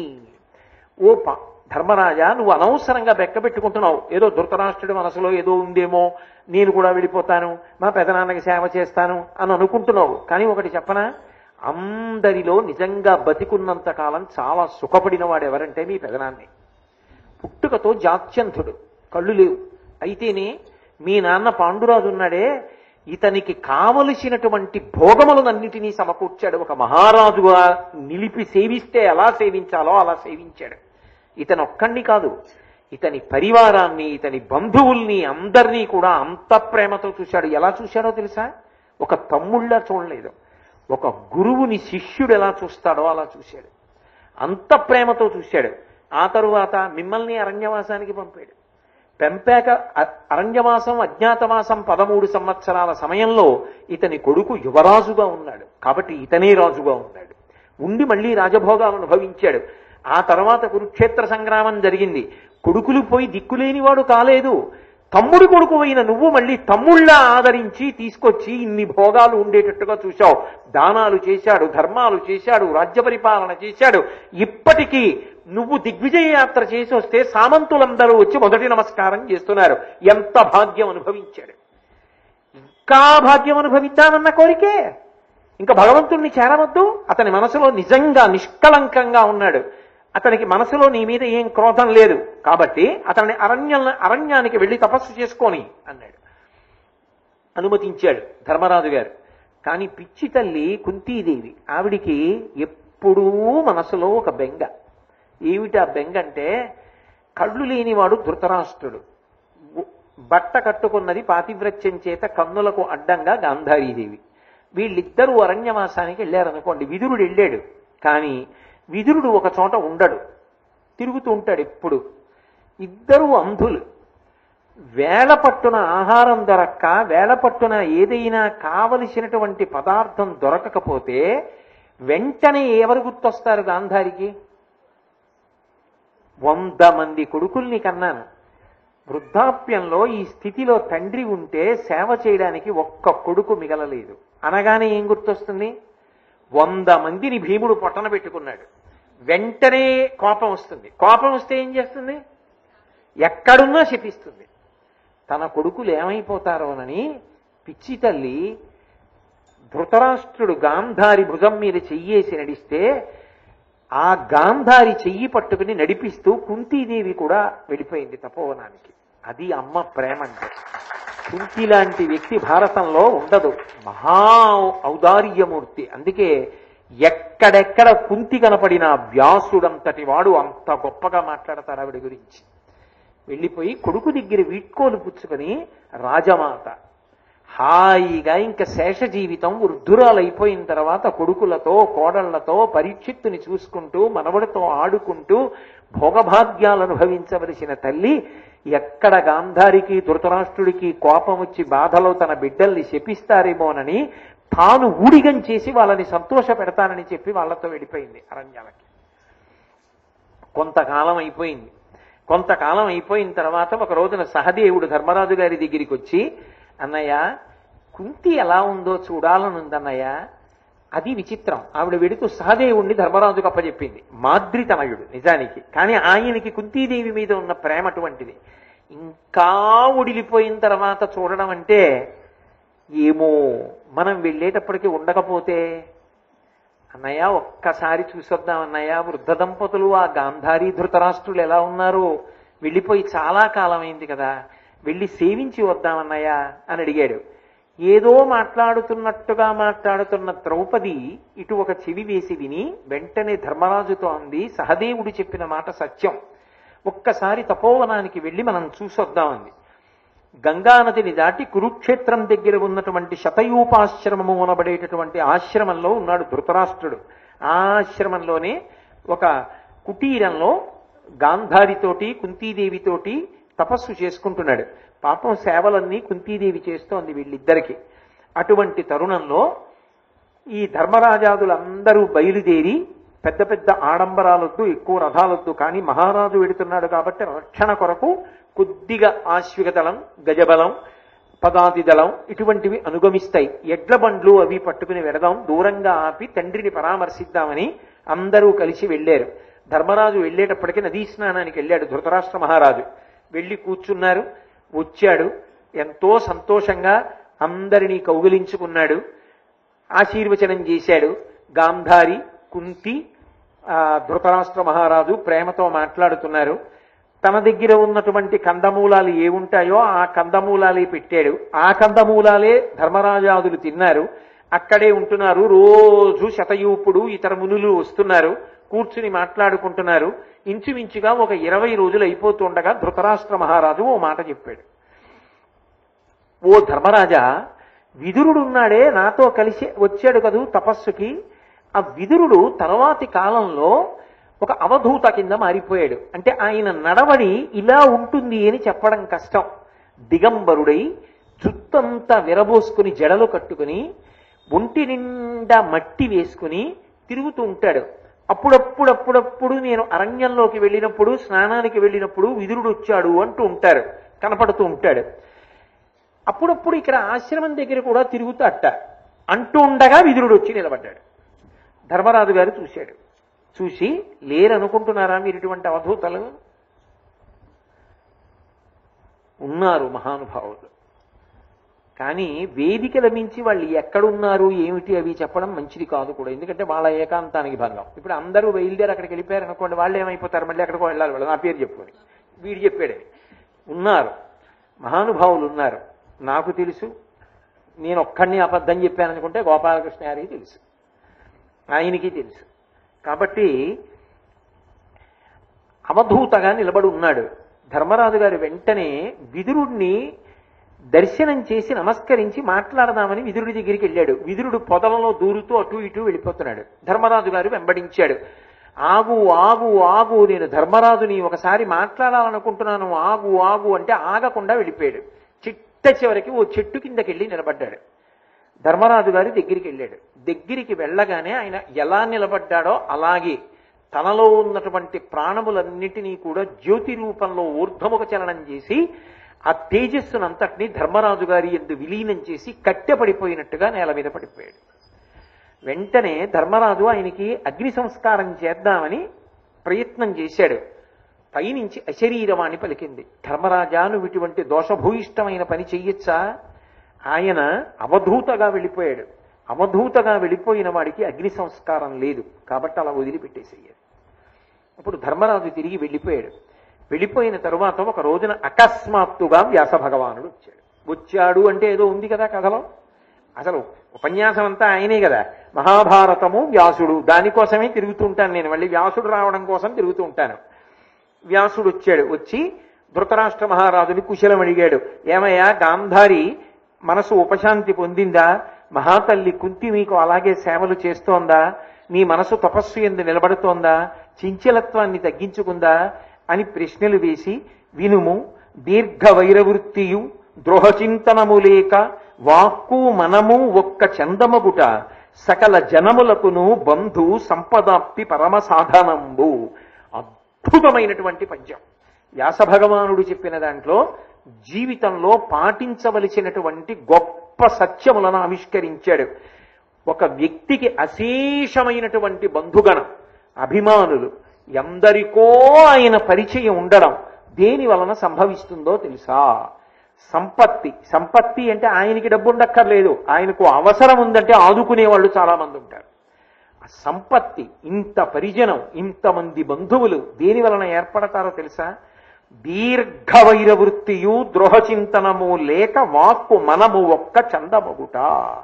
ఓ ధర్మరాజా, నువ్వు అనవసరంగా బెక్కబెట్టుకుంటున్నావు. ఏదో ధృతరాష్ట్రుడి మనసులో ఏదో ఉందేమో, నేను కూడా వెళ్ళిపోతాను, మా పెదనాన్నకి సేవ చేస్తాను అని అనుకుంటున్నావు. కానీ ఒకటి చెప్పనా, అందరిలో నిజంగా బతికున్నంత కాలం చాలా సుఖపడిన వాడు ఎవరంటే మీ పెదనాన్నే. పుట్టుకతో జాత్యంతుడు, కళ్ళు లేవు. అయితేనే మీ నాన్న పాండురాజు ఉన్నాడే, ఇతనికి కావలసినటువంటి భోగములనన్నిటినీ సమకూర్చాడు. ఒక మహారాజుగా నిలిపి సేవిస్తే ఎలా సేవించాలో అలా సేవించాడు. ఇతను ఒక్కడిని కాదు, ఇతని పరివారాన్ని, ఇతని బంధువుల్ని అందరినీ కూడా అంత ప్రేమతో చూశాడు. ఎలా చూశాడో తెలుసా? ఒక తమ్ముళ్ళ చూడలేదు, ఒక గురువుని శిష్యుడు ఎలా చూస్తాడో అలా చూశాడు. అంత ప్రేమతో చూశాడు. ఆ తరువాత మిమ్మల్ని అరణ్యవాసానికి పంపాడు. పెంపాక అరణ్యవాసం అజ్ఞాతవాసం 13 సంవత్సరాల సమయంలో ఇతని కొడుకు యువరాజుగా ఉన్నాడు కాబట్టి ఇతనే రాజుగా ఉన్నాడు. ఉండి మళ్ళీ రాజభోగాలు అనుభవించాడు. ఆ తర్వాత కురుక్షేత్ర సంగ్రామం జరిగింది. కొడుకులు పోయి దిక్కులేనివాడు కాలేదు. తమ్ముడు కొడుకు అయిన నువ్వు మళ్ళీ తమ్ముళ్ళ ఆదరించి తీసుకొచ్చి ఇన్ని భోగాలు ఉండేటట్టుగా చూశావు. దానాలు చేశాడు, ధర్మాలు చేశాడు, రాజ్య పరిపాలన చేశాడు. ఇప్పటికీ నువ్వు దిగ్విజయ యాత్ర చేసి వస్తే సామంతులందరూ వచ్చి మొదటి నమస్కారం చేస్తున్నారు. ఎంత భాగ్యం అనుభవించాడు. ఇంకా భాగ్యం అనుభవిద్దామన్న కోరికే. ఇంకా భగవంతుణ్ణి చేరవద్దు. అతని మనసులో నిజంగా నిష్కళంకంగా ఉన్నాడు. అతనికి మనసులో నీ మీద ఏం క్రోధం లేదు కాబట్టి అతన్ని అరణ్యానికి వెళ్ళి తపస్సు చేసుకొని అన్నాడు. అనుమతించాడు ధర్మరాజు గారు. కానీ పిచ్చి తల్లి కుంతీదేవి, ఆవిడికి ఎప్పుడూ మనసులో ఒక బెంగ. ఏమిటి ఆ బెంగ అంటే, కళ్ళు లేనివాడు ధృతరాష్ట్రుడు, బట్ట కట్టుకున్నది పాతివ్రత్యం చేత కన్నులకు అడ్డంగా గాంధారీదేవి. వీళ్ళిద్దరూ అరణ్యవాసానికి వెళ్ళారనుకోండి. విదురుడు వెళ్ళాడు, కానీ విదురుడు ఒక చోట ఉండడు, తిరుగుతూ ఉంటాడు ఎప్పుడు. ఇద్దరూ అంధులు. వేళ పట్టున ఆహారం దొరక్క, వేళ పట్టున ఏదైనా కావలసినటువంటి పదార్థం దొరకకపోతే వెంటనే ఎవరు గుర్తొస్తారు గాంధారికి? 100 మంది కొడుకుల్ని కన్నాను. వృద్ధాప్యంలో ఈ స్థితిలో తండ్రి ఉంటే సేవ చేయడానికి ఒక్క కొడుకు మిగలలేదు అనగానే ఏం గుర్తొస్తుంది? 100 మందిని భీముడు పొట్టన పెట్టుకున్నాడు. వెంటనే కోపం వస్తుంది. కోపం వస్తే ఏం చేస్తుంది? ఎక్కడున్నా శపిస్తుంది. తన కొడుకులు ఏమైపోతారోనని పిచ్చి తల్లి ధృతరాష్ట్రుడు గాంధారి భుజం మీద చెయ్యేసి నడిస్తే ఆ గాంధారి చెయ్యి పట్టుకుని నడిపిస్తూ కుంతీదేవి కూడా వెళ్ళిపోయింది తపోవనానికి. అది అమ్మ ప్రేమ అంటే. కుంతి లాంటి వ్యక్తి భారతంలో ఉండదు, మహా ఔదార్యమూర్తి. అందుకే ఎక్కడెక్కడ కుంతి కనపడినా వ్యాసుడంతటి వాడు అంత గొప్పగా మాట్లాడతారు ఆవిడ గురించి. వెళ్ళిపోయి కొడుకు దగ్గర వీడ్కోలు పుచ్చుకొని రాజమాత హాయిగా ఇంకా శేష జీవితం వృద్ధురాలైపోయిన తర్వాత కొడుకులతో కోడళ్లతో పరీక్షిత్తుని చూసుకుంటూ మనవడితో ఆడుకుంటూ భోగభాగ్యాలు అనుభవించవలసిన తల్లి ఎక్కడ గాంధారికి ధృతరాష్ట్రుడికి కోపం వచ్చి బాధలో తన బిడ్డల్ని శపిస్తారేమోనని తాను ఊడిగం చేసి వాళ్ళని సంతోష పెడతానని చెప్పి వాళ్ళతో వెళ్ళిపోయింది అరణ్యాలకి. కొంతకాలం అయిపోయింది. కొంతకాలం అయిపోయిన తర్వాత ఒక రోజున సహదేవుడు ధర్మరాజు గారి దగ్గరికి వచ్చి, అన్నయ్య కుంతి ఎలా ఉందో చూడాలనుందన్నయ్య. అది విచిత్రం. ఆవిడ వెడుతూ సహదేవుణ్ణి ధర్మరాజుకు అప్పచెప్పింది. మాద్రితనయుడు నిజానికి, కానీ ఆయనకి కుంతీదేవి మీద ఉన్న ప్రేమ అటువంటిది. ఇంకా ఉడిలిపోయిన తర్వాత చూడడం అంటే ఏమో మనం వెళ్ళేటప్పటికి ఉండకపోతే, అన్నయ్య ఒక్కసారి చూసొద్దాం అన్నయ్య, వృద్ధ దంపతులు ఆ గాంధారీ ధృతరాష్ట్రులు ఎలా ఉన్నారు, వెళ్ళిపోయి చాలా కాలం అయింది కదా, వెళ్ళి సేవించి వద్దామన్నయ్య అని అడిగాడు. ఏదో మాట్లాడుతున్నట్టుగా మాట్లాడుతున్న ద్రౌపది ఇటు ఒక చెవి వేసి విని వెంటనే ధర్మరాజుతో అంది, సహదేవుడు చెప్పిన మాట సత్యం, ఒక్కసారి తపోవనానికి వెళ్ళి మనం చూసొద్దామంది. గంగానదిని దాటి కురుక్షేత్రం దగ్గర ఉన్నటువంటి శతయూపాశ్రమము అనబడేటటువంటి ఆశ్రమంలో ఉన్నాడు ధృతరాష్ట్రుడు. ఆ ఆశ్రమంలోనే ఒక కుటీరంలో గాంధారితోటి కుంతీదేవితోటి తపస్సు చేసుకుంటున్నాడు. పాపం సేవలన్నీ కుంతీదేవి చేస్తోంది వీళ్ళిద్దరికి. అటువంటి తరుణంలో ఈ ధర్మరాజాదులందరూ బయలుదేరి, పెద్ద పెద్ద ఆడంబరాలొద్దు, ఎక్కువ రథాలొద్దు, కానీ మహారాజు వెడుతున్నాడు కాబట్టి రక్షణ కొరకు కొద్దిగా ఆశ్విక దళం, గజబలం, పదాతి దళం ఇటువంటివి అనుగమిస్తాయి. ఎడ్ల బండ్లు అవి పట్టుకుని వెడదాం, దూరంగా ఆపి తండ్రిని పరామర్శిద్దామని అందరూ కలిసి వెళ్లారు. ధర్మరాజు వెళ్లేటప్పటికీ నదీ స్నానానికి వెళ్ళాడు ధృతరాష్ట్ర మహారాజు. వెళ్ళి కూర్చున్నారు. వచ్చాడు, ఎంతో సంతోషంగా అందరినీ కౌగిలించుకున్నాడు, ఆశీర్వచనం చేశాడు. గాంధారి, కుంతి, ధృతరాష్ట్ర మహారాజు ప్రేమతో మాట్లాడుతున్నారు. తన దగ్గర ఉన్నటువంటి కందమూలాలు ఏముంటాయో ఆ కందమూలాలే పెట్టాడు. ఆ కందమూలాలే ధర్మరాజాదులు తిన్నారు. అక్కడే ఉంటున్నారు. రోజు శతయూపుడు ఇతర మునులు వస్తున్నారు, కూర్చుని మాట్లాడుకుంటున్నారు. ఇంచుమించుగా ఒక 20 రోజులు అయిపోతుండగా ధృతరాష్ట్ర మహారాజు ఓ మాట చెప్పాడు. ఓ ధర్మరాజా, విదురుడున్నాడే నాతో కలిసి వచ్చాడు కదూ తపస్సుకి, ఆ విదురుడు తర్వాతి కాలంలో ఒక అవధూత కింద మారిపోయాడు. అంటే ఆయన నడవడి ఇలా ఉంటుంది అని చెప్పడం కష్టం. దిగంబరుడై జుత్తంతా విరబోసుకుని జడలు కట్టుకుని ఒంటి నిండా మట్టి వేసుకుని తిరుగుతూ ఉంటాడు. అప్పుడప్పుడప్పుడప్పుడు నేను అరణ్యంలోకి వెళ్ళినప్పుడు, స్నానానికి వెళ్ళినప్పుడు విదురుడు వచ్చాడు అంటూ ఉంటారు, కనపడుతూ ఉంటాడు. అప్పుడప్పుడు ఇక్కడ ఆశ్రమం దగ్గర కూడా తిరుగుతాట అంటూ ఉండగా విదురుడు వచ్చి నిలబడ్డాడు. ధర్మరాజు గారు చూశాడు. చూసి, లేరనుకుంటున్నారా మీరు ఇటువంటి అవధూతలు? ఉన్నారు మహానుభావులు, కానీ వేదికల మించి వాళ్ళు ఎక్కడున్నారు ఏమిటి అవి చెప్పడం మంచిది కాదు కూడా, ఎందుకంటే వాళ్ళ ఏకాంతానికి భంగం. ఇప్పుడు అందరూ బయలుదేరి అక్కడికి వెళ్ళిపోయారు అనుకోండి, వాళ్ళు ఏమైపోతారు, మళ్ళీ ఎక్కడికో వెళ్ళాలి, వాళ్ళు నా పేరు చెప్పుకొని. వీడు చెప్పాడని ఉన్నారు, మహానుభావులు ఉన్నారు. నాకు తెలుసు, నేను ఒక్కడిని అబద్ధం చెప్పాననుకుంటే గోపాలకృష్ణ గారికి తెలుసు, ఆయనకి తెలుసు. కాబట్టి అవధూతగా నిలబడి ఉన్నాడు. ధర్మరాజు గారు వెంటనే విదురుణ్ణి దర్శనం చేసి నమస్కరించి మాట్లాడదామని విదురుడి దగ్గరికి వెళ్ళాడు. విదురుడు పొదలలో దూరుతూ అటు ఇటు వెళ్ళిపోతున్నాడు. ధర్మరాజు గారు వెంబడించాడు. ఆగు ఆగు ఆగు, నేను ధర్మరాజుని ఒకసారి మాట్లాడాలనుకుంటున్నాను, ఆగు ఆగు అంటే ఆగకుండా వెళ్ళిపోయాడు. చిట్ట చివరికి ఓ చెట్టు కిందకి వెళ్ళి నిలబడ్డాడు. ధర్మరాజు గారి దగ్గరికి వెళ్ళాడు. దగ్గరికి వెళ్ళగానే ఆయన ఎలా నిలబడ్డాడో అలాగే తనలో ఉన్నటువంటి ప్రాణములన్నిటినీ కూడా జ్యోతి రూపంలో ఊర్ధ్వముఖ చలనం చేసి ఆ తేజస్సునంతటినీ ధర్మరాజు గారి యందు విలీనం చేసి కట్టెపడిపోయినట్టుగా నేల మీద పడిపోయాడు. వెంటనే ధర్మరాజు ఆయనకి అగ్ని సంస్కారం చేద్దామని ప్రయత్నం చేశాడు. పైనుంచి అశరీరవాణి పలికింది, ధర్మరాజా నువ్వు ఇటువంటి దోషభూయిష్టమైన పని చెయ్యొచ్చా? ఆయన అవధూతగా వెళ్ళిపోయాడు. అవధూతగా వెళ్ళిపోయిన వాడికి అగ్ని సంస్కారం లేదు, కాబట్టి అలా వదిలిపెట్టేసేయాలి. అప్పుడు ధర్మరాజు తిరిగి వెళ్ళిపోయాడు. వెళ్ళిపోయిన తరువాత ఒక రోజున అకస్మాత్తుగా వ్యాస భగవానుడు వచ్చాడు అంటే ఏదో ఉంది కదా కథలో. అసలు ఉపన్యాసం అంతా ఆయనే కదా. మహాభారతము వ్యాసుడు, దానికోసమే తిరుగుతూ ఉంటాను నేను. మళ్ళీ వ్యాసుడు రావడం కోసం తిరుగుతూ ఉంటాను. వ్యాసుడు వచ్చాడు. వచ్చి ధృతరాష్ట్ర మహారాజుని కుశలం అడిగాడు. ఏమయ్యా, గాంధారి మనసు ఉపశాంతి పొందిందా? మహాతల్లి కుంతి మీకు అలాగే సేవలు చేస్తోందా? నీ మనసు తపస్సు ఎందు నిలబడుతోందా? చించలత్వాన్ని తగ్గించుకుందా అని ప్రశ్నలు వేసి, వినుము, దీర్ఘ వైరవృత్తియు ద్రోహచింతనము లేక వాక్కు మనము ఒక్క చందమగుట సకల జనములకును బంధు సంపదాప్తి పరమ సాధనంబు. అద్భుతమైనటువంటి పద్యం. వ్యాస భగవానుడు చెప్పిన దాంట్లో జీవితంలో పాటించవలసినటువంటి గొప్ప సత్యములను ఆవిష్కరించాడు. ఒక వ్యక్తికి అశేషమైనటువంటి బంధుగణం, అభిమానులు, ఎందరికో ఆయన పరిచయం ఉండడం దేని వలన సంభవిస్తుందో తెలుసా? సంపత్తి అంటే ఆయనకి డబ్బు ఉండక్కర్లేదు, ఆయనకు అవసరం ఉందంటే ఆదుకునే వాళ్ళు చాలా మంది ఉంటారు. ఆ సంపత్తి, ఇంత పరిజనం, ఇంతమంది బంధువులు దేని వలన ఏర్పడతారో తెలుసా? దీర్ఘ వైరవృత్తియు ద్రోహచింతనము లేక వాక్కు మనము ఒక్క చందమగుట.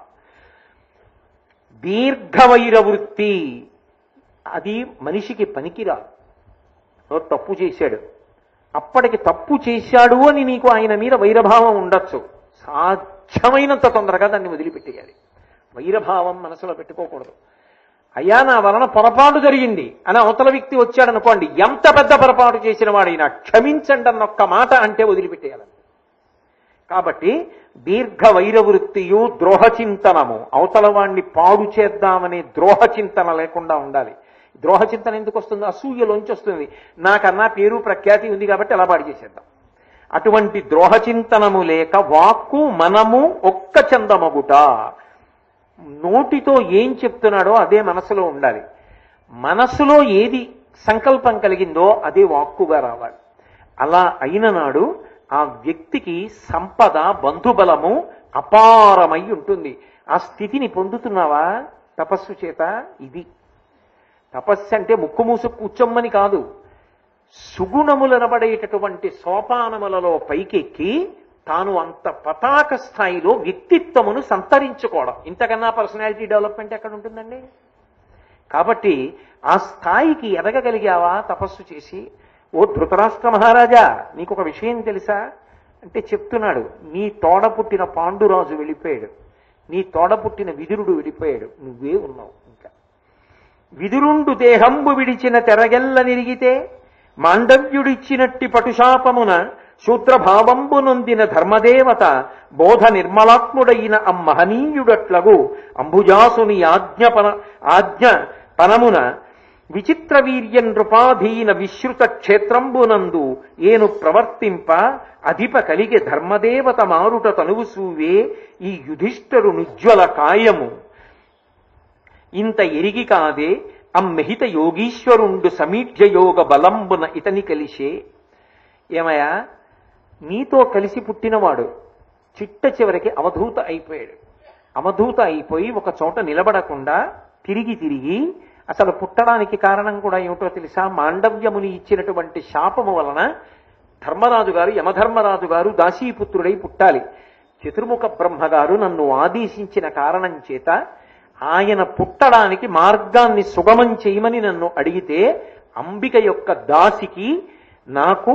దీర్ఘ వైరవృత్తి అది మనిషికి పనికిరాదు. తప్పు చేశాడు, అప్పటికి తప్పు చేశాడు అని నీకు ఆయన మీద వైరభావం ఉండొచ్చు, సాధ్యమైనంత తొందరగా దాన్ని వదిలిపెట్టేయాలి. వైరభావం మనసులో పెట్టుకోకూడదు. అయ్యా, నా వలన పొరపాటు జరిగింది అని అవతల వ్యక్తి వచ్చాడనుకోండి, ఎంత పెద్ద పొరపాటు చేసిన వాడైనా క్షమించండి అన్న ఒక్క మాట అంటే వదిలిపెట్టేయాలని. కాబట్టి దీర్ఘ వైరవృత్తియు ద్రోహచింతనము, అవతల వాణ్ణి పాడు చేద్దామనే ద్రోహచింతన లేకుండా ఉండాలి. ద్రోహచింతన ఎందుకు వస్తుంది? అసూయలోంచి వస్తుంది. నాకన్నా పేరు ప్రఖ్యాతి ఉంది కాబట్టి అలా పాడు చేసేద్దాం. అటువంటి ద్రోహచింతనము లేక వాక్కు మనము ఒక్క చందమగుట. నోటితో ఏం చెప్తున్నాడో అదే మనసులో ఉండాలి. మనసులో ఏది సంకల్పం కలిగిందో అదే వాక్కుగా రావాలి. అలా అయిన నాడు ఆ వ్యక్తికి సంపద, బంధుబలము అపారమై ఉంటుంది. ఆ స్థితిని పొందుతున్నావా తపస్సు చేత? ఇది తపస్సు అంటే ముక్కు మూసు కూర్చొమ్మని కాదు. సుగుణములనబడేటటువంటి సోపానములలో పైకెక్కి తాను అంత పతాక స్థాయిలో వ్యక్తిత్వమును సంతరించుకోవడం. ఇంతకన్నా పర్సనాలిటీ డెవలప్మెంట్ ఎక్కడ ఉంటుందండి? కాబట్టి ఆ స్థాయికి ఎదగగలిగావా తపస్సు చేసి? ఓ ధృతరాష్ట్ర మహారాజా, నీకు ఒక విషయం తెలుసా అంటే చెప్తున్నాడు. నీ తోడ పుట్టిన పాండురాజు వెళ్ళిపోయాడు, నీ తోడ పుట్టిన విదురుడు వెళ్ళిపోయాడు, నువ్వే ఉన్నావు. ఇంకా విదురుండు దేహంబు విడిచిన తెరగెల్ల నిరిగితే మాండవ్యుడిచ్చినట్టి పటుశాపమున శూద్రభావంబు నొందిన ధర్మదేవత బోధ నిర్మలాత్ముడైన అమ్మహనీయుడట్లగు అంబుజాసుని ఆజ్ఞ పనమున విచిత్ర వీర్య నృపాధీన విశ్రుత క్షేత్రంబునందు ఏను ప్రవర్తింప అధిప కలిగే ధర్మదేవత మారుట తనువు సూవే ఈ యుధిష్ఠరు నుజ్వల కాయము ఇంత ఎరిగి కాదే అమ్మెహిత యోగీశ్వరుండు సమీఢ్య యోగ బలంబున ఇతని కలిసే. ఏమయ్యా, నీతో కలిసి పుట్టినవాడు చిట్ట చివరికి అవధూత అయిపోయాడు. అవధూత అయిపోయి ఒక చోట నిలబడకుండా తిరిగి అసలు పుట్టడానికి కారణం కూడా ఏమిటో తెలుసా? మాండవ్యముని ఇచ్చినటువంటి శాపము వలన ధర్మరాజు గారు, యమధర్మరాజు గారు దాసీపుత్రుడై పుట్టాలి. చతుర్ముఖ బ్రహ్మగారు నన్ను ఆదేశించిన కారణం చేత ఆయన పుట్టడానికి మార్గాన్ని సుగమం చేయమని నన్ను అడిగితే అంబిక యొక్క దాసికి నాకు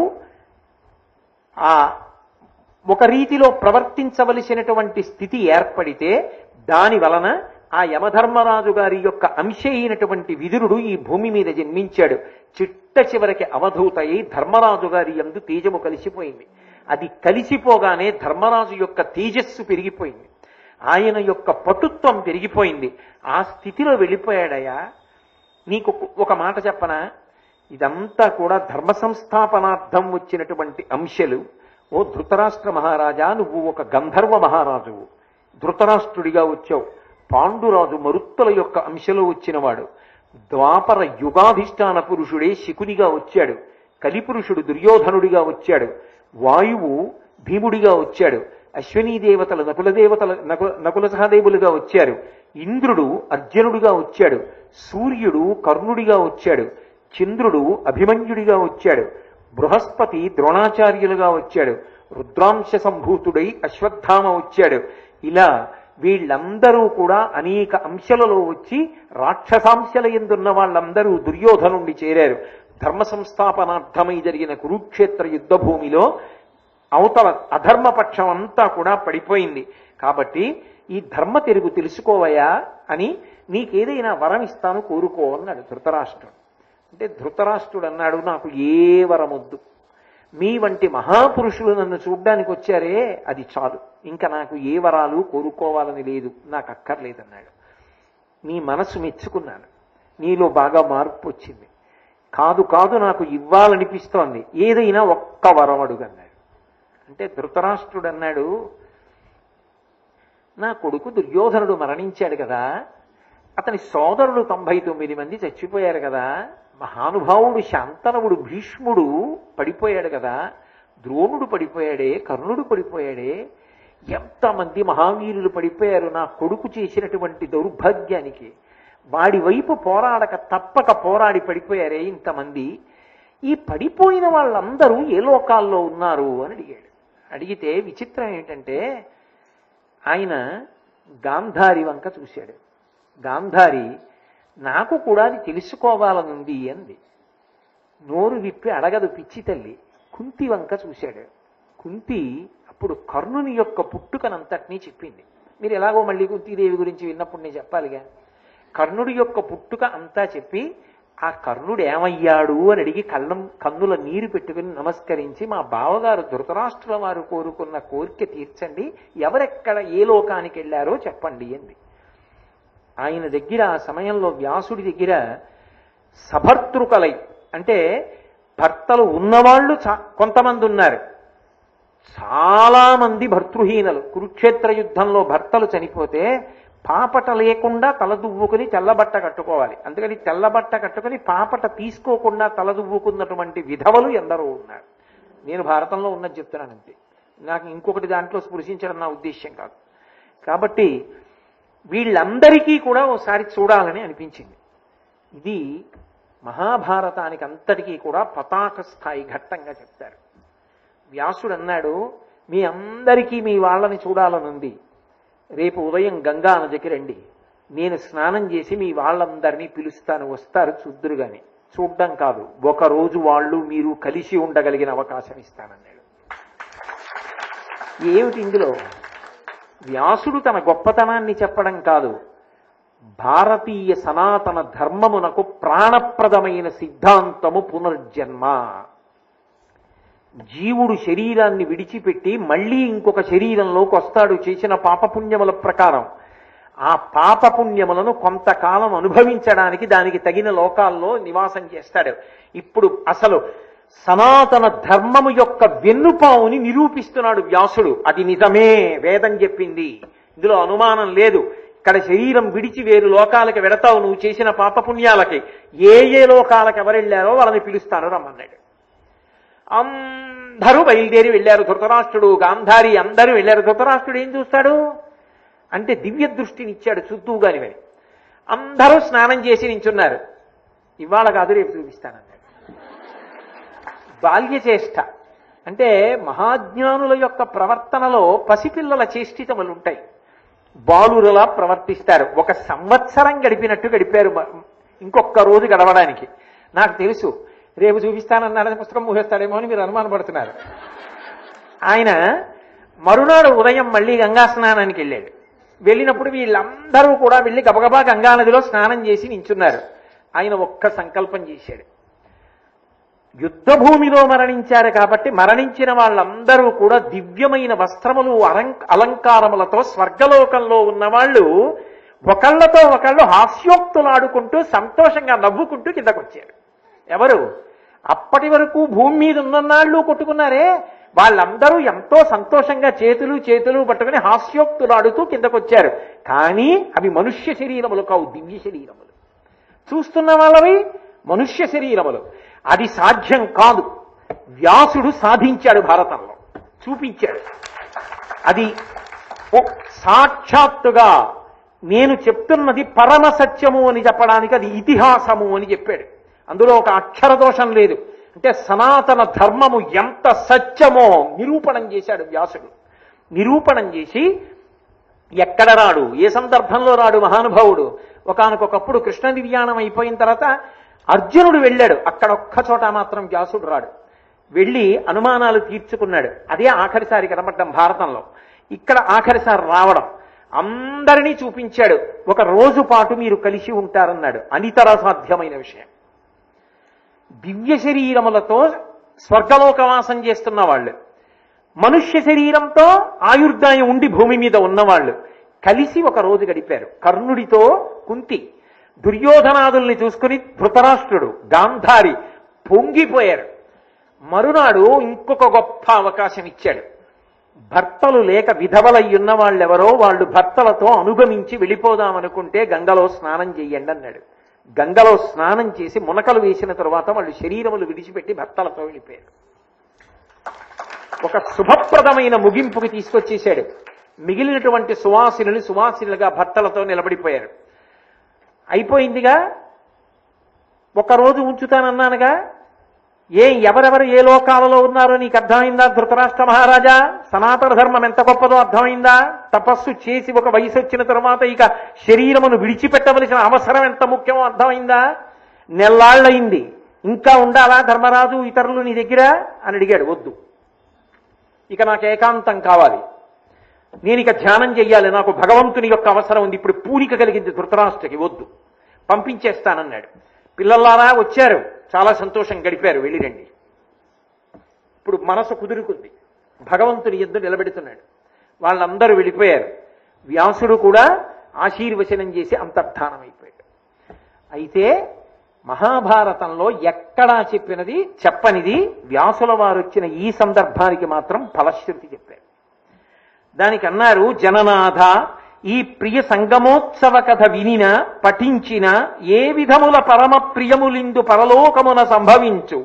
ఆ ఒక రీతిలో ప్రవర్తించవలసినటువంటి స్థితి ఏర్పడితే దాని వలన ఆ యమధర్మరాజు గారి యొక్క అంశ అయినటువంటి విదురుడు ఈ భూమి మీద జన్మించాడు. చిట్ట చివరికి అవధూత అయి ధర్మరాజు గారి యందు తేజము కలిసిపోయింది. అది కలిసిపోగానే ధర్మరాజు యొక్క తేజస్సు పెరిగిపోయింది, ఆయన యొక్క పటుత్వం పెరిగిపోయింది. ఆ స్థితిలో వెళ్ళిపోయాడయ్యా. నీకు ఒక మాట చెప్పనా? ఇదంతా కూడా ధర్మ సంస్థాపనార్థం వచ్చినటువంటి అంశాలు. ఓ ధృతరాష్ట్ర మహారాజా, నువ్వు ఒక గంధర్వ మహారాజువు, ధృతరాష్ట్రుడిగా వచ్చావు. పాండురాజు మరుత్తుల యొక్క అంశలో వచ్చినవాడు. ద్వాపర యుగాధిష్టాన పురుషుడే శకునిగా వచ్చాడు. కలిపురుషుడు దుర్యోధనుడిగా వచ్చాడు. వాయువు భీముడిగా వచ్చాడు. అశ్వినీ దేవతలు నకుల సహదేవులుగా వచ్చారు. ఇంద్రుడు అర్జునుడిగా వచ్చాడు. సూర్యుడు కర్ణుడిగా వచ్చాడు. చంద్రుడు అభిమన్యుడిగా వచ్చాడు. బృహస్పతి ద్రోణాచార్యులుగా వచ్చాడు. రుద్రాంశ సంభూతుడై అశ్వత్థామ వచ్చాడు. ఇలా వీళ్ళందరూ కూడా అనేక అంశాలలో వచ్చి రాక్షసాంశల ఎందున్న వాళ్ళందరూ దుర్యోధనుండి చేరారు. ధర్మ సంస్థాపనార్థమై జరిగిన కురుక్షేత్ర యుద్ధ భూమిలో అవతల అధర్మపక్షం అంతా కూడా పడిపోయింది. కాబట్టి ఈ ధర్మ తెరుగు తెలుసుకోవయా అని నీకేదైనా వరం ఇస్తాను కోరుకో అన్నాడు ధృతరాష్ట్రుడు. అంటే ధృతరాష్ట్రుడు అన్నాడు, నాకు ఏ వరమొద్దు, మీ వంటి మహాపురుషులు నన్ను చూడ్డానికి వచ్చారే అది చాలు, ఇంకా నాకు ఏ వరాలు కోరుకోవాలని లేదు, నాకు అక్కర్లేదన్నాడు. నీ మనసు మెచ్చుకున్నాను, నీలో బాగా మార్పు వచ్చింది. కాదు కాదు నాకు ఇవ్వాలనిపిస్తోంది, ఏదైనా ఒక్క వరం అడుగన్నాడు. అంటే ధృతరాష్ట్రుడు అన్నాడు, నా కొడుకు దుర్యోధనుడు మరణించాడు కదా, అతని సోదరులు 99 మంది చచ్చిపోయారు కదా, మహానుభావుడు శాంతనవుడు భీష్ముడు పడిపోయాడు కదా, ద్రోణుడు పడిపోయాడే, కర్ణుడు పడిపోయాడే, ఎంతమంది మహావీరులు పడిపోయారు నా కొడుకు చేసినటువంటి దౌర్భాగ్యానికి. వాడి వైపు పోరాడక తప్పక పోరాడి పడిపోయారే ఇంతమంది. ఈ పడిపోయిన వాళ్ళందరూ ఏ లోకాల్లో ఉన్నారు అని అడిగాడు. అడిగితే విచిత్రం ఏంటంటే ఆయన గాంధారి వంక చూశాడు. గాంధారి నాకు కూడా అది తెలుసుకోవాలనుంది అంది. నోరు విప్పి అడగదు పిచ్చి తల్లి. కుంతి వంక చూశాడు. కుంతి అప్పుడు కర్ణుని యొక్క పుట్టుకనంతటినీ చెప్పింది. మీరు ఎలాగో మళ్ళీ కుంతీదేవి గురించి విన్నప్పుడు నేను చెప్పాలిగా. కర్ణుడి యొక్క పుట్టుక అంతా చెప్పి ఆ కర్ణుడు ఏమయ్యాడు అని అడిగి కన్నుల నీరు పెట్టుకుని నమస్కరించి, మా బావగారు ధృతరాష్ట్రుల వారు కోరుకున్న కోరిక తీర్చండి, ఎవరెక్కడ ఏ లోకానికి వెళ్ళారో చెప్పండి అంది. ఆయన దగ్గర ఆ సమయంలో వ్యాసుడి దగ్గర సభర్తృకలై అంటే భర్తలు ఉన్నవాళ్ళు కొంతమంది ఉన్నారు, చాలా మంది భర్తృహీనలు. కురుక్షేత్ర యుద్ధంలో భర్తలు చనిపోతే పాపట లేకుండా తలదువ్వుకుని తెల్లబట్ట కట్టుకోవాలి. అందుకని తెల్లబట్ట కట్టుకుని పాపట తీసుకోకుండా తలదువ్వుకున్నటువంటి విధవలు ఎందరో ఉన్నారు. నేను భారతంలో ఉన్నది చెప్తున్నాను అంతే, నాకు ఇంకొకటి దాంట్లో స్పృశించడం నా ఉద్దేశ్యం కాదు. కాబట్టి వీళ్ళందరికీ కూడా ఓసారి చూడాలని అనిపించింది. ఇది మహాభారతానికి అంతటికీ కూడా పతాక స్థాయి ఘట్టంగా చెప్తారు. వ్యాసుడు అన్నాడు, మీ అందరికీ మీ వాళ్ళని చూడాలనుంది, రేపు ఉదయం గంగా నదికి రండి, నేను స్నానం చేసి మీ వాళ్ళందరినీ పిలుస్తాను, వస్తారు చూద్దురు గాని. చూడ్డం కాదు, ఒకరోజు వాళ్ళు మీరు కలిసి ఉండగలిగిన అవకాశం ఇస్తానన్నాడు. ఏమిటి ఇందులో? వ్యాసుడు తన గొప్పతనాన్ని చెప్పడం కాదు, భారతీయ సనాతన ధర్మమునకు ప్రాణప్రదమైన సిద్ధాంతము పునర్జన్మ. జీవుడు శరీరాన్ని విడిచిపెట్టి మళ్ళీ ఇంకొక శరీరంలోకి వస్తాడు చేసిన పాపపుణ్యముల ప్రకారం. ఆ పాపపుణ్యములను కొంతకాలం అనుభవించడానికి దానికి తగిన లోకాల్లో నివాసం చేస్తాడు. ఇప్పుడు అసలు సనాతన ధర్మము యొక్క వెన్నుపావుని నిరూపిస్తున్నాడు వ్యాసుడు. అది నిజమే, వేదం చెప్పింది, ఇందులో అనుమానం లేదు. ఇక్కడ శరీరం విడిచి వేరు లోకాలకి వెడతావు నువ్వు చేసిన పాపపుణ్యాలకి. ఏ ఏ లోకాలకు ఎవరెళ్ళారో వాళ్ళని పిలుస్తాను రమ్మన్నాడు. అందరూ బయలుదేరి వెళ్ళారు. ధృతరాష్ట్రుడు, గాంధారి అందరూ వెళ్ళారు. ధృతరాష్ట్రుడు ఏం చూస్తాడు అంటే దివ్య దృష్టిని ఇచ్చాడు చూద్దువుగాని అని. అందరూ స్నానం చేసి నించున్నారు. ఇవాళ కాదు రేపు చూపిస్తానన్నాడు. బాల్యచేష్ట అంటే మహాజ్ఞానుల యొక్క ప్రవర్తనలో పసిపిల్లల చేష్టితములు ఉంటాయి. బాలురలా ప్రవర్తిస్తారు. 1 సంవత్సరం గడిపినట్టు గడిపారు ఇంకొక రోజు గడవడానికి. నాకు తెలుసు రేపు చూపిస్తానన్నాడని పుస్తకం మూసేస్తాడేమో అని మీరు అనుమానపడుతున్నారు. ఆయన మరునాడు ఉదయం మళ్ళీ గంగా స్నానానికి వెళ్ళాడు. వెళ్ళినప్పుడు వీళ్ళందరూ కూడా వెళ్ళి గబగబా గంగానదిలో స్నానం చేసి నించున్నారు. ఆయన ఒక్క సంకల్పం చేశాడు. యుద్ధ భూమిలో మరణించారు కాబట్టి మరణించిన వాళ్ళందరూ కూడా దివ్యమైన వస్త్రములు అలంకారములతో స్వర్గలోకంలో ఉన్నవాళ్ళు ఒకళ్ళతో ఒకళ్ళు హాస్యోక్తులాడుకుంటూ సంతోషంగా నవ్వుకుంటూ కిందకొచ్చారు. ఎవరు? అప్పటి వరకు భూమి మీద ఉన్ననాళ్ళు కొట్టుకున్నారే వాళ్ళందరూ ఎంతో సంతోషంగా చేతులు పట్టుకుని హాస్యోక్తులాడుతూ కిందకొచ్చారు. కానీ అవి మనుష్య శరీరములు కావు, దివ్య శరీరములు. చూస్తున్న వాళ్ళవి మనుష్య శరీరములు. అది సాధ్యం కాదు. వ్యాసుడు సాధించాడు, భారతంలో చూపించాడు. అది సాక్షాత్తుగా నేను చెప్తున్నది పరమ సత్యము అని చెప్పడానికి అది ఇతిహాసము అని చెప్పాడు. అందులో ఒక అక్షర దోషం లేదు. అంటే సనాతన ధర్మము ఎంత సత్యమో నిరూపణం చేశాడు వ్యాసుడు. నిరూపణం చేసి ఎక్కడ రాడు, ఏ సందర్భంలో రాడు మహానుభావుడు. ఒకానొకప్పుడు కృష్ణ నిర్యాణం అయిపోయిన తర్వాత అర్జునుడు వెళ్ళాడు, అక్కడొక్క చోట మాత్రం వ్యాసుడు రాడు. వెళ్ళి అనుమానాలు తీర్చుకున్నాడు. అదే ఆఖరిసారి కనపడ్డం భారతంలో. ఇక్కడ ఆఖరిసారి రావడం, అందరినీ చూపించాడు. ఒక రోజు పాటు మీరు కలిసి ఉంటారన్నాడు. అనితర సాధ్యమైన విషయం. దివ్య శరీరములతో స్వర్గలోకవాసం చేస్తున్న వాళ్ళు, మనుష్య శరీరంతో ఆయుర్దాయం ఉండి భూమి మీద ఉన్నవాళ్ళు కలిసి ఒక రోజు గడిపారు. కర్ణుడితో కుంతి, దుర్యోధనాదుల్ని చూసుకుని ధృతరాష్ట్రుడు, గాంధారి పొంగిపోయారు. మరునాడు ఇంకొక గొప్ప అవకాశం ఇచ్చాడు. భర్తలు లేక విధవలయ్యున్న వాళ్ళెవరో వాళ్ళు భర్తలతో అనుగమించి వెళ్ళిపోదామనుకుంటే గంగలో స్నానం చెయ్యండి అన్నాడు. గంగలో స్నానం చేసి మునకలు వేసిన తరువాత వాళ్ళు శరీరములు విడిచిపెట్టి భర్తలతో వెళ్ళిపోయారు. ఒక శుభప్రదమైన ముగింపుకి తీసుకొచ్చేశాడు. మిగిలినటువంటి సువాసినులుగా భర్తలతో నిలబడిపోయారు. అయిపోయిందిగా, ఒకరోజు ఉంచుతానన్నానుగా, ఎవరెవరు ఏ లోకాలలో ఉన్నారో నీకు అర్థమైందా ధృతరాష్ట్ర మహారాజా? సనాతన ధర్మం ఎంత గొప్పదో అర్థమైందా? తపస్సు చేసి ఒక వయసు వచ్చిన తరువాత ఇక శరీరమును విడిచిపెట్టవలసిన అవసరం ఎంత ముఖ్యమో అర్థమైందా? నెల్లాళ్ళయింది, ఇంకా ఉండాలా ధర్మరాజు ఇతరులు నీ దగ్గర అని అడిగాడు. వద్దు, ఇక నాకు ఏకాంతం కావాలి, నేను ఇక ధ్యానం చెయ్యాలి, నాకు భగవంతుని యొక్క అవసరం ఉంది. ఇప్పుడు పూనిక కలిగింది ధృతరాష్ట్రకి. వద్దు, పంపించేస్తానన్నాడు. పిల్లల్లారా వచ్చారు, చాలా సంతోషం గడిపారు, వెళ్ళిరండి. ఇప్పుడు మనసు కుదురుకుంది, భగవంతుని యందు నిలబెడుతున్నాడు. వాళ్ళందరూ వెళ్ళిపోయారు. వ్యాసుడు కూడా ఆశీర్వచనం చేసి అంతర్ధానం అయిపోయాడు. అయితే మహాభారతంలో ఎక్కడా చెప్పనిది వ్యాసుల వారు వచ్చిన ఈ సందర్భానికి మాత్రం ఫలశ్రుతి చెప్పారు. దానికి అన్నారు, జననాథ ఈ ప్రియ సంగమోత్సవ కథ వినిన పఠించిన ఏ విధముల పరమ ప్రియములిందు పరలోకమున సంభవించు,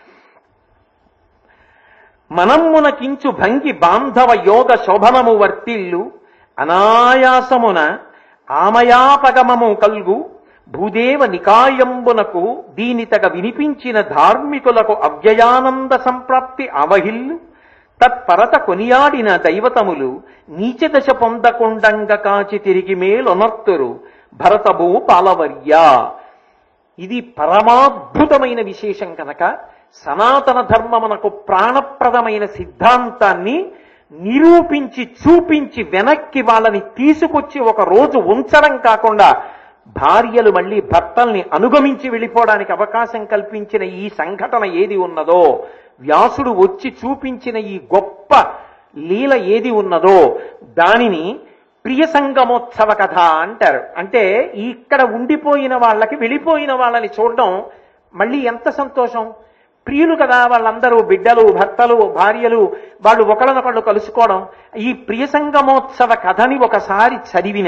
మనమ్మున కించు భంగి బాంధవ యోగ శోభనము వర్తిల్లు, అనాయాసమున ఆమయాపగమము కల్గు భూదేవ నికాయంబునకు దీనితగ వినిపించిన ధార్మికులకు అవ్యయానంద సంప్రాప్తి అవహిల్లు, తత్పరత కొనియాడిన దైవతములు నీచదశ పొందకుండంగ కాచి తిరిగి మేలొనర్తురు భరతభూ పాలవర్య. ఇది పరమాద్భుతమైన విశేషం కనుక సనాతన ధర్మమునకు ప్రాణప్రదమైన సిద్ధాంతాన్ని నిరూపించి చూపించి వెనక్కి వాళ్ళని తీసుకొచ్చి ఒక రోజు ఉంచడం కాకుండా భార్యలు మళ్ళీ భర్తల్ని అనుగమించి వెళ్ళిపోవడానికి అవకాశం కల్పించిన ఈ సంఘటన ఏది ఉన్నదో, వ్యాసుడు వచ్చి చూపించిన ఈ గొప్ప లీల ఏది ఉన్నదో దానిని ప్రియ సంగమోత్సవ కథ అంటారు. అంటే ఇక్కడ ఉండిపోయిన వాళ్ళకి వెళ్ళిపోయిన వాళ్ళని చూడడం మళ్ళీ ఎంత సంతోషం. ప్రియులు కదా వాళ్ళందరూ, బిడ్డలు, భర్తలు, భార్యలు, వాళ్ళు ఒకళ్ళనొకళ్ళు కలుసుకోవడం. ఈ ప్రియ సంగమోత్సవ కథని ఒకసారి చదివిన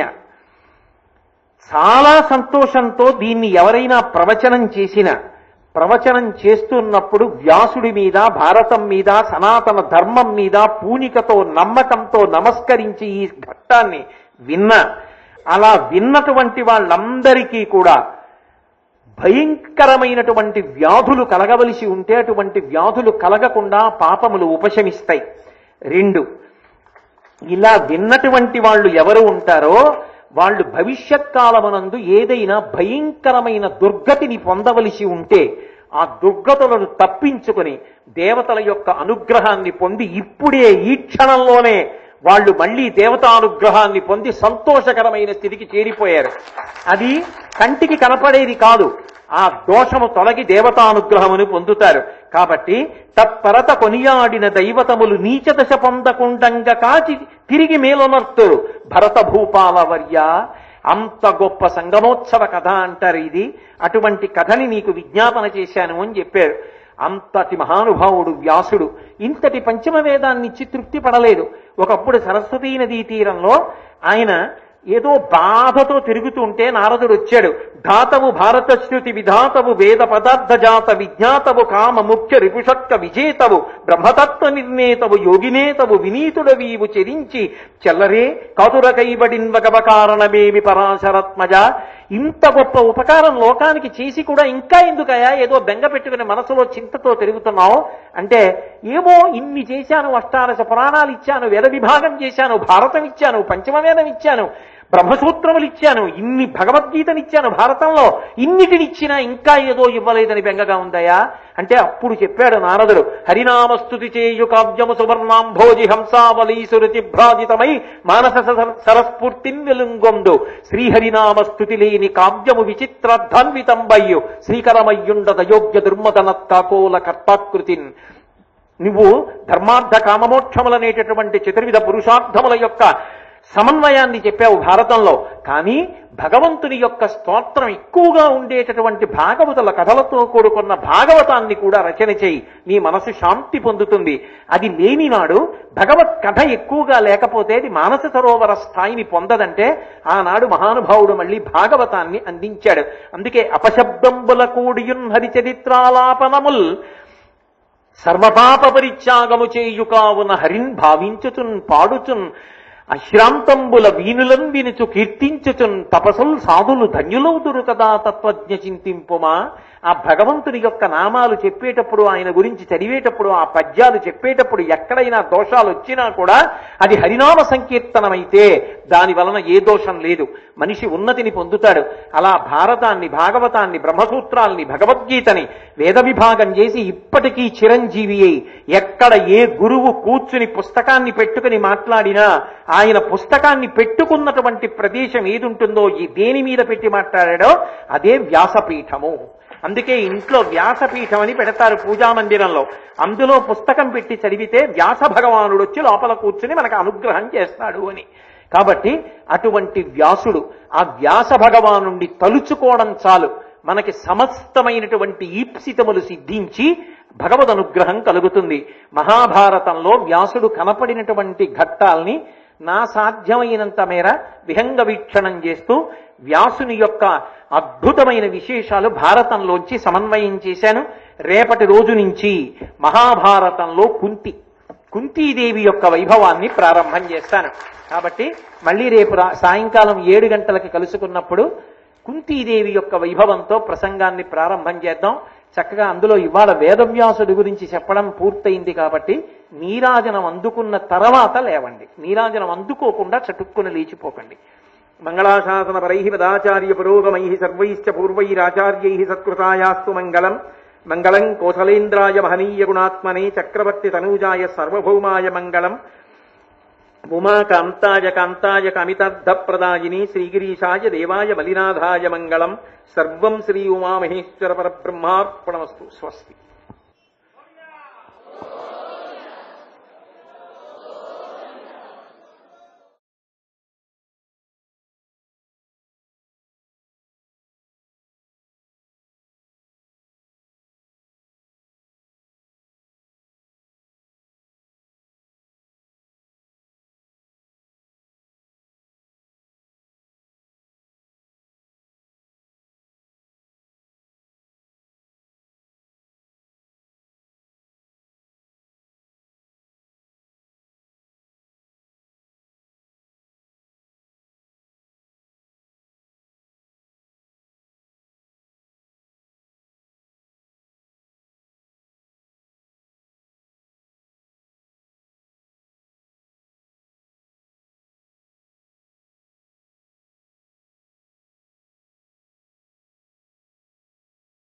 చాలా సంతోషంతో దీన్ని ఎవరైనా ప్రవచనం చేస్తున్నప్పుడు వ్యాసుడి మీద, భారతం మీద, సనాతన ధర్మం మీద పూనికతో నమ్మకంతో నమస్కరించి ఈ ఘట్టాన్ని అలా విన్నటువంటి వాళ్ళందరికీ కూడా భయంకరమైనటువంటి వ్యాధులు కలగవలసి ఉంటే అటువంటి వ్యాధులు కలగకుండా పాపములు ఉపశమిస్తాయి. 2, ఇలా విన్నటువంటి వాళ్ళు ఎవరు ఉంటారో వాళ్ళు భవిష్యత్ కాలమునందు ఏదైనా భయంకరమైన దుర్గతిని పొందవలసి ఉంటే ఆ దుర్గతులను తప్పించుకొని దేవతల యొక్క అనుగ్రహాన్ని పొంది ఇప్పుడే ఈ క్షణంలోనే వాళ్ళు మళ్ళీ దేవతానుగ్రహాన్ని పొంది సంతోషకరమైన స్థితికి చేరిపోయారు. అది కంటికి కనపడేది కాదు, ఆ దోషము తొలగి దేవతానుగ్రహమును పొందుతారు. కాబట్టి తత్పరత కొనియాడిన దైవతములు నీచదశ పొందకుండంగా కాచి తిరిగి మేలొనర్తురు భరత భూపాలవర్య. అంత గొప్ప సంగమోత్సవ కథ అంటారు ఇది. అటువంటి కథని నీకు విజ్ఞాపన చేశాను అని చెప్పారు. అంతటి మహానుభావుడు వ్యాసుడు. ఇంతటి పంచమ వేదాన్నిచ్చి తృప్తి పడలేదు. ఒకప్పుడు సరస్వతీ నదీ తీరంలో ఆయన ఏదో బాధతో తిరుగుతుంటే నారదుడు వచ్చాడు. ధాతవు భారత శృతి విధాతవు వేద పదార్థ జాత విజ్ఞాతవు కామ ముఖ్య రిపుషట్క విజేతవు బ్రహ్మతత్వ నిర్ణేతవు యోగినేతవు వినీతుడవీవు చెరించి చెల్లరే కాతుర కైబడిన్వగవ కారణమేమి పరాశరత్మజ. ఇంత గొప్ప ఉపకారం లోకానికి చేసి కూడా ఇంకా ఎందుకయా ఏదో బెంగ పెట్టుకుని మనసులో చింతతో తిరుగుతున్నావు అంటే, ఏమో ఇన్ని చేశాను, అష్టాదశ పురాణాలు ఇచ్చాను, వేద విభాగం చేశాను, భారతం ఇచ్చాను, పంచమవేదం ఇచ్చాను, బ్రహ్మసూత్రములు ఇచ్చాను, ఇన్ని భగవద్గీతనిచ్చాను భారతంలో, ఇన్నిటినిచ్చినా ఇంకా ఏదో ఇవ్వలేదని బెంగగా ఉందయా అంటే అప్పుడు చెప్పాడు నారదుడు, హరినామస్తుతి చేయు కావ్యము సువర్ణాంభోజి హంసావలీసురుతి భ్రాజితమై మానస సరస్ఫూర్తిన్ వెలుంగొందు శ్రీహరినామస్తుతి లేని కావ్యము విచిత్రధ్వన్వితంబయ్యు శ్రీకరమయ్యుండద యోగ్య దుర్మదనత్కాకోల కర్తాకృతిన్. నువ్వు ధర్మార్థ కామమోక్షములనేటటువంటి చతుర్విధ పురుషార్థముల యొక్క సమన్వయాన్ని చెప్పావు భారతంలో. కానీ భగవంతుని యొక్క స్తోత్రం ఎక్కువగా ఉండేటటువంటి భాగవతుల కథలతో కూడుకున్న భాగవతాన్ని కూడా రచన చేయి, నీ మనసు శాంతి పొందుతుంది. అది లేని నాడు భగవత్ కథ ఎక్కువగా లేకపోతే అది మానస సరోవర స్థాయిని పొందదంటే ఆనాడు మహానుభావుడు మళ్ళీ భాగవతాన్ని అందించాడు. అందుకే అపశబ్దంబుల కూడియున్ హరిచరిత్రాలాపనముల్ సర్వపాప పరిత్యాగము చేయుకావున హరిన్ భావించుచున్ పాడుచున్ అశ్రాంతంబుల వీనులను వినుచు కీర్తించుచున్ తపసుల్ సాధులు ధన్యులవుదురు కదా తత్వజ్ఞ చింతింపుమా. ఆ భగవంతుని యొక్క నామాలు చెప్పేటప్పుడు, ఆయన గురించి చదివేటప్పుడు, ఆ పద్యాలు చెప్పేటప్పుడు ఎక్కడైనా దోషాలు వచ్చినా కూడా అది హరినామ సంకీర్తనమైతే దాని వలన ఏ దోషం లేదు, మనిషి ఉన్నతిని పొందుతాడు. అలా భారతాన్ని, భాగవతాన్ని, బ్రహ్మసూత్రాల్ని, భగవద్గీతని వేద విభాగం చేసి ఇప్పటికీ చిరంజీవి అయి ఎక్కడ ఏ గురువు కూర్చుని పుస్తకాన్ని పెట్టుకుని మాట్లాడినా ఆయన పుస్తకాన్ని పెట్టుకున్నటువంటి ప్రదేశం ఏదుంటుందో, ఈ దేని మీద పెట్టి మాట్లాడాడో అదే వ్యాసపీఠము. అందుకే ఇంట్లో వ్యాసపీఠం అని పెడతారు పూజామందిరంలో. అందులో పుస్తకం పెట్టి చదివితే వ్యాస భగవానుడు వచ్చి లోపల కూర్చుని మనకు అనుగ్రహం చేస్తాడు అని. కాబట్టి అటువంటి వ్యాసుడు, ఆ వ్యాస భగవానుండి తలుచుకోవడం చాలు, మనకి సమస్తమైనటువంటి ఈప్సితములు సిద్ధించి భగవద్ అనుగ్రహం కలుగుతుంది. మహాభారతంలో వ్యాసుడు కనపడినటువంటి ఘట్టాల్ని నా సాధ్యమైనంత మేర విహంగ వీక్షణం చేస్తూ వ్యాసుని యొక్క అద్భుతమైన విశేషాలు భారతంలోంచి సమన్వయం చేశాను. రేపటి రోజు నుంచి మహాభారతంలో కుంతీదేవి యొక్క వైభవాన్ని ప్రారంభం చేస్తాను. కాబట్టి మళ్ళీ రేపు సాయంకాలం 7 గంటలకి కలుసుకున్నప్పుడు కుంతీదేవి యొక్క వైభవంతో ప్రసంగాన్ని ప్రారంభం చేద్దాం. చక్కగా అందులో ఇవాళ వేదవ్యాసుడి గురించి చెప్పడం పూర్తయింది కాబట్టి నీరాజనం అందుకున్న తర్వాత లేవండి, నీరాజనం అందుకోకుండా చటుక్కున లేచిపోకండి. మంగళాశాసన పరై పదాచార్య పురోగమై సర్వైశ్చ పూర్వైరాచార్యై సత్కృతాయాస్తు మంగళం. మంగళం కోసలేంద్రాయ మహనీయ గుణాత్మనే చక్రవర్తి తనూజాయ సార్వభౌమాయ మంగళం. ఉమాకాంతాయ కాంతాయ కామితార్థప్రదాయిని శ్రీగిరీశాయ దేవాయ మలినాథాయ మంగళం. సర్వం శ్రీ ఉమామహేశ్వర పరబ్రహ్మార్పణమస్తు. స్వస్తి.